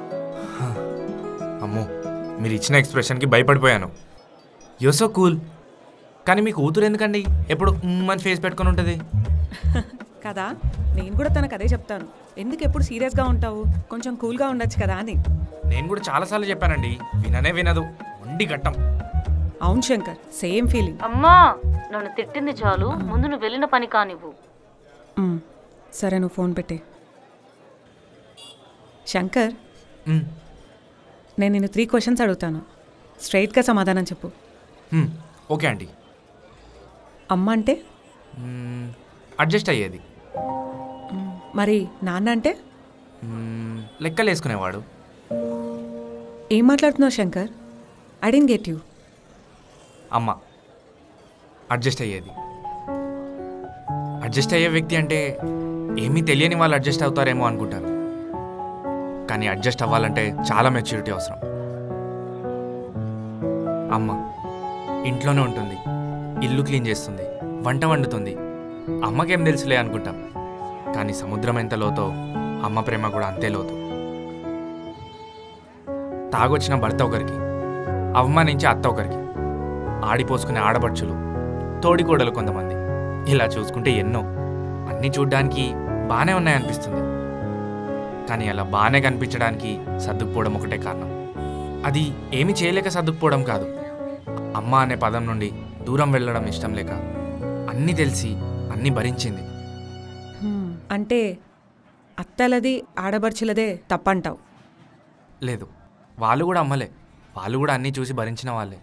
అమ్మో, మీరు ఇచ్చిన ఎక్స్ప్రెషన్కి భయపడిపోయాను. You so cool. కానీ మీ కూతురు ఎందుకండి ఎప్పుడు మన ఫేస్ పెట్టుకొని ఉంటుంది కదా? నేను కూడా తనకు అదే చెప్తాను, ఎందుకు ఎప్పుడు సీరియస్గా ఉంటావు, కొంచెం కూల్గా ఉండొచ్చు కదా అని. నేను కూడా చాలాసార్లు చెప్పానండి, విననే వినదు, ఉండి గట్టం. అవును శంకర్, సేమ్ ఫీలింగ్. అమ్మా, నన్ను తిట్టింది చాలు, ముందు నువ్వు వెళ్ళిన పని కానివ్వు. సరే, నువ్వు ఫోన్ పెట్టే. శంకర్, నేను నిన్ను 3 questions అడుగుతాను, స్ట్రైట్గా సమాధానం చెప్పు. ఓకే అండి. అమ్మ అంటే? అడ్జస్ట్ అయ్యేది. మరి నాన్న అంటే? లెక్కలు వేసుకునేవాడు. ఏం మాట్లాడుతున్నావు Shankar? I don't get you. అమ్మ అడ్జస్ట్ అయ్యేది. అడ్జస్ట్ అయ్యే వ్యక్తి అంటే ఏమీ తెలియని వాళ్ళు అడ్జస్ట్ అవుతారేమో అనుకుంటారు, కానీ అడ్జస్ట్ అవ్వాలంటే చాలా మెచ్యూరిటీ అవసరం. అమ్మ ఇంట్లోనే ఉంటుంది, ఇల్లు క్లీన్ చేస్తుంది, వంట వండుతుంది. అమ్మకేం తెలుసులే అనుకుంటాం, కానీ సముద్రం ఎంత లోతో అమ్మ ప్రేమ కూడా అంతే లోతు. తాగొచ్చిన భర్త ఒకరికి, అవమానించే అత్త ఒకరికి, ఆడిపోసుకునే ఆడబడుచులు, తోడికోడలు కొంతమంది, ఇలా చూసుకుంటే ఎన్నో. అన్నీ చూడ్డానికి బాగానే ఉన్నాయనిపిస్తుంది, కానీ అలా బాగానే కనిపించడానికి సర్దుకుపోవడం ఒకటే కారణం. అది ఏమి చేయలేక సర్దుకుపోవడం కాదు, అమ్మ అనే పదం నుండి దూరం వెళ్ళడం ఇష్టం లేక అన్నీ తెలిసి అన్నీ భరించింది. అంటే అత్తలది ఆడబడుచులదే తప్పంటావు? లేదు, వాళ్ళు కూడా అమ్మలే, వాళ్ళు కూడా అన్నీ చూసి భరించిన వాళ్ళే.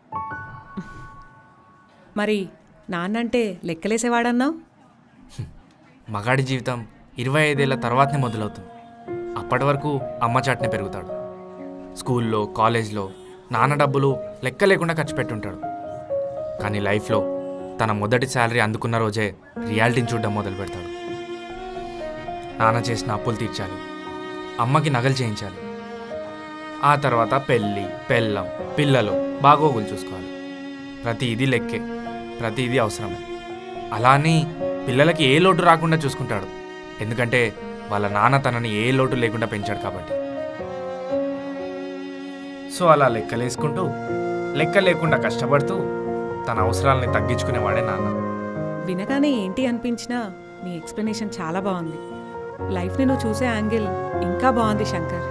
మరి నాన్నంటే లెక్కలేసేవాడన్నావు? మగాడి జీవితం 25 ఏళ్ల తర్వాతనే మొదలవుతుంది. అప్పటి వరకు అమ్మ చాటునే పెరుగుతాడు. స్కూల్లో, కాలేజ్లో నాన్న డబ్బులు లెక్క లేకుండా ఖర్చు పెట్టుంటాడు. కానీ లైఫ్లో తన మొదటి శాలరీ అందుకున్న రోజే రియాలిటీని చూడడం మొదలు పెడతాడు. నాన్న చేసిన అప్పులు తీర్చాలి, అమ్మకి నగలు చేయించాలి, ఆ తర్వాత పెళ్ళి, పెళ్ళం, పిల్లలు, బాగోగులు చూసుకోవాలి. ప్రతిదీ లెక్కే, ప్రతిదీ అవసరమే. అలా అని పిల్లలకి ఏ లోటు రాకుండా చూసుకుంటాడు, ఎందుకంటే వాళ్ళ నాన్న తనని ఏ లోటు లేకుండా పెంచాడు కాబట్టి. సో అలా లెక్కలేసుకుంటూ, లెక్క లేకుండా కష్టపడుతూ తన అవసరాలని తగ్గించుకునేవాడే నాన్న. వినగానే ఏంటి అనిపించినా నీ ఎక్స్ప్లెనేషన్ చాలా బాగుంది. లైఫ్ని నువ్వు చూసే యాంగిల్ ఇంకా బాగుంది శంకర్.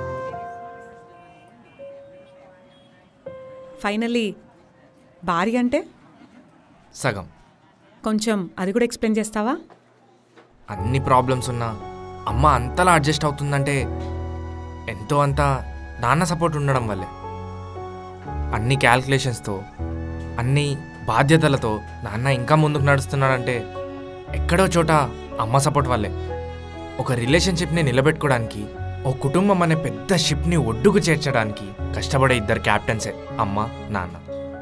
ఫైనల్లీ భార్య అంటే సగం. కొంచెం అది కూడా ఎక్స్ప్లెయిన్ చేస్తావా? అన్ని ప్రాబ్లమ్స్ ఉన్నా అమ్మ అంతలా అడ్జస్ట్ అవుతుందంటే ఎంతో అంత నాన్న సపోర్ట్ ఉండడం వల్లే. అన్ని క్యాల్కులేషన్స్తో, అన్ని బాధ్యతలతో నాన్న ఇంకా ముందుకు నడుస్తున్నాడంటే ఎక్కడో చోట అమ్మ సపోర్ట్ వల్లే. ఒక రిలేషన్షిప్ని నిలబెట్టుకోవడానికి, ఓ కుటుంబం అనే పెద్ద షిప్ని ఒడ్డుకు చేర్చడానికి కష్టపడే ఇద్దరు క్యాప్టెన్సే అమ్మ, నాన్న.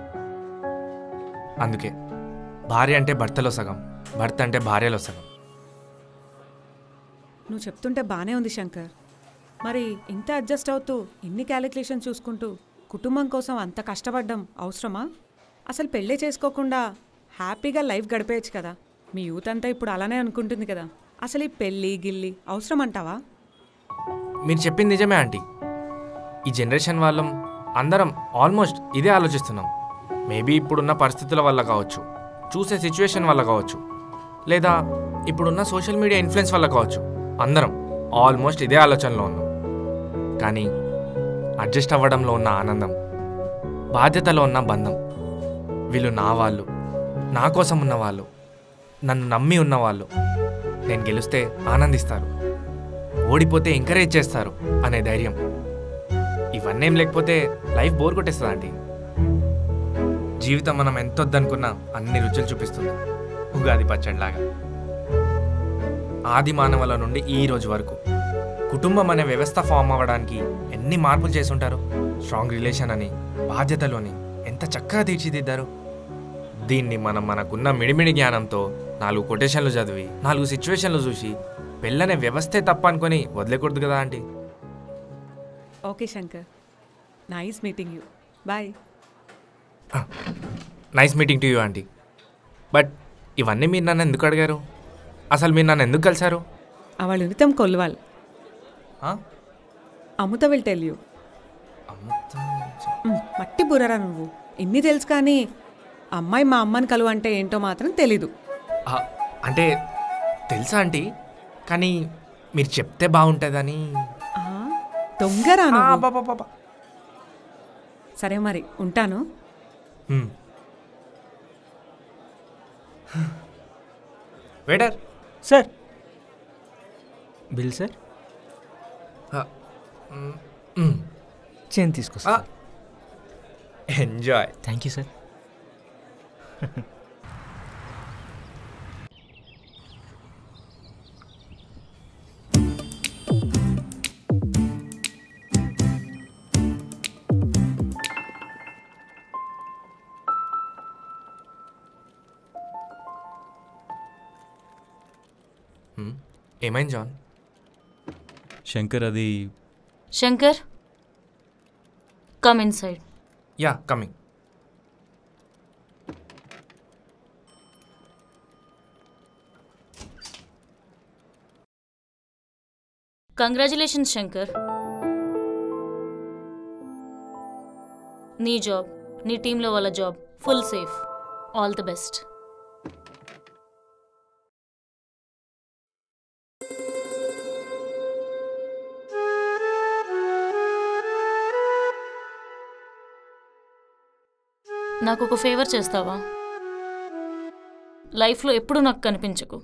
అందుకే భార్య అంటే భర్తలో సగం, భర్త అంటే భార్యలో సగం. నువ్వు చెప్తుంటే బాగానే ఉంది శంకర్. మరి ఇంత అడ్జస్ట్ అవుతూ, ఇన్ని క్యాలిక్యులేషన్ చూసుకుంటూ కుటుంబం కోసం అంత కష్టపడడం అవసరమా? అసలు పెళ్ళే చేసుకోకుండా హ్యాపీగా లైఫ్ గడిపేయచ్చు కదా. మీ యూత్ అంతా ఇప్పుడు అలానే అనుకుంటుంది కదా. అసలు ఈ పెళ్ళి గిల్లి అవసరం అంటావా? మీరు చెప్పింది నిజమే ఆంటీ. ఈ జనరేషన్ వాళ్ళం అందరం ఆల్మోస్ట్ ఇదే ఆలోచిస్తున్నాం. మేబీ ఇప్పుడున్న పరిస్థితుల వల్ల కావచ్చు, చూసే సిచ్యువేషన్ వల్ల కావచ్చు, లేదా ఇప్పుడున్న సోషల్ మీడియా ఇన్ఫ్లుయెన్స్ వల్ల కావచ్చు, అందరం ఆల్మోస్ట్ ఇదే ఆలోచనలో ఉన్నాం. కానీ అడ్జస్ట్ అవ్వడంలో ఉన్న ఆనందం, బాధ్యతలో ఉన్న బంధం, వీళ్ళు నా వాళ్ళు, నా కోసం ఉన్నవాళ్ళు, నన్ను నమ్మి ఉన్నవాళ్ళు, నేను గెలిస్తే ఆనందిస్తారు, ఓడిపోతే ఎంకరేజ్ చేస్తారు అనే ధైర్యం, ఇవన్నీ లేకపోతే లైఫ్ బోర్ కొట్టేస్తుంది ఆంటీ. జీవితం మనం ఎంతొద్దనుకున్నా అన్ని రుచులు చూపిస్తుంది, ఉగాది పచ్చడిలాగా. ఆది మానవుల నుండి ఈ రోజు వరకు కుటుంబం అనే వ్యవస్థ ఫామ్ అవ్వడానికి ఎన్ని మార్పులు చేసుంటారు. స్ట్రాంగ్ రిలేషన్ అని, బాధ్యతలోని ఎంత చక్కగా తీర్చిదిద్దారు. దీన్ని మనం మనకున్న మిడిమిడి జ్ఞానంతో 4 కొటేషన్లు చదివి, 4 సిచ్యువేషన్లు చూసి పెళ్ళనే వ్యవస్థే తప్ప అనుకొని వదిలేకూడదు కదా aunty. Okay Shankar, nice meeting you. Bye. Nice meeting to you aunty. But ఇవన్నీ మీరు నన్ను ఎందుకు అడిగారు? అసలు మీరు నన్ను ఎందుకు కలిశారు? అవళ్ ఉనితం కొల్వాల్. Amruta will tell you. మట్టి బుర్రరా నువ్వు. ఇన్ని తెలుసు కానీ అమ్మాయి మా అమ్మని కలువ అంటే ఏంటో మాత్రం తెలీదు. అంటే తెలుసా ఆంటీ, కానీ మీరు చెప్తే బాగుంటుందని. దొంగరా నువ్వు. సరే మరి ఉంటాను. Waiter. Sir bill sir. Change తీసుకో sir. Enjoy. Thank you sir. ఏమైంది జాన్? శంకర్ అది Shankar, come inside. Yeah, coming. Congratulations Shankar. నీ జాబ్, నీ టీంలో వాళ్ళ job full safe. All the best. నాకు ఒక ఫేవర్ చేస్తావా? లైఫ్లో ఎప్పుడూ నాకు కనిపించకు.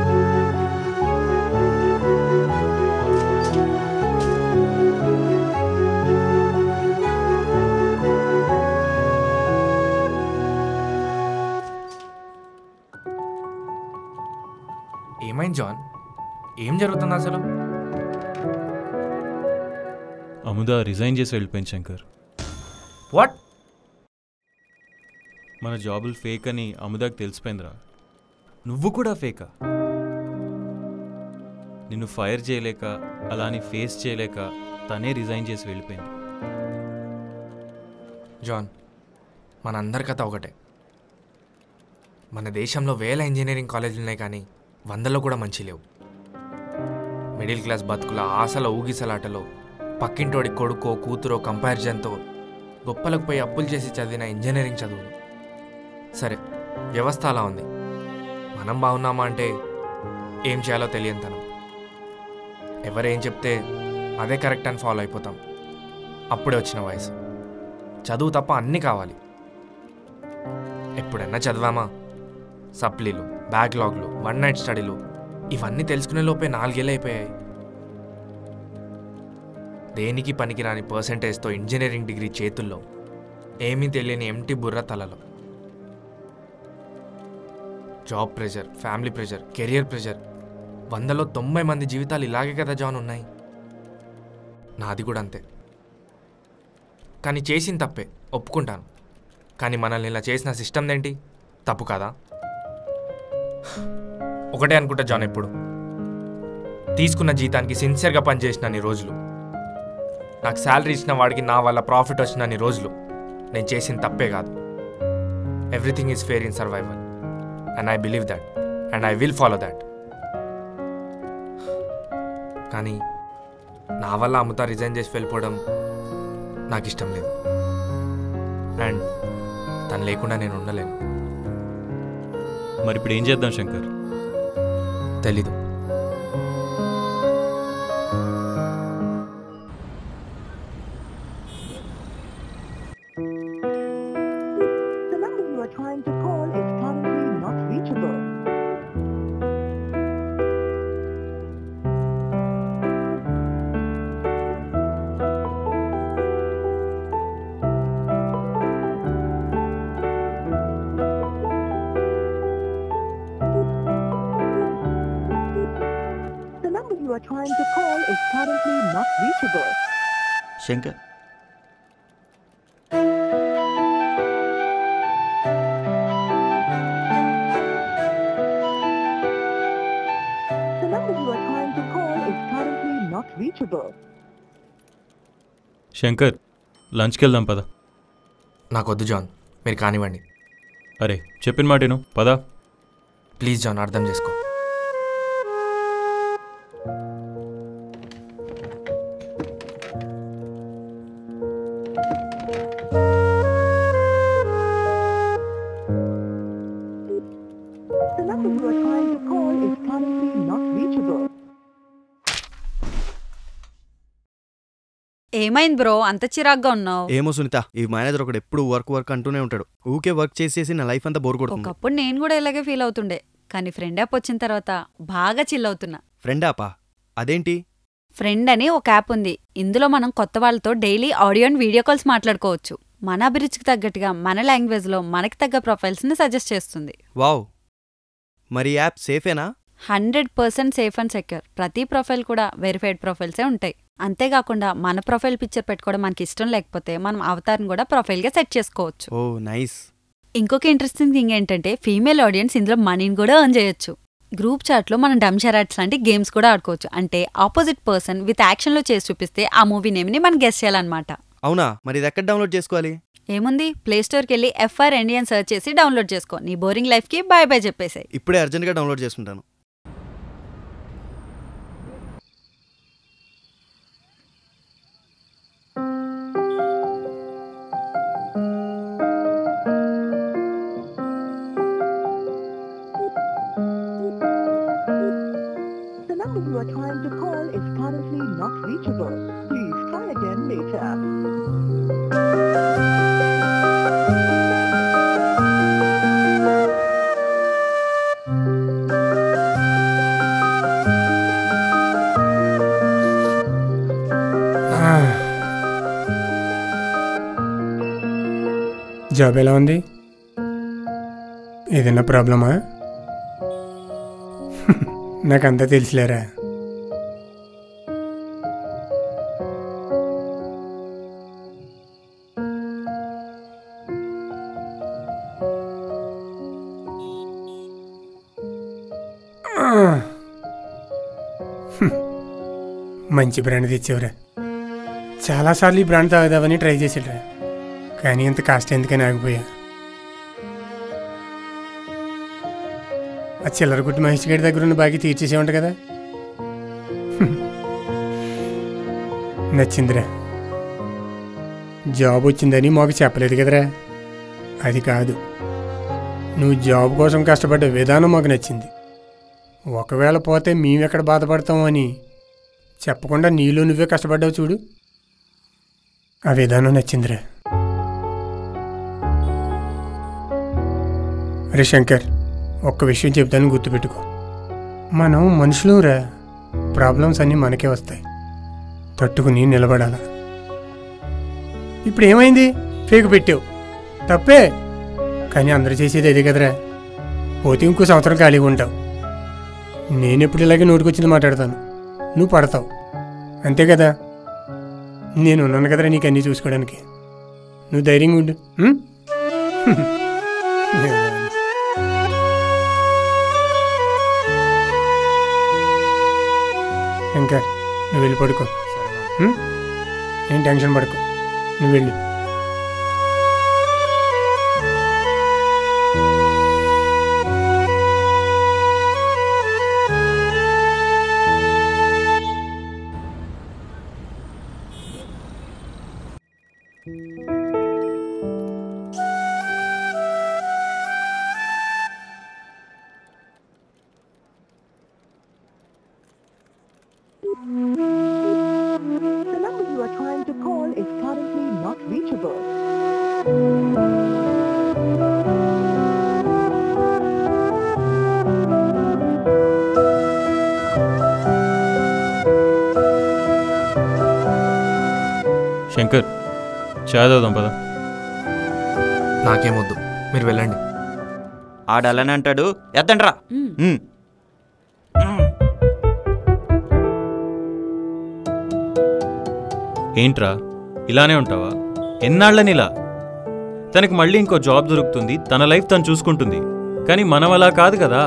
ఏమైంది జాన్? ఏం జరుగుతుంది అసలు? అముద రిజైన్ చేసి వెళ్ళిపోయింది శంకర్. వాట్? మన జాబులు ఫేక్ అని అముదాకి తెలిసిపోయిందిరా. నువ్వు కూడా ఫేకా? నిన్ను ఫైర్ చేయలేక, అలాని ఫేస్ చేయలేక తనే రిజైన్ చేసి వెళ్ళిపోయింది. జాన్, మనందరి కథ ఒకటే. మన దేశంలో వేల ఇంజనీరింగ్ కాలేజీలు ఉన్నాయి, కానీ వందలో కూడా మంచి లేవు. మిడిల్ క్లాస్ బతుకుల ఆశల ఊగిసలాటలో పక్కింటోడి కొడుకో కూతురో కంపారిజన్తో గొప్పలకు పోయి అప్పులు చేసి చదివిన ఇంజనీరింగ్ చదువులు. సరే, వ్యవస్థ అలా ఉంది. మనం బాగున్నామా అంటే ఏం చేయాలో తెలియనితనం. ఎవరేం చెప్తే అదే కరెక్ట్ అని ఫాలో అయిపోతాం. అప్పుడే వచ్చిన వయసు. చదువు తప్ప అన్నీ కావాలి. ఎప్పుడన్నా చదివామా? సప్లీలు, బ్యాక్లాగ్లు, వన్ నైట్ స్టడీలు ఇవన్నీ తెలుసుకునే లోపే 4 ఏళ్ళు అయిపోయాయి. దేనికి పనికిరాని పర్సంటేజ్తో ఇంజనీరింగ్ డిగ్రీ చేతుల్లో, ఏమీ తెలియని ఎంటీ బుర్ర తలలో. Job pressure, family pressure, career pressure. 100లో 90 మంది జీవితాలు ఇలాగే కదా జాన్ ఉన్నాయి. నాది కూడా అంతే. కానీ చేసిన తప్పే, ఒప్పుకుంటాను. కానీ మనల్ని ఇలా చేసిన సిస్టమ్ ఏంటి? తప్పు కదా? ఒకటే అనుకుంటా జాన్, ఎప్పుడు తీసుకున్న జీతానికి సిన్సియర్గా పనిచేసినన్ని రోజులు, నాకు శాలరీ ఇచ్చిన వాడికి నా వల్ల ప్రాఫిట్ వచ్చినన్ని రోజులు నేను చేసిన తప్పే కాదు. Everything is fair in survival and I believe that and I will follow that. కానీ నా వల్ల అమృత రిజైన్ చేసి వెళ్ళిపోవడం నాకు ఇష్టం లేదు. అండ్ తను లేకుండా నేను ఉండలేను. మరి ఇప్పుడు ఏం చేద్దాం శంకర్? తెలీదు. శంకర్, శంకర్, లంచ్కి వెళ్దాం పద. నాకొద్దు జాన్, మీరు కానివ్వండి. అరే చెప్పిన మాటేను, పద. ప్లీజ్ జాన్, అర్థం చేసుకో. ఏమైంది బ్రో, అంత చిరాగ్గా ఉన్నావు? ఏమో సునీత, ఈ మేనేజర్ ఒకడు ఎప్పుడు వర్క్ అంటూనే ఉంటాడు. ఊకే వర్క్ చేసేసి నా లైఫ్ అంతా బోర్ కొడుతుంది. ఒకప్పుడు నేను కూడా ఇలాగే ఫీల్ అవుతుండే, కానీ ఫ్రెండ్ యాప్ వచ్చిన తర్వాత బాగా చిల్ అవుతున్నా. ఫ్రెండ్ యాపా? అదేంటి? ఫ్రెండ్ అని ఒక యాప్ ఉంది. ఇందులో మనం కొత్త వాళ్ళతో daily audio and video calls మాట్లాడుకోవచ్చు. మన అభిరుచికి తగ్గట్టుగా మన లాంగ్వేజ్లో మనకి తగ్గ ప్రొఫైల్స్ని సజెస్ట్ చేస్తుంది. వావ్, మరి యాప్ సేఫేనా? 100% సేఫ్ అండ్ సెక్యూర్. ప్రతి ప్రొఫైల్ కూడా వెరిఫైడ్ ప్రొఫైల్సే ఉంటాయి. అంతేకాకుండా మన ప్రొఫైల్ పిక్చర్ పెట్టుకోవడం మనకి ఇష్టం లేకపోతే మనం అవతార్ని కూడా ప్రొఫైల్గా సెట్ చేసుకోవచ్చు. ఓ నైస్. ఇంకొక ఇంట్రెస్టింగ్ థింగ్ ఏంటంటే ఫీమేల్ ఆడియన్స్ ఇందులో మనీని కూడా ఎర్న్ చేయొచ్చు. గ్రూప్ చాట్లో మనం డమ్ షరాట్స్ లాంటి గేమ్స్ కూడా ఆడుకోవచ్చు. అంటే ఆపోజిట్ పర్సన్ విత్ యాక్షన్లో చేసి చూపిస్తే ఆ మూవీ నేమ్ని మనం గెస్ చేయాలన్నమాట. అవునా? మరి ఇది ఎక్కడ డౌన్లోడ్ చేసుకోవాలి? ఏముంది, ప్లేస్టోర్కి వెళ్ళి FRND అని సెర్చ్ చేసి డౌన్లోడ్ చేసుకో. నీ బోరింగ్ లైఫ్కి బాయ్ బాయ్ చెప్పేసాయి. ఇప్పుడే అర్జెంట్గా డౌన్లోడ్ చేసుకుంటాను. జాబ్ ఎలా ఉంది? ఏదైనా ప్రాబ్లమా? నాకంతా తెలుసులేరా. మంచి బ్రాండ్ తెచ్చేవరా. చాలాసార్లు ఈ బ్రాండ్ తాగుదామని ట్రై చేసాడురా, కానీ ఇంత కాస్ట్ ఎందుకని ఆగిపోయా. ఆ చిల్లర కుట్టి మహేష్ గడి దగ్గర ఉన్న బాగా తీర్చేసేవంట కదా. నచ్చిందిరా. జాబ్ వచ్చిందని మాకు చెప్పలేదు కదరా. అది కాదు, నువ్వు జాబ్ కోసం కష్టపడ్డ విధానం మాకు నచ్చింది. ఒకవేళ పోతే మేమెక్కడ బాధపడతాము అని చెప్పకుండా నీలో నువ్వే కష్టపడ్డావు చూడు, ఆ విధానం నచ్చిందిరా. అరే శంకర్, ఒక్క విషయం చెప్తాను, గుర్తుపెట్టుకో. మనం మనుషులురా, ప్రాబ్లమ్స్ అన్నీ మనకే వస్తాయి, తట్టుకుని నిలబడాల. ఇప్పుడు ఏమైంది? ఫేక్ పెట్టావు, తప్పే, కానీ అందరూ చేసేది అదే కదరా. పోతే ఇంకో సంవత్సరం ఖాళీగా ఉంటావు. నేను ఎప్పుడు ఇలాగే నోటికొచ్చింది మాట్లాడతాను, నువ్వు పడతావు, అంతే కదా. నేను ఉన్నాను కదరా నీకు అన్నీ చూసుకోవడానికి. నువ్వు ధైర్యంగా ఉండు. శంకర్, నువ్వు వెళ్ళి పడుకో. ఏం టెన్షన్ పడుకో, నువ్వు వెళ్ళు. శంకర్, చాయ్ తాగుదాం పద. నాకేమొద్దు, మీరు వెళ్ళండి. ఆడాలని అంటాడు, ఎత్తండ్రా. ఏంట్రా ఇలానే ఉంటావా? ఎన్నాళ్ళని ఇలా? తనకి మళ్ళీ ఇంకో జాబ్ దొరుకుతుంది, తన లైఫ్ తను చూసుకుంటుంది, కానీ మనం అలా కాదు కదా.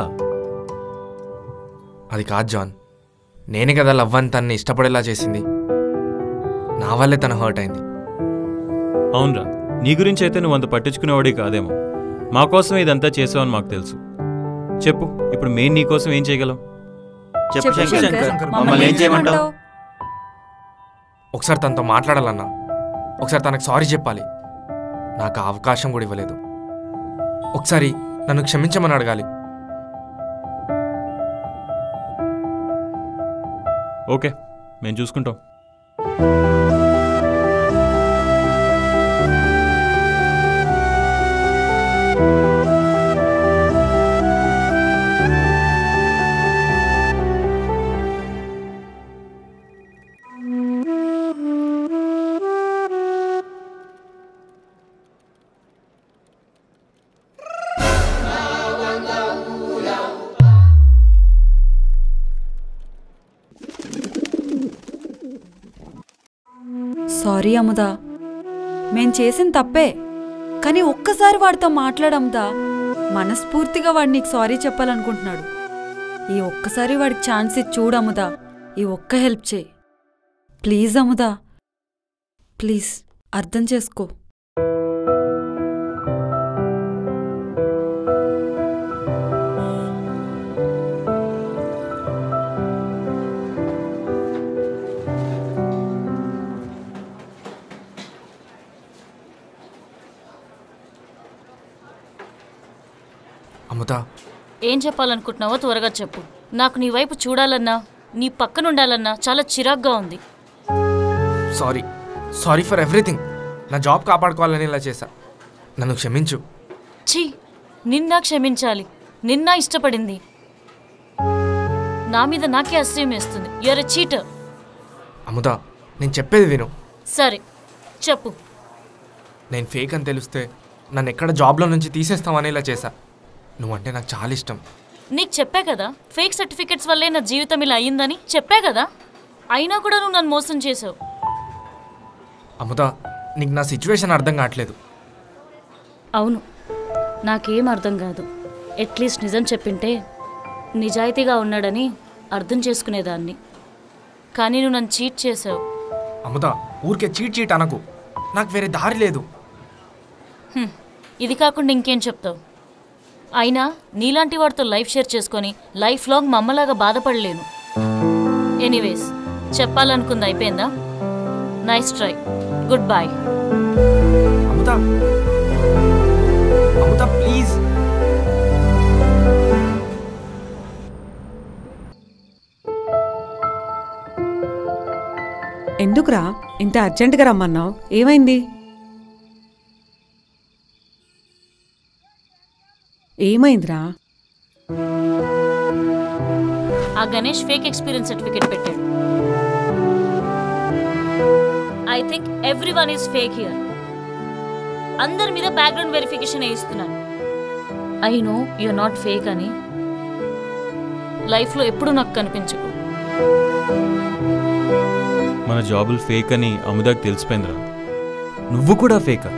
అది కాదు జాన్, నేనే కదా లవ్ అని తనని ఇష్టపడేలా చేసింది. నా వల్లే తన హర్ట్ అయింది. అవునరా, నీ గురించి అయితే నువ్వు అంత పట్టించుకునేవాడే కాదేమో. మా కోసం ఇదంతా చేసావని మాకు తెలుసు. చెప్పు, ఇప్పుడు మేము నీ కోసం ఏం చేయగలం? చెప్పు శంకర్, మమ్మల్ని ఏం చేయమంటావు? ఒకసారి తనతో మాట్లాడాలన్నా, ఒకసారి తనకు సారీ చెప్పాలి. నాకు ఆ అవకాశం కూడా ఇవ్వలేదు. ఒకసారి నన్ను క్షమించమని అడగాలి. ఓకే, మేము చూసుకుంటాం. సారీ అముదా, మేం చేసిన తప్పే, కానీ ఒక్కసారి వాడితో మాట్లాడముదా. మనస్ఫూర్తిగా వాడు నీకు సారీ చెప్పాలనుకుంటున్నాడు. ఈ ఒక్కసారి వాడికి ఛాన్స్ ఇచ్చి చూడు అముదా. ఈ ఒక్క హెల్ప్ చేయి ప్లీజ్ అముదా, ప్లీజ్ అర్థం చేసుకో. అముదా, ఏం చెప్పాలనుకుంటున్నావో త్వరగా చెప్పు. నాకు నీ వైపు చూడాలన్నా నీ పక్కన ఉండాలన్నా చాలా చిరాగ్గా ఉంది. Sorry for everything. నా జాబ్ కాపాడుకోవాలని ఇలా చేశా. నన్ను క్షమించు. ఛీ, నిన్న క్షమించాలి. నిన్న ఇష్టపడింది. నా మీద నాకే అసహ్యం వేస్తుంది. You're a cheater. అముదా, నేను చెప్పేది విను. సరే చెప్పు. నేను ఫేక్ అని తెలిస్తే నన్ను ఎక్కడ జాబ్లో నుంచి తీసేస్తామని ఇలా చేశా. నువ్వంటే నాకు చాలా ఇష్టం. నీకు చెప్పా కదా ఫేక్ సర్టిఫికెట్స్ వల్లే నా జీవితం ఇలా అయ్యిందని చెప్పా కదా. అయినా కూడా నువ్వు నన్ను మోసం చేసావు. అముదా, నీకు నా సిచ్యువేషన్ అర్థం కావట్లేదు. అవును, నాకేం అర్థం కాదు. అట్లీస్ట్ నిజం చెప్పింటే నిజాయితీగా ఉన్నాడని అర్థం చేసుకునేదాన్ని. కానీ నువ్వు నన్ను చీట్ చేసావు. అముదా, ఊరికే చీట్ అనకు. నాకు వేరే దారి లేదు. ఇది కాకుండా ఇంకేం చెప్తావు? అయినా నీలాంటి వాడితో లైఫ్ షేర్ చేసుకొని లైఫ్ లాంగ్ మా అమ్మలాగా బాధపడలేను. ఎనీవేస్, చెప్పాలనుకుంది అయిపోయిందా? Nice try. Good bye. Amruta, Amruta please. ఎందుకురా ఇంత అర్జెంటుగా రమ్మన్నావు? ఏమైంది? ఏమైందిరా? ఆ గణేష్ ఫేక్ ఎక్స్పీరియన్స్ సర్టిఫికెట్ పెట్టాడు. I think everyone is fake here. అందరి మీద బ్యాక్గ్రౌండ్ వెరిఫికేషన్ వేయిస్తున్నాను. I know you're not fake అని. లైఫ్లో ఎప్పుడూ నాకు కనిపించకు. మన జాబులు ఫేక్ అని అముదాకి తెలిసిపోయిందిరా. నువ్వు కూడా ఫేకా?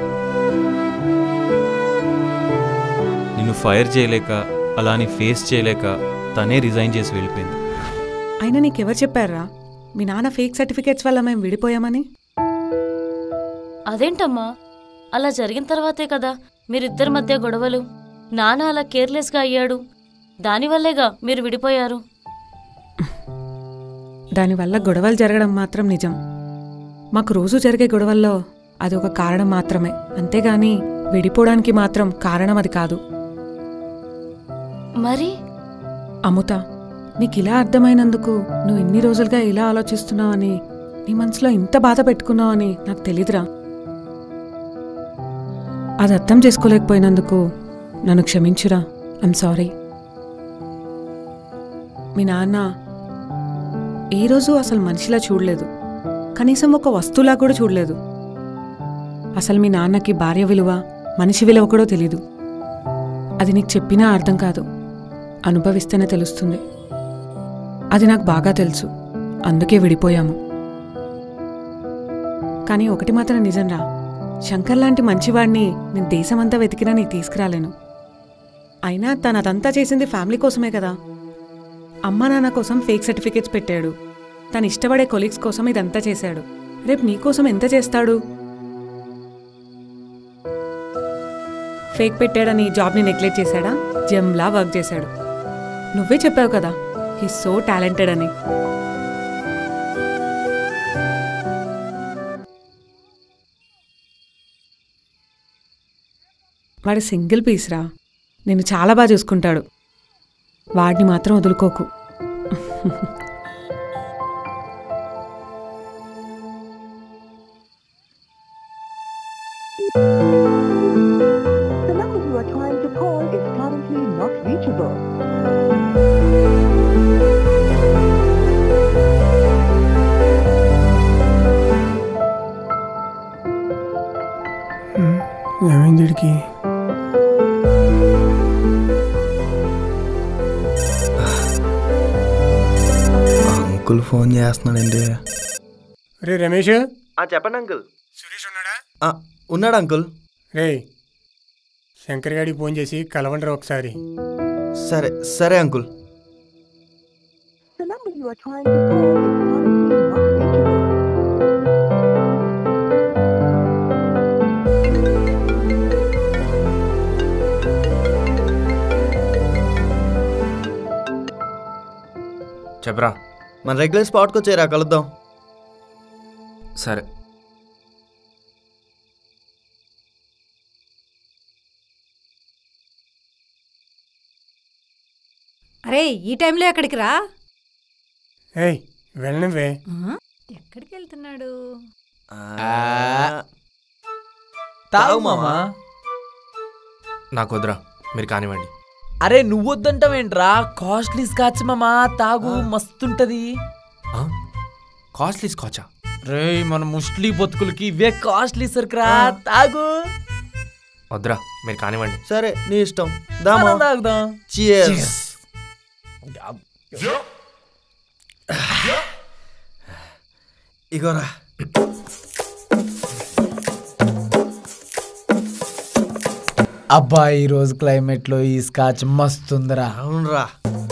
నిన్ను ఫైర్ చేయలేక అలాని ఫేస్ చేయలేక తనే రిజైన్ చేసి వెళ్ళిపోయింది. అయినా నీకెవరు చెప్పారా మీ నాన్న ఫేక్ సర్టిఫికేట్స్ వల్ల మేము విడిపోయామని? అదేంటమ్మా, అలా జరిగిన తర్వాతే కదా మీరిద్దరి మధ్య గొడవలు. నాన్న అలా కేర్లెస్గా అయ్యాడు. దానివల్లేగా మీరు విడిపోయారు. దానివల్ల గొడవలు జరగడం మాత్రం నిజం. మాకు రోజు జరిగే గొడవల్లో అది ఒక కారణం మాత్రమే, అంతేగాని విడిపోవడానికి మాత్రం కారణం అది కాదు. మరి అముత, నీకు ఇలా అర్థమైనందుకు నువ్వు ఇన్ని రోజులుగా ఇలా ఆలోచిస్తున్నావని, నీ మనసులో ఇంత బాధ పెట్టుకున్నావని నాకు తెలీదురా. అది అర్థం చేసుకోలేకపోయినందుకు నన్ను క్షమించురా. I'm sorry. మీ నాన్న ఏ రోజు అసలు మనిషిలా చూడలేదు, కనీసం ఒక వస్తువులా కూడా చూడలేదు. అసలు మీ నాన్నకి భార్య విలువ, మనిషి విలువ కూడా తెలీదు. అది నీకు చెప్పినా అర్థం కాదు, అనుభవిస్తేనే తెలుస్తుంది. అది నాకు బాగా తెలుసు, అందుకే విడిపోయాము. కానీ ఒకటి మాత్రం నిజంరా, శంకర్ లాంటి మంచివాడిని నేను దేశమంతా వెతికినా నీకు తీసుకురాలేను. అయినా తను అదంతా చేసింది ఫ్యామిలీ కోసమే కదా. అమ్మా నాన్న కోసం ఫేక్ సర్టిఫికేట్స్ పెట్టాడు, తను ఇష్టపడే కొలీగ్స్ కోసం ఇదంతా చేశాడు. రేపు నీకోసం ఎంత చేస్తాడు? ఫేక్ పెట్టాడని జాబ్ని నెగ్లెక్ట్ చేశాడా? జెమ్లా వర్క్ చేశాడు. నువ్వే చెప్పావు కదా హీస్ సో టాలెంటెడ్ అని. వాడు సింగిల్ పీస్ రా, నేను చాలా బాగా చూసుకుంటాడు. వాడిని మాత్రం వదులుకోకు. ఏమైంది వీడికి? అంకుల్ ఫోన్ చేస్తున్నాడండి. రే రమేష్. చెప్పండి అంకుల్. సురేష్ ఉన్నాడా? ఉన్నాడు అంకుల్. రే శంకర్ గారికి ఫోన్ చేసి కలవండి ఒకసారి. సరే సరే uncle. you are trying to call is currently not reachable. చెప్పరా. మన రెగ్యులర్ స్పాట్కి వచ్చారా, కలుద్దాం. సరే. అరే ఈ టైంలో ఎక్కడికి రా? ఏయ్ వెళ్ళనివే. ఎక్కడికి వెళ్తున్నాడు? తాగు మామా. నాకు వద్దురా, మీరు కానివ్వండి. అరే నువ్వు వద్దంటావేంట్రా? కాస్ట్లీ స్కాచ్ మామా, తాగు మస్తుంటది. కాస్ట్లీ స్కాచా? రే మన ముస్లి బతుకులకి ఇవే కాస్ట్లీ సరుకురా, తాగు. వద్దురా, మీరు కానివ్వండి. సరే నీ ఇష్టం, దామా తాగుదాం. Cheers. ఇగోరా. అబ్బా ఈ రోజు క్లైమేట్ లో ఈ స్కాచ్ మస్తుందిరా. అవునరా.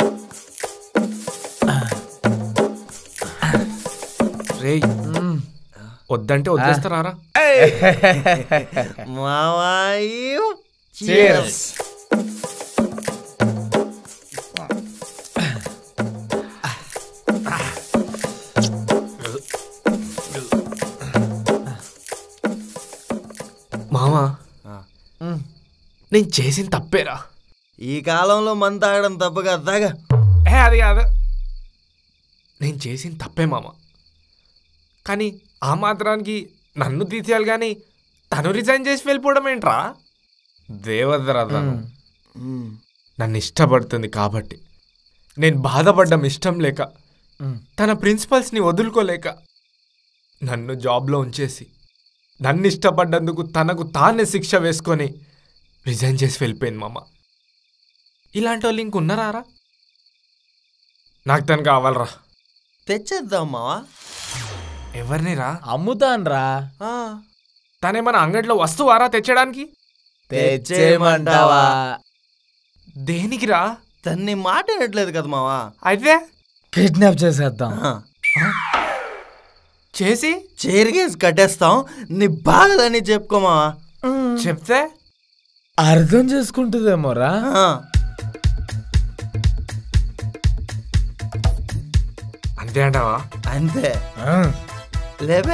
రే వద్దంటే వదిలేస్తారా? మావాయు Cheers. మామా నేను చేసిన తప్పేరా. ఈ కాలంలో మందు తాగడం తప్పు కదా, తాగా. అది కాదు, నేను చేసిన తప్పే మామ. కానీ ఆ మాత్రానికి నన్ను తీసేయాలి కానీ తను రిజైన్ చేసి వెళ్ళిపోవడం ఏంట్రా? దేవదరా తను నన్ను ఇష్టపడుతుంది కాబట్టి నేను బాధపడ్డం ఇష్టం లేక, తన ప్రిన్సిపల్స్ని వదులుకోలేక నన్ను జాబ్లో ఉంచేసి నన్ను ఇష్టపడ్డందుకు తనకు తానే శిక్ష వేసుకొని రిజైన్ చేసి వెళ్ళిపోయింది మామ. ఇలాంటి వాళ్ళు ఇంకున్నారా? నాకు తను కావాలరా. తెచ్చేద్దాం మావా. ఎవరిని రా? అమ్ముతాన్రా. తనేమన్నా అంగడిలో వస్తువారా తెచ్చడానికి? తెచ్చేయమంటావా? దేనికి రా? తన్ని మాట వినట్లేదు కదా మావా. అయితే కిడ్నాప్ చేసేద్దాం. చేసి చేరిగేసి కట్టేస్తాం. నీ బాధలని చెప్పుకో మావా. చెప్తే అర్థం చేసుకుంటుందేమోరా. అంతే అంటావా? అంతే. లేవే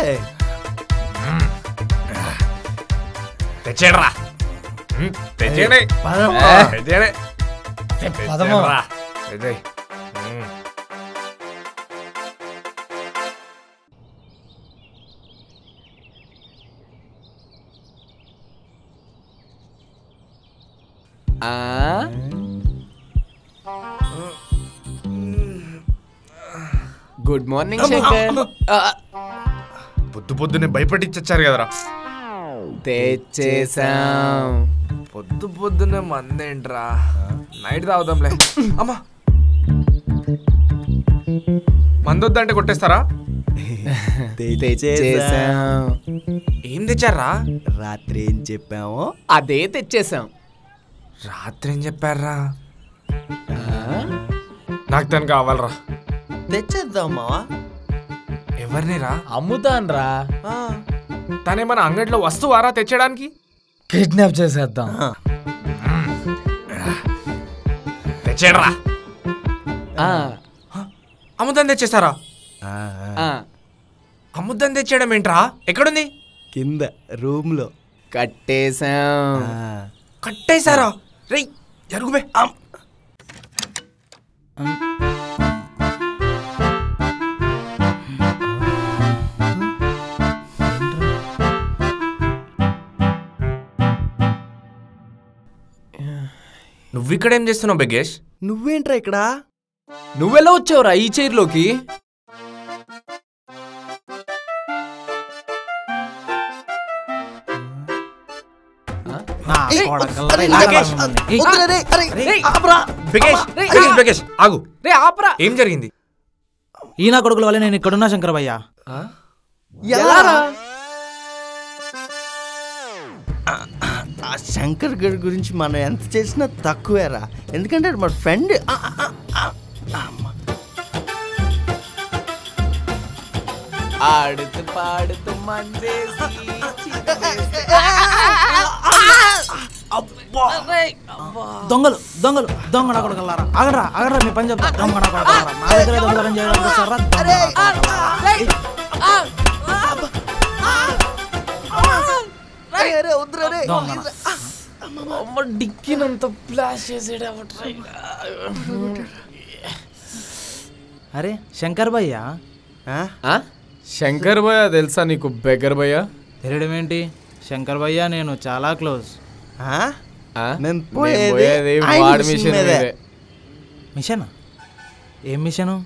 తెచ్చేయరా. తెచ్చేయండి. తెచ్చేయండి. పదమా. Good morning Shankar. పొద్దు పొద్దునే భయపడిచ్చారు కదరా. తెచ్చేసాం. పొద్దు పొద్దునే మందేంట్రా, నైట్ తాగుదాంలే. అమ్మా మందొద్దంటే కొట్టేస్తారా? తెచ్చేసాం. ఏం తెచ్చారా? రాత్రి ఏం చెప్పామో అదే తెచ్చేసాం. రాత్రి ఏం చెప్పారా? నాకు తను కావాలరా. తెచ్చేద్దాం మావా. ఎవరిని రా? అమ్ముతాన్రా. తనేమన్నా అంగడిలో వస్తువారా తెచ్చడానికి? కిడ్నాప్ చేసేద్దాం. తెచ్చేయరా. అమ్ముతాన్ని తెచ్చేస్తారా? అమ్ముతాన్ని తెచ్చేయడం ఏంట్రా? ఎక్కడుంది? కింద రూమ్ లో కట్టేసాం. కట్టేశారా? రే జరుగుబే. నువ్విక్కడేం చేస్తున్నావు బెగేష్? నువ్వేంట్రా ఇక్కడ? నువ్వెలా వచ్చావురా ఈ చైర్లోకి? ఏం జరిగింది? ఈయన కొడుకుల వల్ల నేను ఇక్కడున్నా శంకరభయ్య. ఆ శంకర్ గడి గురించి మనం ఎంత చేసినా తక్కువేరా. ఎందుకంటే మన ఫ్రెండ్. ఆడుతూ పాడుతూ మందేసి దొంగలు దొంగలు దొంగ కొడగలరా ఆగరా ఆగరా మీ పని చెప్తా దొంగ కొడగలరా నా దగ్గర దొంగతనం చేయడానికి వస్తారా డిక్కినంత ఫ్లాష్ చేసేట అరే శంకర్ భయ్యా శంకర్ భయ్య తెలుసా నీకు బెగర్ భయ్య తెలియడం ఏంటి శంకర్ భయ్య నేను చాలా క్లోజ్ మిషన్ ఏం మిషను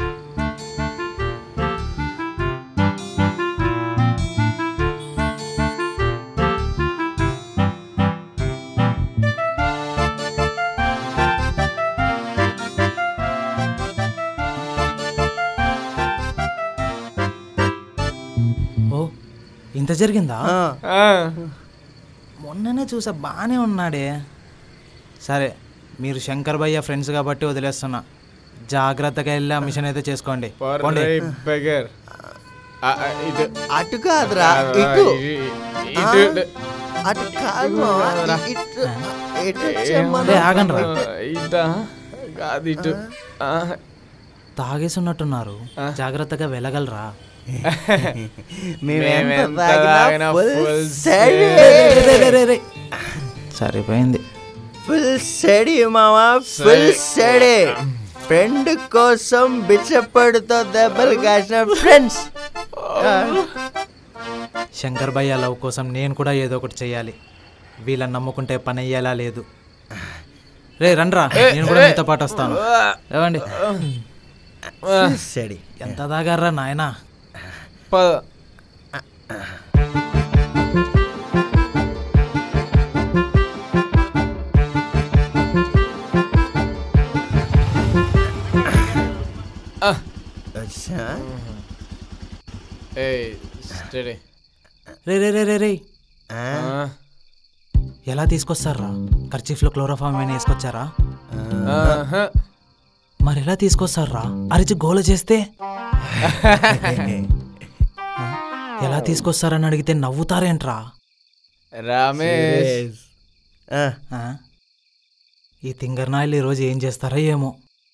ఇంత జరిగిందా మొన్ననే చూసా బాగానే ఉన్నాడే సరే మీరు శంకర్ భయ్య ఫ్రెండ్స్ కాబట్టి వదిలేస్తున్నా జాగ్రత్తగా వెళ్ళి ఆ మిషన్ అయితే చేసుకోండి అటు కాదురా ఇటు అటు కాదు ఆగండి తాగేసున్నట్టున్నారు జాగ్రత్తగా వెళ్ళగలరా సరిపోయింది ఫుల్ సెడి మామా ఫుల్ సెడి ఫ్రెండ్ కోసం బిచ్చపడుతో దెబ్బలు కాసిన ఫ్రెండ్స్ శంకర్ భయ్య లవ్ కోసం నేను కూడా ఏదో ఒకటి చెయ్యాలి వీళ్ళని నమ్ముకుంటే పని అయ్యేలా లేదు రే రండ్రా నేను కూడా మీతో పాటు వస్తాను ఏవండి సెడి ఎంత దాగారా నాయనా రే ఎలా తీసుకొస్తారా కర్చీఫ్లో క్లోరోఫామ్ ఏమైనా వేసుకొచ్చారా మరి ఎలా తీసుకొస్తారా అరిచి గోల చేస్తే ఎలా తీసుకొస్తారని అడిగితే నవ్వుతారేంట్రా రమేష్ ఈ తింగర్నాయలు ఈరోజు ఏం చేస్తారో ఏమో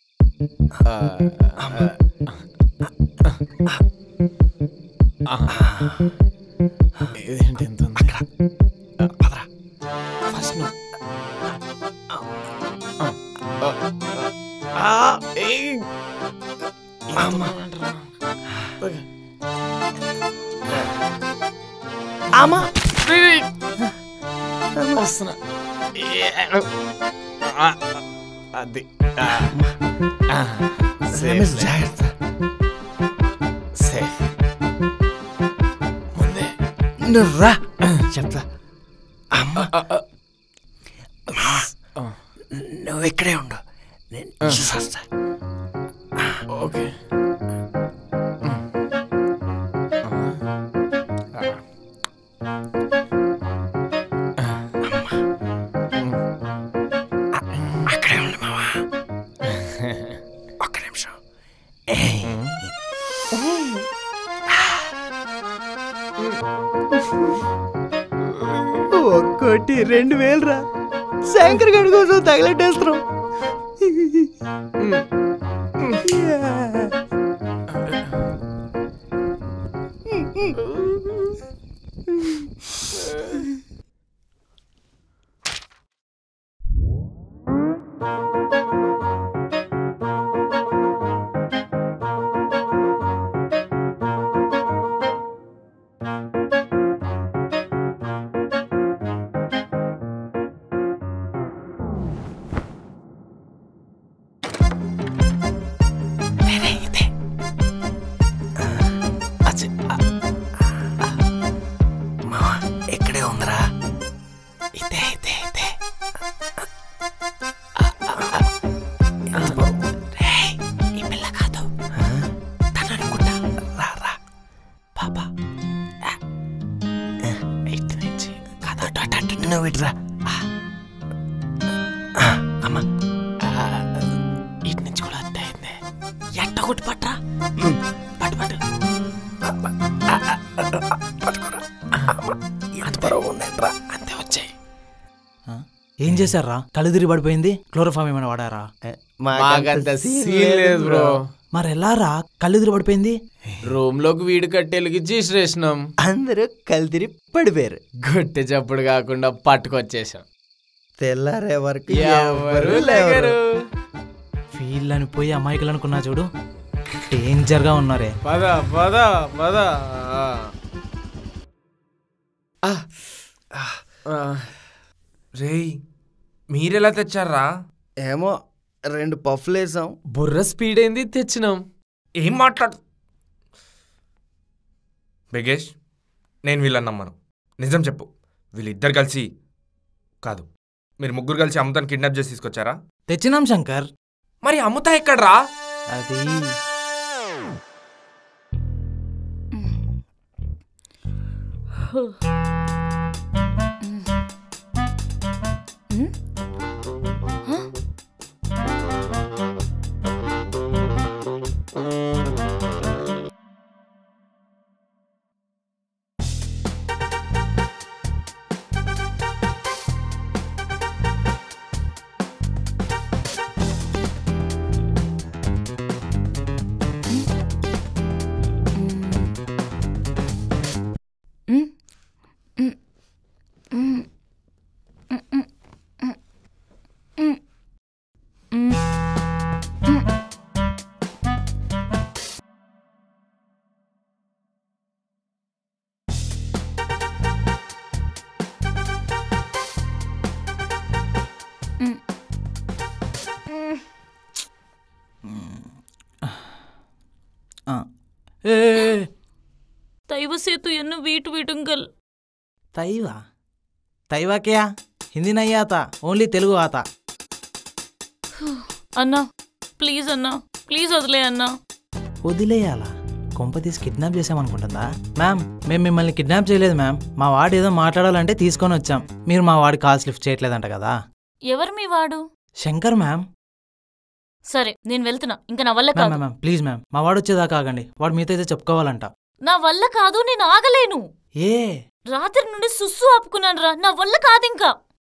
అమ్మా వస్తున్నా అది జాగ్రత్త సేఫ్ ముందే నువ్వురా చెప్తా అమ్మ నువ్వు ఇక్కడే ఉండు నేను చూసొస్తా ఓకే అక్కడే ఉండు మావా ఒక్క నిమిషం ఒక్కోటి 2000 రా శంకర్ గడి కోసం తగలెట్టేస్తున్నాం ఇక్కడే ఉందిరా ఇదే ఇదే ఇదే ఈ పిల్ల కాదు తను అనుకుంటా రా రా పాపా ఇటు నుంచి కాదు అటు నువ్వు ఇటురా అమ్మ ఇటు నుంచి కూడా అత్త అయింది ఎట్ట కొట్టి పట్టరా పట్టు పట్టు ఏం చేశారా? కళ్ళు తిరిగి పడిపోయింది. క్లోరోఫామ్ ఏమైనా వాడారా? మాకంత సీన్ లేదు బ్రో. మరి ఎలా రా కళ్ళు తిరిగి పడిపోయింది? రూమ్ లోకి వీడి కట్టెలకి చేసినాం, అందరూ కళ్ళు తిరిగి పడిపోయారు. గొట్టె చప్పుడు కాకుండా పట్టుకొచ్చేసాం. తెల్లారే వరకు ఎవరు లేరు. ఫీల్ అని పోయి అమాయకులు అనుకున్నా చూడు, డేంజర్ గా ఉన్నారే. పద పద పద. రేయ్ మీరెలా తెచ్చారా? ఏమో 2 పఫ్లు వేసాం. బుర్ర స్పీడ్ అయింది, తెచ్చినాం. ఏం మాట్లాడు బిగేష్, నేను వీళ్ళని నమ్మను. నిజం చెప్పు, వీళ్ళిద్దరు కలిసి కాదు, మీరు ముగ్గురు కలిసి అమృతాన్ని కిడ్నాప్ చేసి తీసుకొచ్చారా? తెచ్చినాం శంకర్. మరి అమృత ఎక్కడ్రా? అది தயவு செய்து என்ன வீட்டு விடுங்கள். తైవా తైవా క్యా? హిందీ నహీ ఆతా, ఓన్లీ తెలుగు ఆతా. అన్నా ప్లీజ్ అన్నా, ప్లీజ్ వదిలే అన్నా. వదిలేయాలా? కొంప తీసి కిడ్నాప్ చేసామనుకుంటుందా? మ్యామ్, మేము మిమ్మల్ని కిడ్నాప్ చేయలేదు మ్యామ్. మా వాడు ఏదో మాట్లాడాలంటే తీసుకొని వచ్చాం. మీరు మా వాడి కాల్స్ లిఫ్ట్ చేయట్లేదంట కదా. ఎవరు మీ వాడు? శంకర్ మ్యామ్. సరే నేను వెళ్తున్నా, ఇంకా నా వల్ల కాదు. మ్యామ్ ప్లీజ్ మ్యామ్, మా వాడు వచ్చేదాకా ఆగండి. వాడు మీతో అయితే చెప్పుకోవాలంట. నా వల్ల కాదు, నేను ఆగలేను. ఏ రాత్రి నుండి సుస్సు ఆపుకున్నాను రా, నా వల్ల కాదు ఇంకా.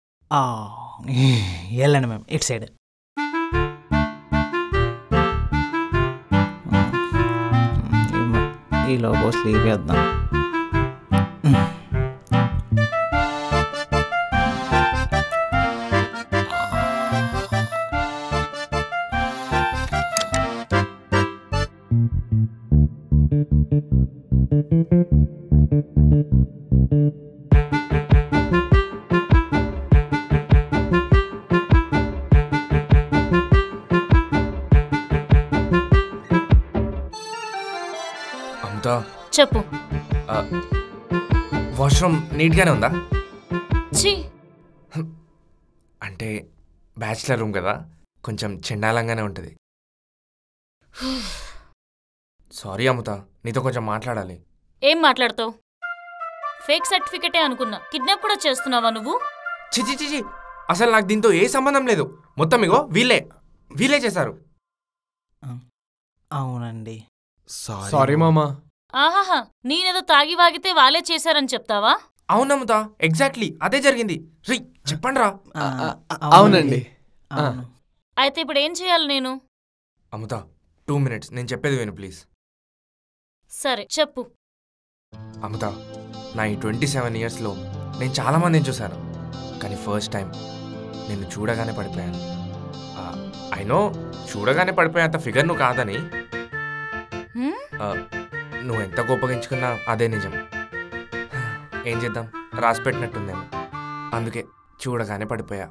వెళ్ళండి మ్యామ్, ఇట్ సైడ్. ఈ లోగో స్లీవ్ వేద్దాం. చెప్పు. వాష్రూమ్ నీట్గానే ఉందా? ఛీ, అంటే బ్యాచిలర్ రూమ్ కదా, కొంచెం చెండాలంగానే ఉంటుంది. సారీ అమృత, నీతో కొంచెం మాట్లాడాలి. ఏం మాట్లాడతావు? ఫేక్ సర్టిఫికెటే అనుకున్నా, కిడ్నాప్ కూడా చేస్తున్నావా నువ్వు? చిచి చిచి, అసలు నాకు దీంతో ఏ సంబంధం లేదు. మొత్తం ఇగో వీళ్ళే చేశారు. అవునండి. సారీ మామా. ఆహాహా, నేనేదో తాగి వాగితే వాళ్ళే చేశారని చెప్తావా? అవునమ్ముతా, ఎగ్జాక్ట్లీ అదే జరిగింది. రీ చెప్పండి రా. అవునండి. అయితే ఇప్పుడు ఏం చేయాలి నేను? అమృత 2 minutes, నేను చెప్పేది విను ప్లీజ్. సరే చెప్పు. అమృత, నా ఈ 27 yearsలో నేను చాలా మందిని చూశాను, కానీ ఫస్ట్ టైం నిన్ను చూడగానే పడిపోయాను. ఐ నో చూడగానే పడిపోయేంత ఫిగర్ నువ్వు కాదని, నువ్వు ఎంత గొప్పగించుకున్నా అదే నిజం. ఏం చేద్దాం, రాసి పెట్టినట్టుందేమో, అందుకే చూడగానే పడిపోయా.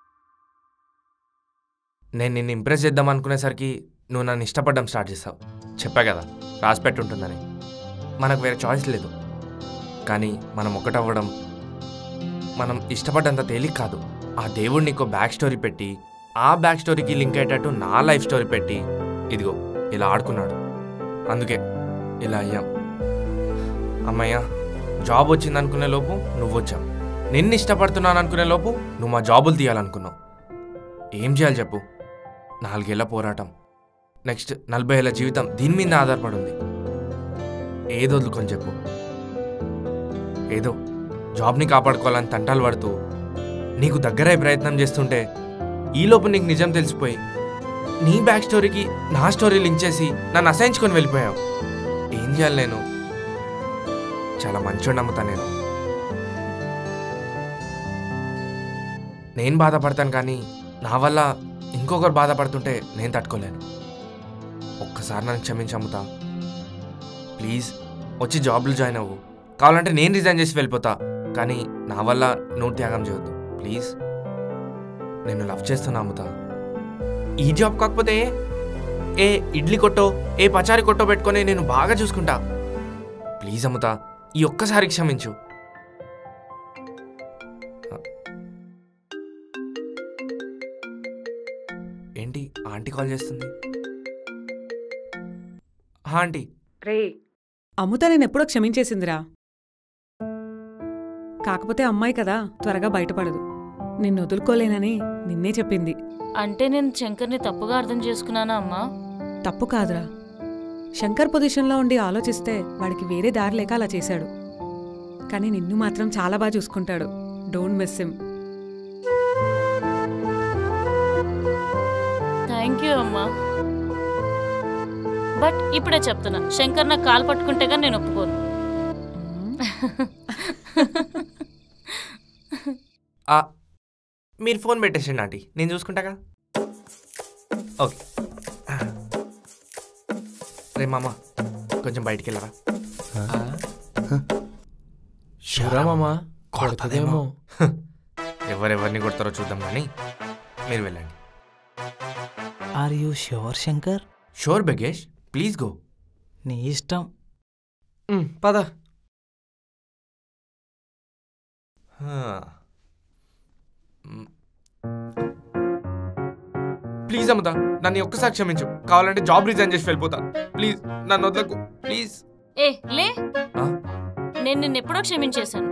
నేను నిన్ను ఇంప్రెస్ చేద్దాం అనుకునేసరికి నువ్వు నన్ను ఇష్టపడడం స్టార్ట్ చేస్తావు. చెప్పా కదా రాసి పెట్టుంటుందని. మనకు వేరే చాయిస్ లేదు. కానీ మనం ఒకటవ్వడం, మనం ఇష్టపడ్డంత తేలిక కాదు. ఆ దేవుడు నీకు బ్యాక్ స్టోరీ పెట్టి, ఆ బ్యాక్ స్టోరీకి లింక్ అయ్యేటట్టు నా లైఫ్ స్టోరీ పెట్టి ఇదిగో ఇలా ఆడుకున్నాడు. అందుకే ఇలా అయ్యాం. అమ్మయ్య, జాబ్ వచ్చింది అనుకునే లోపు నువ్వు వచ్చావు. నిన్ను ఇష్టపడుతున్నాను అనుకునే లోపు నువ్వు మా జాబులు తీయాలనుకున్నావు. ఏం చేయాలి చెప్పు? 4 ఏళ్ల పోరాటం, నెక్స్ట్ 40 ఏళ్ల జీవితం దీని మీద ఆధారపడి ఉంది. ఏదో వదులుకొని చెప్పు. ఏదో జాబ్ని కాపాడుకోవాలని తంటాలు పడుతూ నీకు దగ్గరై ప్రయత్నం చేస్తుంటే ఈలోపు నీకు నిజం తెలిసిపోయి నీ బ్యాక్ స్టోరీకి నా స్టోరీ లింక్ చేసి నన్ను అసహించుకొని వెళ్ళిపోయావు. ఏం చేయాలి నేను? చాలా మంచోడు నమ్ముతా నేను బాధపడతాను, కానీ నా వల్ల ఇంకొకరు బాధపడుతుంటే నేను తట్టుకోలేను. ఒక్కసారి నన్ను క్షమించి అమ్ముతా. ప్లీజ్ వచ్చి జాబ్లో జాయిన్ అవ్వు. కావాలంటే నేను రిజైన్ చేసి వెళ్ళిపోతా, కానీ నా వల్ల నువ్వు త్యాగం చేయొద్దు ప్లీజ్. నేను లవ్ చేస్తున్నా అమ్ముతా. ఈ జాబ్ కాకపోతే ఏ ఇడ్లీ కొట్టో ఏ పచారీ కొట్టో పెట్టుకొని నేను బాగా చూసుకుంటా. ప్లీజ్ అమ్ముతా, ఈ ఒక్కసారి క్షమించు. ఏంటి ఆంటీ కాల్ చేస్తుంది? ఆంటీ. రే అమ్ముతా నేను ఎప్పుడో క్షమించేసిందిరా. కాకపోతే అమ్మాయి కదా, త్వరగా బయటపడదు. నిన్ను వదులుకోలేనని నిన్నే చెప్పింది. అంటే నేను శంకర్ని తప్పుగా అర్థం చేసుకున్నానా అమ్మా? తప్పు కాదురా, శంకర్ పొజిషన్లో ఉండి ఆలోచిస్తే వాడికి వేరే దారి లేక అలా చేశాడు. కానీ నిన్ను మాత్రం చాలా బాగా చూసుకుంటాడు. Don't miss him. Thank you అమ్మా. బట్ ఇప్పుడే చెప్తున్నా, శంకర్ నాకు కాలు పట్టుకుంటేగా నేను ఒప్పుకోను. మీరు ఫోన్ పెట్టేసండి ఆంటీ, నేను చూసుకుంటాగా. ఓకే రే మామ, కొంచెం బయటికి వెళ్ళరా. షూరా మామా? కొడతదేమో. ఎవరెవరిని కొడతారో చూద్దాం, కానీ మీరు వెళ్ళండి. Are you sure Shankar? Sure Bagesh, please go. నీ ఇష్టం. పద. ప్లీజ్ అమ్ముతా, నన్ను ఒక్కసారి క్షమించు. కావాలంటే జాబ్ రిజైన్ చేసి వెళ్ళిపోతా. ప్లీజ్ నన్ను వదలకు ప్లీజ్. ఏ లే, నేను నిన్నెప్పుడో క్షమించేశాను.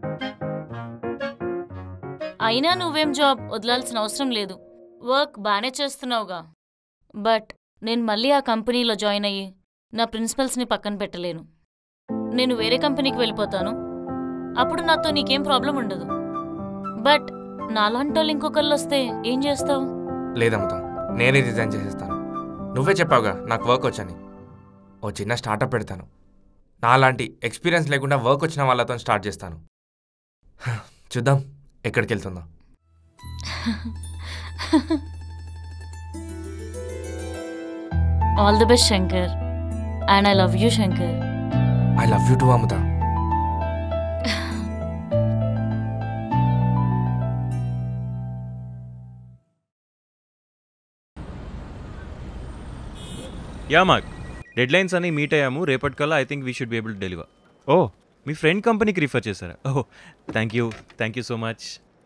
అయినా నువ్వేం జాబ్ వదలాల్సిన అవసరం లేదు. వర్క్ బాగానే చేస్తున్నావుగా. బట్ నేను మళ్ళీ ఆ కంపెనీలో జాయిన్ అయ్యి నా ప్రిన్సిపల్స్ని పక్కన పెట్టలేను. నేను వేరే కంపెనీకి వెళ్ళిపోతాను. అప్పుడు నాతో నీకేం ప్రాబ్లం ఉండదు. బట్ నాలాంటి వాళ్ళు ఇంకొకళ్ళు వస్తే ఏం చేస్తావు? లేదమ్ముతా, నేనే రిజైన్ చేసేస్తాను. నువ్వే చెప్పావుగా నాకు వర్క్ వచ్చని. ఓ చిన్న స్టార్టప్ పెడతాను. నాలాంటి ఎక్స్పీరియన్స్ లేకుండా వర్క్ వచ్చిన వాళ్ళతో స్టార్ట్ చేస్తాను. చూద్దాం ఎక్కడికి వెళ్తుందో. All the best Shankar. And I love you Shankar. I love you too Ammutha. Yeah Mark, deadlines అన్ని మీట్ అయ్యాము. రేపటికల్లా I think we should be able to deliver. Oh, మీ ఫ్రెండ్ కంపెనీకి రిఫర్ చేశారా? Oh thank you so much.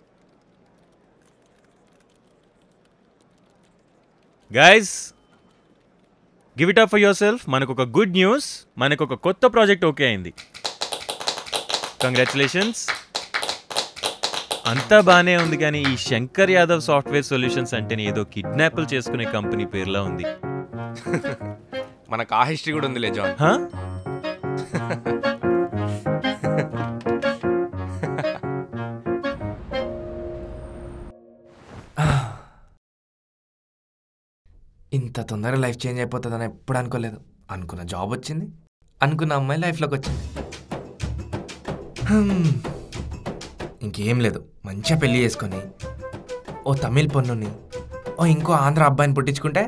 Guys, give it up for yourself. మనకు ఒక good news, మనకు ఒక కొత్త ప్రాజెక్ట్ ఓకే అయింది. కంగ్రాచులేషన్స్. అంతా బాగానే ఉంది, కానీ ఈ శంకర్ యాదవ్ సాఫ్ట్వేర్ సొల్యూషన్స్ అంటేనే ఏదో కిడ్నాప్లు చేసుకునే కంపెనీ పేరులా ఉంది. మనకు ఆ హిస్టరీ కూడా ఉందిలే జాన్. ఇంత తొందరగా లైఫ్ చేంజ్ అయిపోతుందని ఎప్పుడు అనుకోలేదు. అనుకున్న జాబ్ వచ్చింది, అనుకున్న అమ్మాయి లైఫ్లోకి వచ్చింది. ఇంకేం లేదు, మంచిగా పెళ్లి చేసుకొని ఓ తమిళ్ పొన్నుని ఓ ఇంకో ఆంధ్ర అబ్బాయిని పుట్టించుకుంటే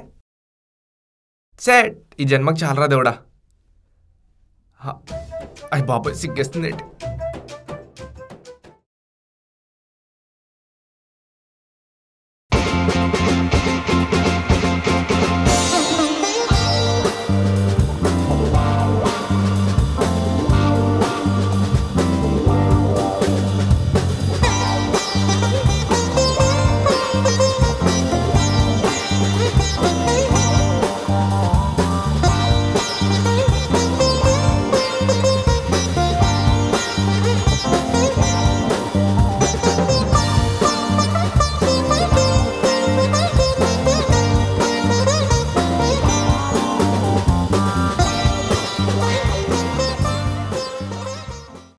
సెట్. ఈ జన్మకు చాలరా దేవుడా. అయ్యి బాబాయ్ సిగ్గేస్తుంది ఏంటి.